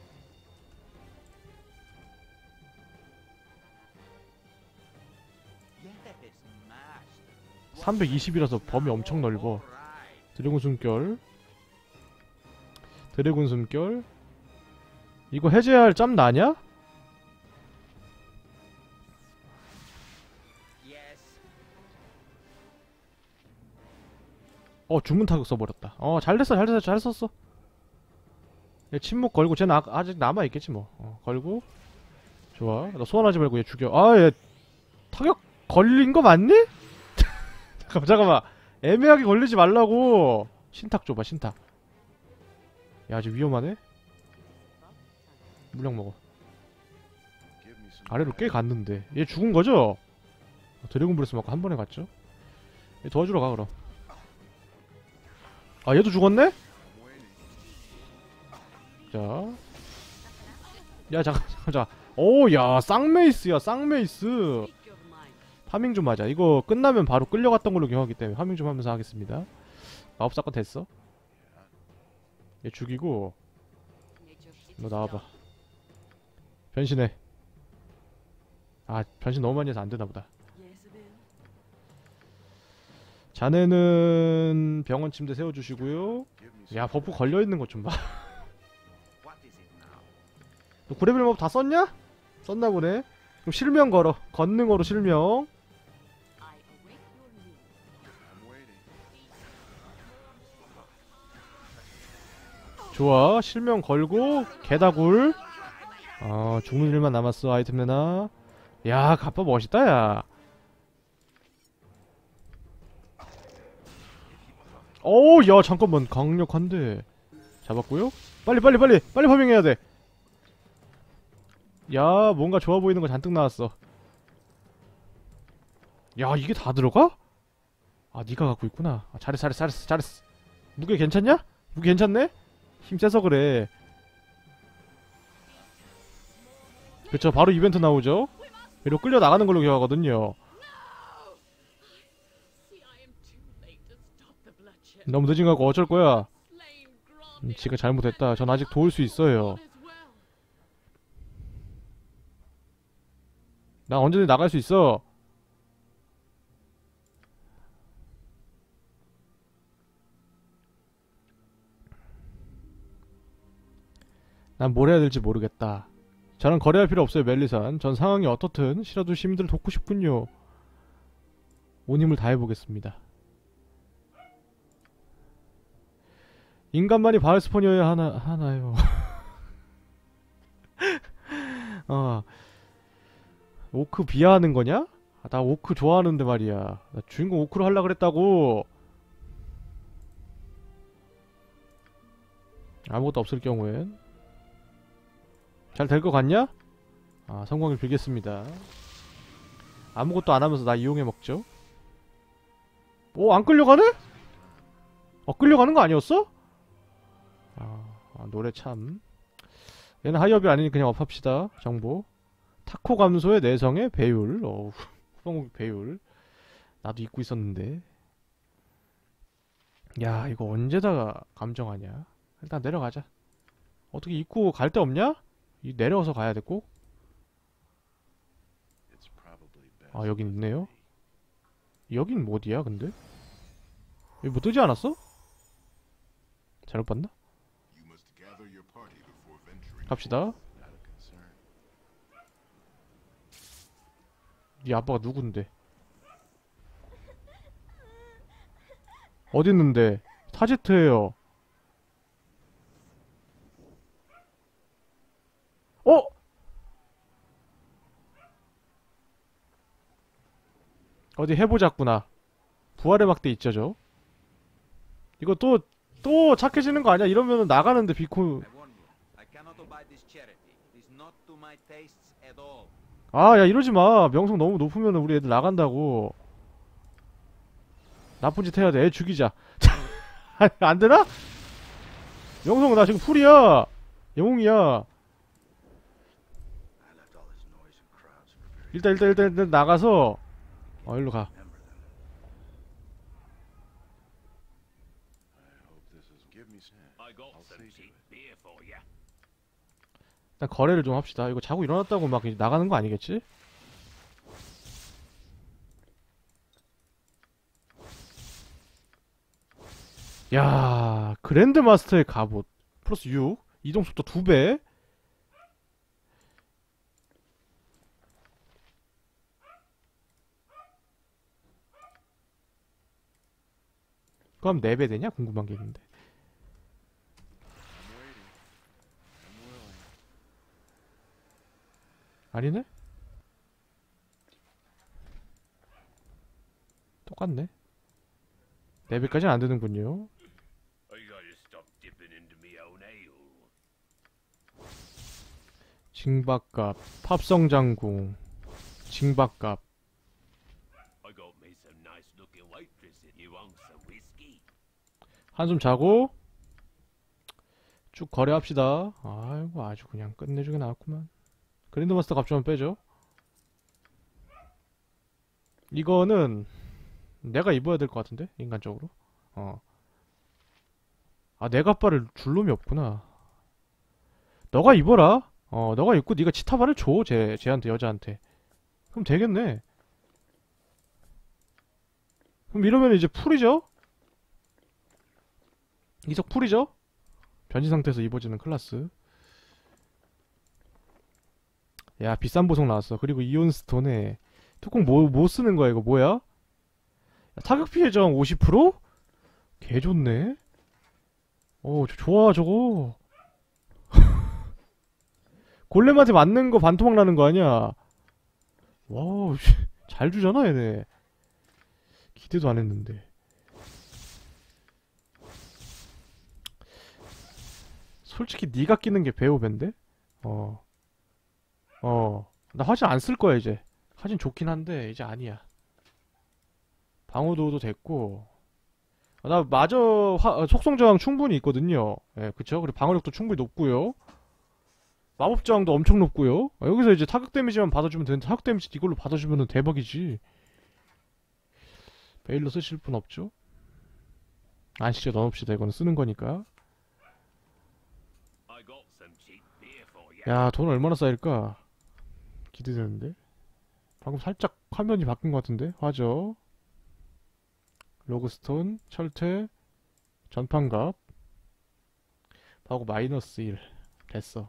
Yes, master. 320이라서 범위 엄청 넓어. Alright. 드래곤 숨결. 드래곤 숨결. 이거 해제할 짬 나냐? Yes. 주문 타격 써버렸다. 잘 썼어. 얘 침묵 걸고, 쟤는 아직 남아있겠지 뭐. 걸고. 좋아. 너 소환하지 말고 얘 죽여. 얘 타격 걸린 거 맞니? 잠깐만. 애매하게 걸리지 말라고. 신탁 줘봐, 신탁. 야, 아직 위험하네? 물약 먹어. Give me some 아래로 꽤 direction. 갔는데. 얘 죽은 거죠? 드래곤 브레스 맞고 한 번에 갔죠? 얘 도와주러 가, 그럼. 얘도 죽었네? I'm waiting. 자. 야, 잠깐. 오, 야, 쌍메이스야, 쌍메이스. Speak your mind. 파밍 좀 하자. 이거 끝나면 바로 끌려갔던 걸로 기억하기 때문에 파밍 좀 하면서 하겠습니다. 마법사건 됐어. 얘 죽이고, Nature's 너 나와봐. 변신해. 변신 너무 많이 해서 안 되나 보다. Yes, it is. 자네는 병원 침대 세워주시고요. Give me some 야, 버프 direction. 걸려있는 것 좀 봐. What is it now? 너 9레벨 마법 다 썼냐? 썼나 보네. 그럼 실명 걸어. 건능어로 실명. I await your news. I'm waiting. 좋아. 실명 걸고 개다굴. 죽는 일만 남았어. 아이템 내놔. 야, 갑바 멋있다, 야. 야, 잠깐만. 강력한데. 잡았고요. 빨리 파밍해야 돼. 야, 뭔가 좋아 보이는 거 잔뜩 나왔어. 야, 이게 다 들어가? 네가 갖고 있구나. 잘했어. 무게 괜찮냐? 무게 괜찮네? 힘 세서 그래. 그쵸, 바로 이벤트 나오죠? 이리로 끌려 나가는 걸로 기억하거든요. See, I am too late to stop the bloodshed. 너무 늦은 거 같고 어쩔 거야. Slain Gromit. 지가 잘못했다. 전 아직 도울 수 있어요. All is well. 난 언제든 나갈 수 있어. 난 뭘 해야 될지 모르겠다. 저랑 거래할 필요 없어요, 멜리산. 전 상황이 어떻든 시라도 시민들을 돕고 싶군요. 온 힘을 다해보겠습니다. 인간만이 바알스폰이어야 하나요? 오크 비하하는 거냐? 나 오크 좋아하는데 말이야. 나 주인공 오크로 하려고 그랬다고. 아무것도 없을 경우엔 잘 될 것 같냐? 성공을 빌겠습니다. 아무것도 안 하면서 나 이용해 먹죠. 안 끌려가네? 끌려가는 거 아니었어? 노래 참. 얘는 하이업이 아니니 그냥 업합시다. 정보. 타코 감소의 내성의 배율. 후방공격 배율. 나도 잊고 있었는데. 야, 이거 언제다가 감정하냐? 일단 내려가자. 어떻게 입고 갈 데 없냐? 내려와서 가야 돼 꼭? It's probably best. 여긴 있네요. 여긴 뭐 어디야 근데? 여기 뭐 뜨지 않았어? 잘못 봤나? You must gather your party before venturing. 갑시다. Not a concern. 네 아빠가 누군데? 어디 있는데? 타지트예요. 어디 해보자꾸나. 부활의 막대 있죠, 저. 이거 또 착해지는 거 아니야? 이러면은 나가는데 비코. I warn you, I cannot abide this charity. It is not to my tastes at all. 아, 야, 이러지 마. 명성 너무 높으면은 우리 애들 나간다고. 나쁜 짓 해야 돼. 애 죽이자. 안 되나? 명성 나 지금 풀이야. 영웅이야. I left all this noise and crowds for very 일단 나가서 일로 가. remember them. I hope this is give me some. I got I'll some see to cheap it. beer for you. 일단 거래를 좀 합시다. 이거 자고 일어났다고 막 이제 나가는 거 아니겠지? 야, 그랜드 마스터의 갑옷 플러스 6 이동 속도 2배. 그럼 4배 되냐? 궁금한 게 있는데. I'm waiting. I'm willing. 아니네? 똑같네. 4배까지는 안 되는군요. I gotta stop dipping into me own ale. 징박갑, 팝성장궁, 징박갑. I got me some nice looking waitress. You want some whiskey? 한숨 자고 쭉 거래합시다. 아이고 아주 그냥 끝내주게 나왔구만. 그랜드마스터 값 좀 빼죠. 이거는 내가 입어야 될 것 같은데 인간적으로. 아, 내 갑바를 줄 놈이 없구나. 너가 입어라. 너가 입고 네가 치타바를 줘. 쟤한테, 여자한테. 그럼 되겠네. 그럼 이러면 이제 풀이죠? 이석 풀이죠? 변신 상태에서 입어지는 클라스. 야, 비싼 보석 나왔어. 그리고 이온스톤에 뚜껑 뭐 쓰는 거야, 이거 뭐야? 야, 타격 피해 저항 50%? 개 좋네. 좋아, 저거. 골렘한테 맞는 거 반토막 나는 거 아니야? 와우, 잘 주잖아, 얘네. 기대도 안 했는데. 솔직히 네가 끼는 게 배우밴데? 나 화진 안 쓸 거야, 이제. 화진 좋긴 한데, 이제 아니야. 방어도도 됐고. 나 마저 속성 저항 충분히 있거든요. 예, 그쵸? 그리고 방어력도 충분히 높고요. 마법 저항도 엄청 높고요. 여기서 이제 타격 데미지만 받아주면 되는데, 타격 데미지 이걸로 받아주면 대박이지. 베일로 쓰실 분 없죠? 안시죠, 넣읍시다. 이거는 쓰는 거니까. I got some cheap beer for you. 야, 돈 얼마나 쌓일까? 기대되는데? 방금 살짝 화면이 바뀐 것 같은데? 화저, 로그스톤, 철퇴, 전판갑, 하고 마이너스 1 됐어.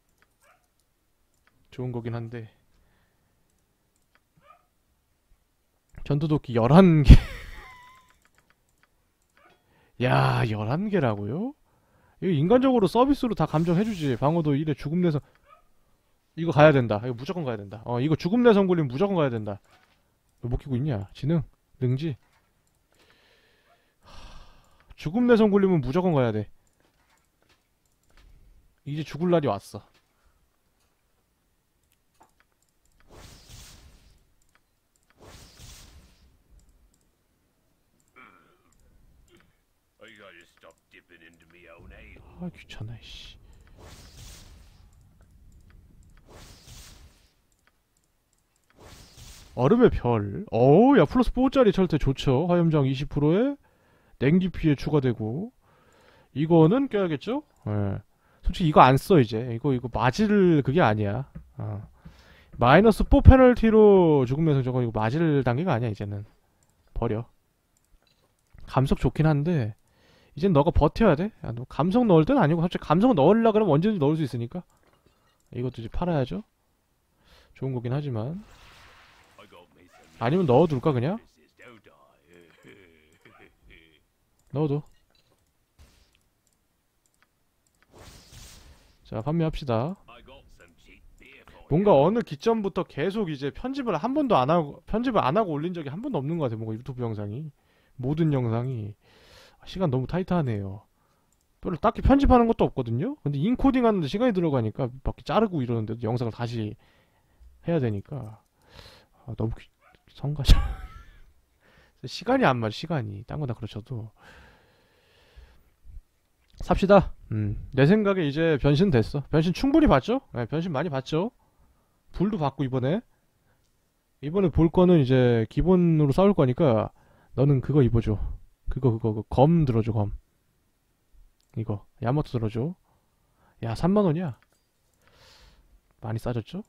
좋은 거긴 한데 전투도끼 11개 야, 11개라고요? 이거 인간적으로 서비스로 다 감정해주지. 방어도 1에 죽음 내성. 이거 가야 된다. 이거 무조건 가야 된다. 이거 죽음 내성 굴리면 무조건 가야 된다. 너 못 끼고 있냐? 지능? 능지? 죽음 내성 굴리면 무조건 가야 돼. 이제 죽을 날이 왔어. I gotta stop dipping into me own ale. 아, 귀찮아, 씨. 얼음의 별. 야, 플러스 4짜리 철퇴 좋죠. 화염장 20%에 냉기 피해 추가되고. 이거는 껴야겠죠? 예. 솔직히 이거 안 써, 이제. 이거 맞을 그게 아니야. 마이너스 4 페널티로 죽으면서 저거 이거 맞을 단계가 아니야, 이제는. 버려. 감속 좋긴 한데, 이젠 너가 버텨야 돼. 야, 너 감속 넣을 땐 아니고, 갑자기 감속 넣으려고 그러면 언제든지 넣을 수 있으니까. 이것도 이제 팔아야죠. 좋은 거긴 하지만. I got me some 아니면 넣어둘까, 그냥? witnesses, don't I? 넣어둬. 자, 판매합시다. I got some cheap beer for 뭔가 어느 기점부터 계속 이제 편집을 안 하고 올린 적이 한 번도 없는 것 같아요. 뭔가 유튜브 영상이. 모든 영상이. 시간 너무 타이트하네요. 별로 딱히 편집하는 것도 없거든요? 근데 인코딩 하는데 시간이 들어가니까 막 자르고 이러는데도 영상을 다시 해야 되니까. 아, 너무 성가셔. 시간이 안 맞아, 시간이. 딴 거 다 그렇셔도. 삽시다. 내 생각에 이제 변신 됐어. 변신 충분히 봤죠? 네, 변신 많이 봤죠? 불도 봤고, 이번에 볼 거는 이제 기본으로 싸울 거니까 너는 그거 입어줘. 그거 검 들어줘, 검. 이거 야마토 들어줘. 야, 3만원이야. 많이 싸졌죠?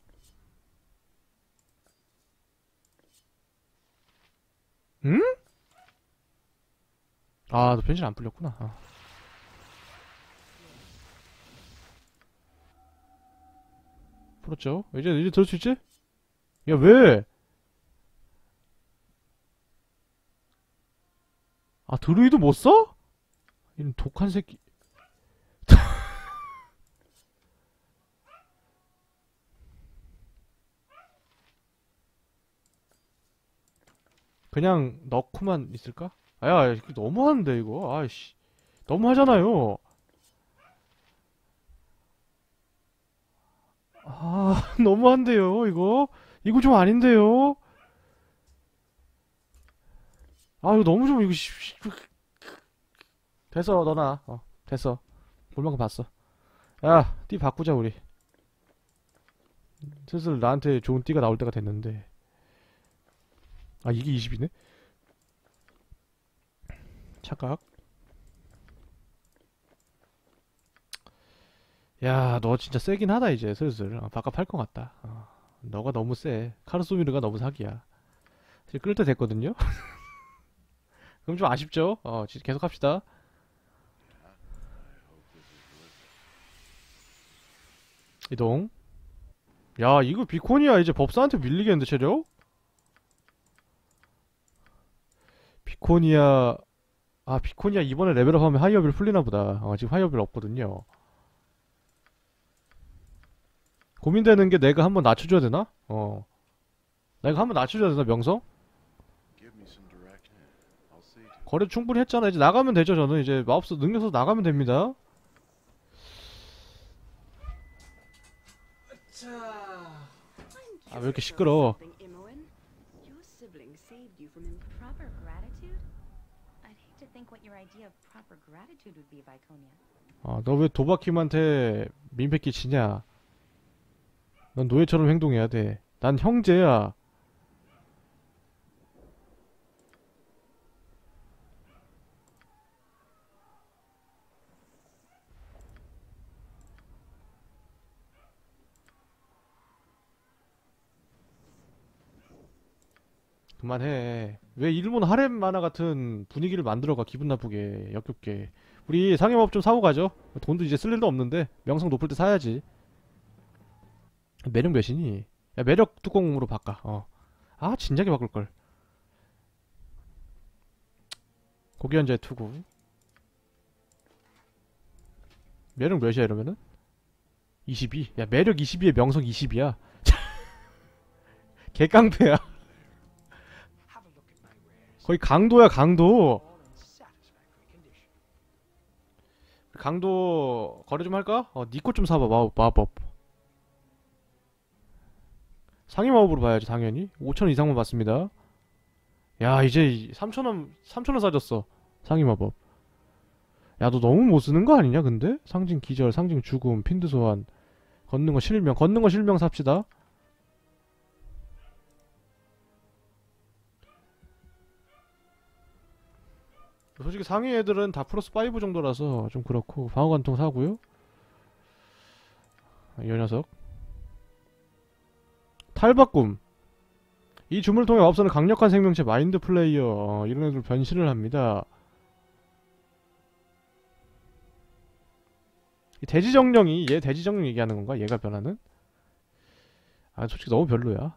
응? 아, 너 변신 안 풀렸구나. 아. 풀었죠? 이제 들을 수 있지? 야, 왜? 아, 드루이드 못 써? 이런 독한 새끼. 그냥 넣고만 있을까? 야, 이거 너무하는데, 이거. 아이씨. 너무하잖아요. 아, 너무한데요, 이거. 이거 좀 아닌데요. 아, 이거 너무 좀, 이거, 됐어, 너나. 됐어. 볼 만큼 봤어. 야, 띠 바꾸자, 우리. 슬슬 나한테 좋은 띠가 나올 때가 됐는데. 아, 이게 20이네? 착각. 야, 너 진짜 세긴 하다, 이제, 슬슬. 바깥 팔 것 같다. 너가 너무 세. 카르소미르가 너무 사기야. 이제 끌 때 됐거든요? 그럼 좀 아쉽죠? 계속 합시다. 이동. 야, 이거 비코니아 이제 법사한테 밀리겠는데, 체력? 비코니아. 아, 비코니아 이번에 레벨업하면 하이어빌 풀리나보다. 지금 하이어빌 없거든요. 고민되는 게 내가 한번 낮춰줘야 되나? 내가 한번 낮춰줘야 되나, 명성? Give me some direction. I'll see to 거래 충분히 했잖아. 이제 나가면 되죠, 저는. 이제 마법사 능력서 나가면 됩니다. 아, 왜 이렇게 시끄러워? Your sibling saved you from improper gratitude? I'd hate to think what your idea of proper gratitude would be, Viconia. 너 왜 도바킴한테 민폐 끼치냐? 넌 노예처럼 행동해야 돼. 난 형제야. 그만해. 왜 일본 하렘 만화 같은 분위기를 만들어가, 기분 나쁘게, 역겹게. 우리 상해법 좀 사고 가죠. 돈도 이제 쓸 일도 없는데 명성 높을 때 사야지. 매력 몇이니? 야, 매력 뚜껑으로 바꿔. 아, 진작에 바꿀걸. 고기현자의 투구. 매력 몇이야, 이러면은? 22. 야, 매력 22에 명성 20이야. 개깡패야. Have a look at my wares. 거의 강도야, 강도. All in satisfactory condition. 강도 거래 좀 할까? 니 것 좀 사봐. 마법. 상위 마법으로 봐야지, 당연히. 5,000원 이상만 받습니다. 야, 이제 3,000원 싸졌어. 상위 마법. 야, 너 너무 못 쓰는 거 아니냐, 근데? 상징 기절, 상징 죽음, 핀드 소환, 걷는 거 실명 삽시다. 솔직히 상위 애들은 다 플러스 5 정도라서 좀 그렇고, 방어관통 사고요. 이 녀석. 탈바꿈. 이 주문을 통해 마법사는 강력한 생명체 마인드 플레이어, 이런 애들 변신을 합니다. 이 돼지정령이 얘 돼지정령 얘기하는 건가? 얘가 변하는? 아, 솔직히 너무 별로야.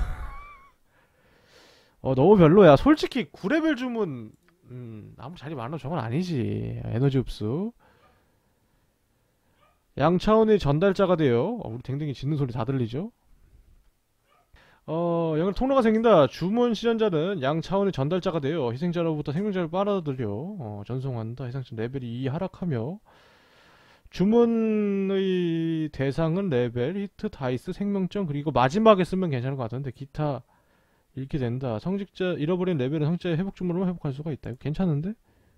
너무 별로야. 솔직히 9레벨 주문 아무 자리 많아 저건 아니지. 에너지 흡수. 양차원의 전달자가 돼요. 우리 댕댕이 짖는 소리 다 들리죠? 연결 통로가 생긴다. 주문 실현자는 양 차원의 전달자가 되어 희생자로부터 생명자를 빨아들여 전송한다. 희생자 레벨이 2 하락하며 주문의 대상은 레벨, 히트, 다이스, 생명점 그리고 마지막에 쓰면 괜찮을 것 같은데 기타 잃게 된다. 성직자 잃어버린 레벨은 성직자의 회복 주문으로 회복할 수가 있다. 이거 괜찮은데?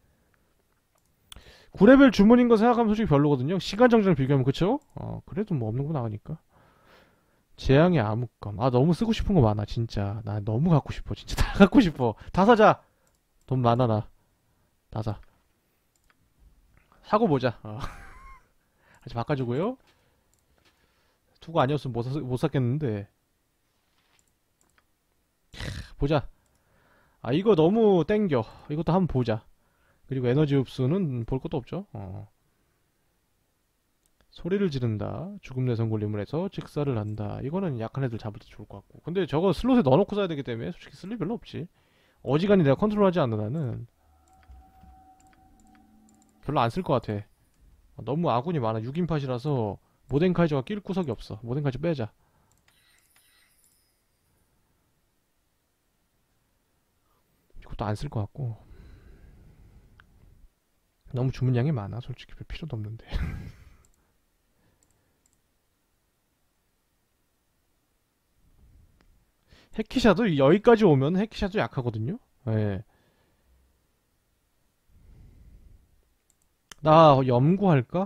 9레벨 주문인 거 생각하면 솔직히 별로거든요. 시간 정지랑 비교하면 그쵸? 그래도 뭐 없는 거 나가니까. 재앙의 암흑검. 아 너무 쓰고 싶은 거 많아 진짜. 나 너무 갖고 싶어 진짜. 다 갖고 싶어. 다 사자. 돈 많아 나. 다 사. 사고 보자. 다시 바꿔주고요. 투구 아니었으면 못 샀겠는데. 보자. 아 이거 너무 땡겨. 이것도 한번 보자. 그리고 에너지 흡수는 볼 것도 없죠. 소리를 지른다. 죽음 내성 걸림을 해서 직사를 한다. 이거는 약한 애들 잡을 때 좋을 것 같고. 근데 저거 슬롯에 넣어놓고 써야 되기 때문에 솔직히 쓸 일 별로 없지. 어지간히 내가 컨트롤하지 않는 한은 별로 안 쓸 것 같아. 너무 아군이 많아. 6인팟이라서 모덴카이저가 낄 구석이 없어. 모덴카이저 빼자. 이것도 안 쓸 것 같고. 너무 주문량이 많아. 솔직히 별 필요도 없는데. 해키샤도 여기까지 오면 해키샤도 약하거든요. 예. 나 염구할까?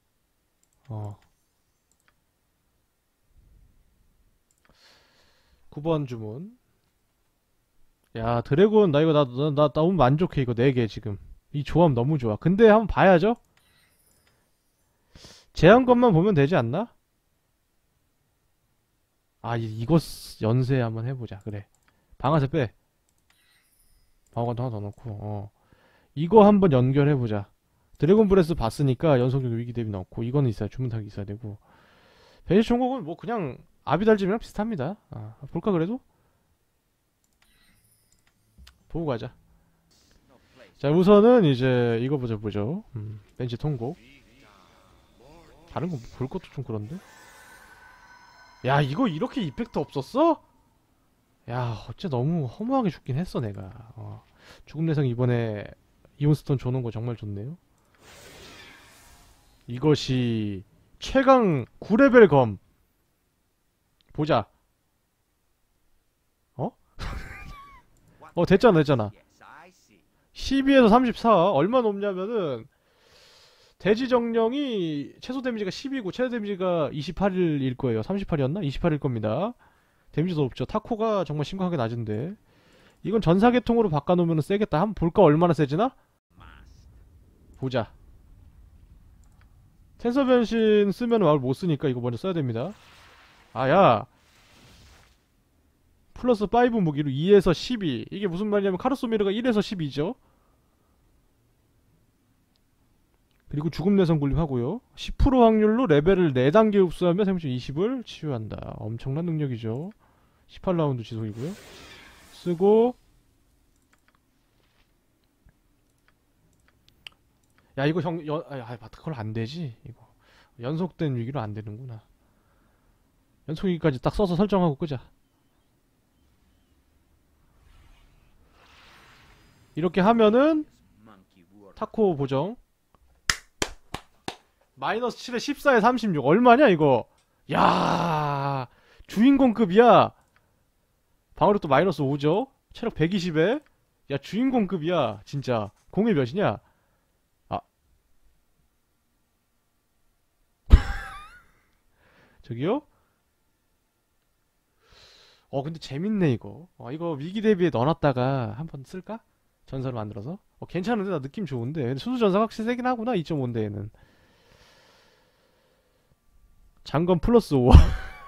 9번 주문. 야 드래곤 나 이거 나 너무 만족해. 이거 4개 지금. 이 조합 너무 좋아. 근데 한번 봐야죠. 제한것만 보면 되지 않나? 아 이거 연세 한번 해보자. 그래 방아쇠 빼. 방어관도 하나 더 넣고 이거 한번 연결해보자. 드래곤 브레스 봤으니까 연속력 위기 대비 넣고 이거는 있어야 주문탁이 있어야 되고. 베니스 총국은 뭐 그냥 아비달짐이랑 비슷합니다. 볼까 그래도? 보고 가자. 자 우선은 이제 이거 보죠. 벤치 통곡. 다른 거 볼 것도 좀 그런데? 야 이거 이렇게 이펙트 없었어? 야 어째 너무 허무하게 죽긴 했어 내가. 죽음 내성 이번에 이온스톤 줘놓은 거 정말 좋네요. 이것이 최강 9레벨 검. 보자. 됐잖아 12에서 34 얼마 높냐면은 대지정령이 최소 데미지가 10이고 최대 데미지가 28일 거예요. 38이었나? 28일 겁니다. 데미지도 높죠. 타코가 정말 심각하게 낮은데 이건 전사계통으로 바꿔놓으면 세겠다. 한번 볼까 얼마나 세지나? 보자. 텐서 변신 쓰면 말 못쓰니까 이거 먼저 써야 됩니다. 야 플러스 5 무기로 2에서 12. 이게 무슨 말이냐면 카르소미르가 1에서 12죠. 그리고 죽음 내성 굴림 하고요. 10% 확률로 레벨을 4단계 흡수하며 생명력 20을 치유한다. 엄청난 능력이죠. 18라운드 지속이고요. 쓰고 야 이거 그걸 안되지. 이거 연속된 위기로 안되는구나. 연속 위기까지 딱 써서 설정하고 끄자. 이렇게 하면은 타코 보정 마이너스 7에 14에 36 얼마냐 이거. 야 주인공급이야. 방어력도 마이너스 5죠. 체력 120에 야 주인공급이야 진짜. 공이 몇이냐. 저기요? 근데 재밌네 이거. 이거 위기 대비에 넣어놨다가 한번 쓸까? 전사를 만들어서? 괜찮은데 나 느낌 좋은데. 근데 수수전사가 확실히 세긴 하구나. 2.5인데 얘는 장검 플러스 5.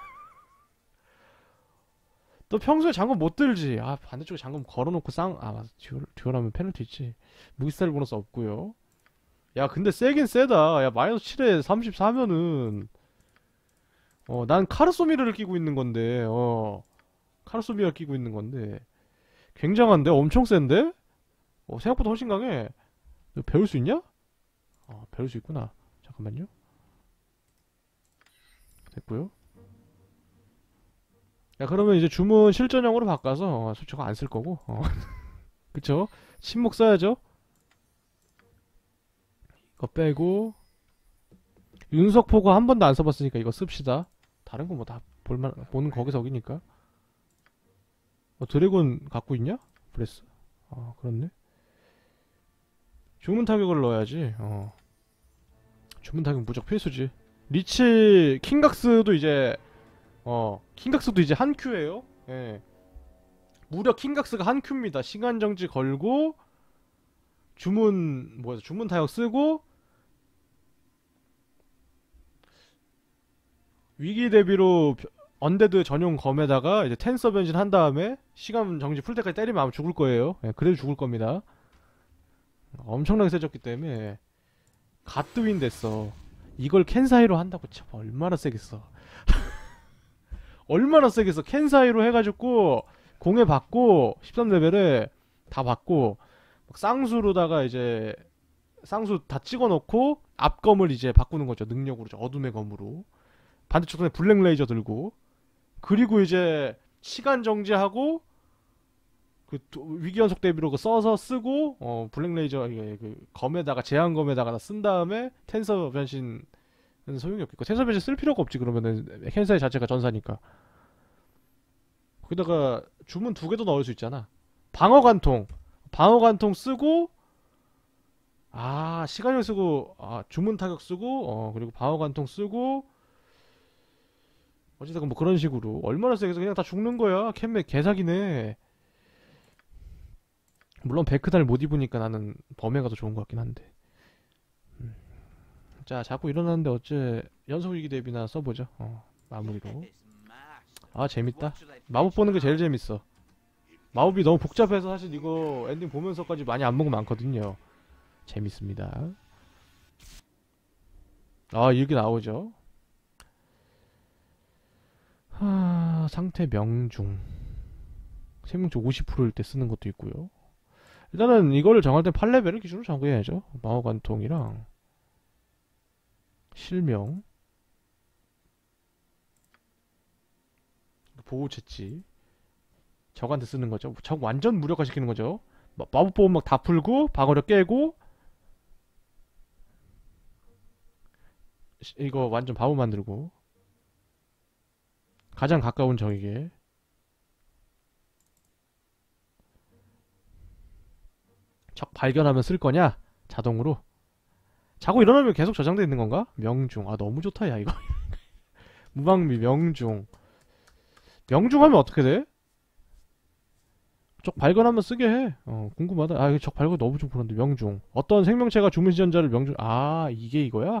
너 평소에 장검 못 들지? 반대쪽에 장검 걸어놓고 듀얼하면 페널티 있지. 무기스타일 보너스 없고요. 야 근데 세긴 세다. 야 마이너스 7에 34면은 난 카르소미르를 끼고 있는 건데 카르소미르 끼고 있는 건데 굉장한데? 엄청 센데? 생각보다 훨씬 강해. 너 배울 수 있냐? 배울 수 있구나. 잠깐만요. 됐고요. 야, 그러면 이제 주문 실전형으로 바꿔서 저거 안 쓸 거고. 그쵸? 침묵 써야죠. 이거 빼고 윤석포가 한 번도 안 써봤으니까 이거 씁시다. 다른 거 뭐 다 볼만 보는 거기서기니까. 드래곤 갖고 있냐? 브레스. 그렇네. 주문 타격을 넣어야지. 주문 타격 무적 필수지. 리치 킹각스도 이제 킹각스도 이제 한 큐예요. 예. 무려 킹각스가 한 큐입니다. 시간 정지 걸고 주문 주문 타격 쓰고 위기 대비로 언데드 전용 검에다가 이제 텐서 변신 한 다음에 시간 정지 풀 때까지 때리면 아마 죽을 거예요. 예, 그래도 죽을 겁니다. 엄청나게 세졌기 때문에 갓드윈 됐어. 이걸 캔사이로 한다고 참 얼마나 세겠어. 얼마나 세겠어. 캔사이로 해가지고 공에 받고 13레벨에 다 받고 쌍수로다가 이제 쌍수 다 찍어놓고 앞검을 이제 바꾸는 거죠. 능력으로. 어둠의 검으로. 반대쪽 손에 블랙 레이저 들고 그리고 이제 시간 정지하고 그 위기 연속 대비로 써서 쓰고 블랙 레이저 그 검에다가 제한검에다가 쓴 다음에 텐서 변신 소용이 없겠고 텐서 변신 쓸 필요가 없지. 그러면은 캔사이 자체가 전사니까. 거기다가 주문 2개도 넣을 수 있잖아. 방어관통 쓰고 시간을 쓰고 주문 타격 쓰고 그리고 방어관통 쓰고 어쨌든 뭐 그런 식으로 얼마나 세게서 그냥 다 죽는 거야. 캔맥 개사기네. 물론 베크단을 못 입으니까 나는 범해가 더 좋은 것 같긴 한데. 자, 자꾸 일어나는데 어째 연속 위기 대비나 써보죠. 마무리로. 재밌다. 마법 보는 게 제일 재밌어. 마법이 너무 복잡해서 사실 이거 엔딩 보면서까지 많이 안 보고 많거든요. 재밌습니다. 이렇게 나오죠. 상태 명중. 생명치 50%일 때 쓰는 것도 있고요. 일단은 이거를 정할 때 8레벨을 기준으로 정해야죠. 마호관통이랑 실명, 보호채치. 적한테 쓰는 거죠. 적 완전 무력화 시키는 거죠. 마법 보험 막 다 풀고 방어력 깨고 이거 완전 바보 만들고 가장 가까운 적에게 적 발견하면 쓸 거냐? 자동으로. 자고 일어나면 계속 저장돼 있는 건가? 명중. 너무 좋다, 야, 이거. 무방비, 명중. 명중하면 어떻게 돼? 적 발견하면 쓰게 해. 궁금하다. 이거 적 발견 너무 좀 그런데, 명중. 어떤 생명체가 주문 시전자를 명중. 이게 이거야?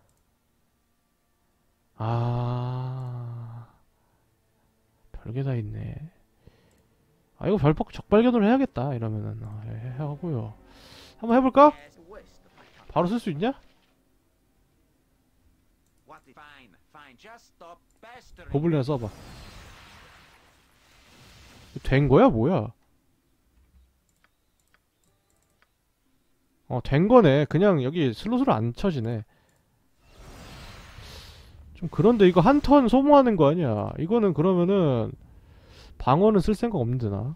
별게 다 있네. 이거 적 발견을 해야겠다. 이러면은 하고요. 한번 해볼까? 바로 쓸 수 있냐? 고블린을 써봐. 된 거야? 뭐야? 된 거네. 그냥 여기 슬롯으로 안 쳐지네. 좀 그런데 이거 한 턴 소모하는 거 아니야? 이거는 그러면은 방어는 쓸 생각 없는데 나.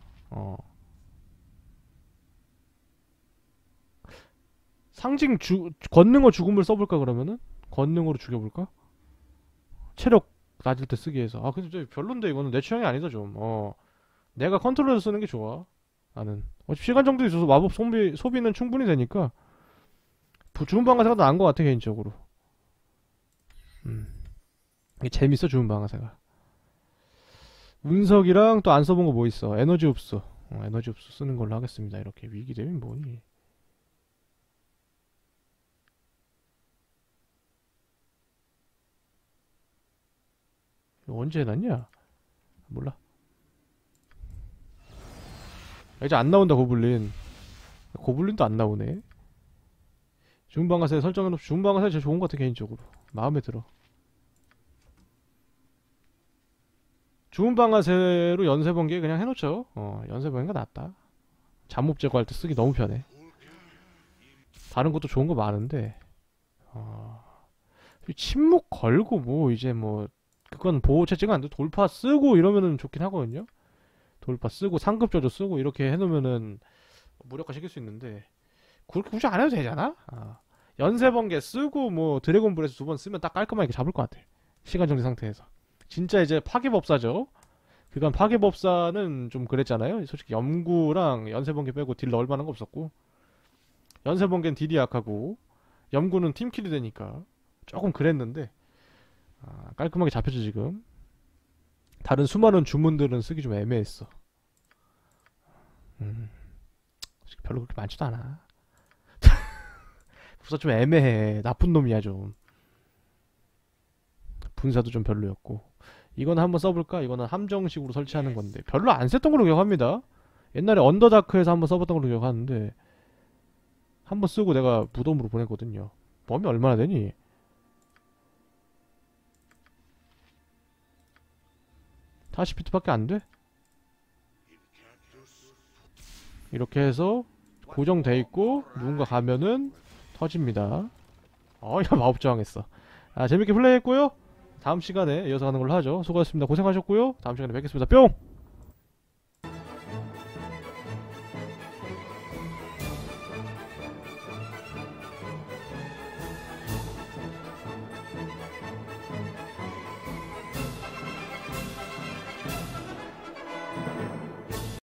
상징 권능어 죽음을 써볼까 그러면은? 권능으로 죽여볼까? 체력 낮을 때 쓰기 위해서. 근데 별론데 이거는 내 취향이 아니다 좀. 내가 컨트롤해서 쓰는 게 좋아. 나는 어차피 시간 정도 있어서 마법 소비는 충분히 되니까 주문방아쇠가 나은 것 같아 개인적으로. 이게 재밌어 주문방아쇠가. 운석이랑 또 안 써본 거 뭐 있어? 에너지 흡수. 에너지 흡수 쓰는 걸로 하겠습니다. 이렇게 위기 되면 뭐니? 이거 언제 해놨냐? 몰라. 이제 안 나온다 고블린. 고블린도 안 나오네. 주문방아쇠 설정해놓고 주문방아쇠 제일 좋은 것 같아 개인적으로. 마음에 들어. 주문방아쇠로 연쇄번개 그냥 해놓죠. 연쇄번개가 낫다. 잠못 제거할 때 쓰기 너무 편해. 다른 것도 좋은 거 많은데 침묵 걸고 뭐 이제 뭐 그건 보호 채찍은 안 돼. 돌파 쓰고 이러면은 좋긴 하거든요. 돌파 쓰고 상급 저주 쓰고 이렇게 해놓으면은 무력화 시킬 수 있는데 그렇게 굳이 안 해도 되잖아. 연쇄 번개 쓰고 뭐 드래곤 브레스 2번 쓰면 딱 깔끔하게 잡을 것 같아. 시간 정지 상태에서. 진짜 이제 파괴법사죠. 그간 파괴법사는 좀 그랬잖아요. 솔직히 염구랑 연쇄 번개 빼고 딜 넣을 만한 거 없었고, 연쇄 번개는 딜이 약하고 염구는 팀킬이 되니까 조금 그랬는데 깔끔하게 잡혔죠 지금. 다른 수많은 주문들은 쓰기 좀 애매했어. 별로 그렇게 많지도 않아. 부사 좀 애매해. 나쁜 놈이야 좀. 분사도 좀 별로였고. 이거는 한번 써볼까? 이거는 함정식으로 설치하는 건데 별로 안 썼던 걸로 기억합니다. 옛날에 언더다크에서 한번 써봤던 걸로 기억하는데 한번 쓰고 내가 무덤으로 보냈거든요. 범위 얼마나 되니? 다시 비트밖에 안 돼? 이렇게 해서 고정돼 있고 누군가 가면은 터집니다. 야 마법저항 했어. 재밌게 플레이했고요. 다음 시간에 이어서 가는 걸로 하죠. 수고하셨습니다. 고생하셨고요. 다음 시간에 뵙겠습니다. 뿅!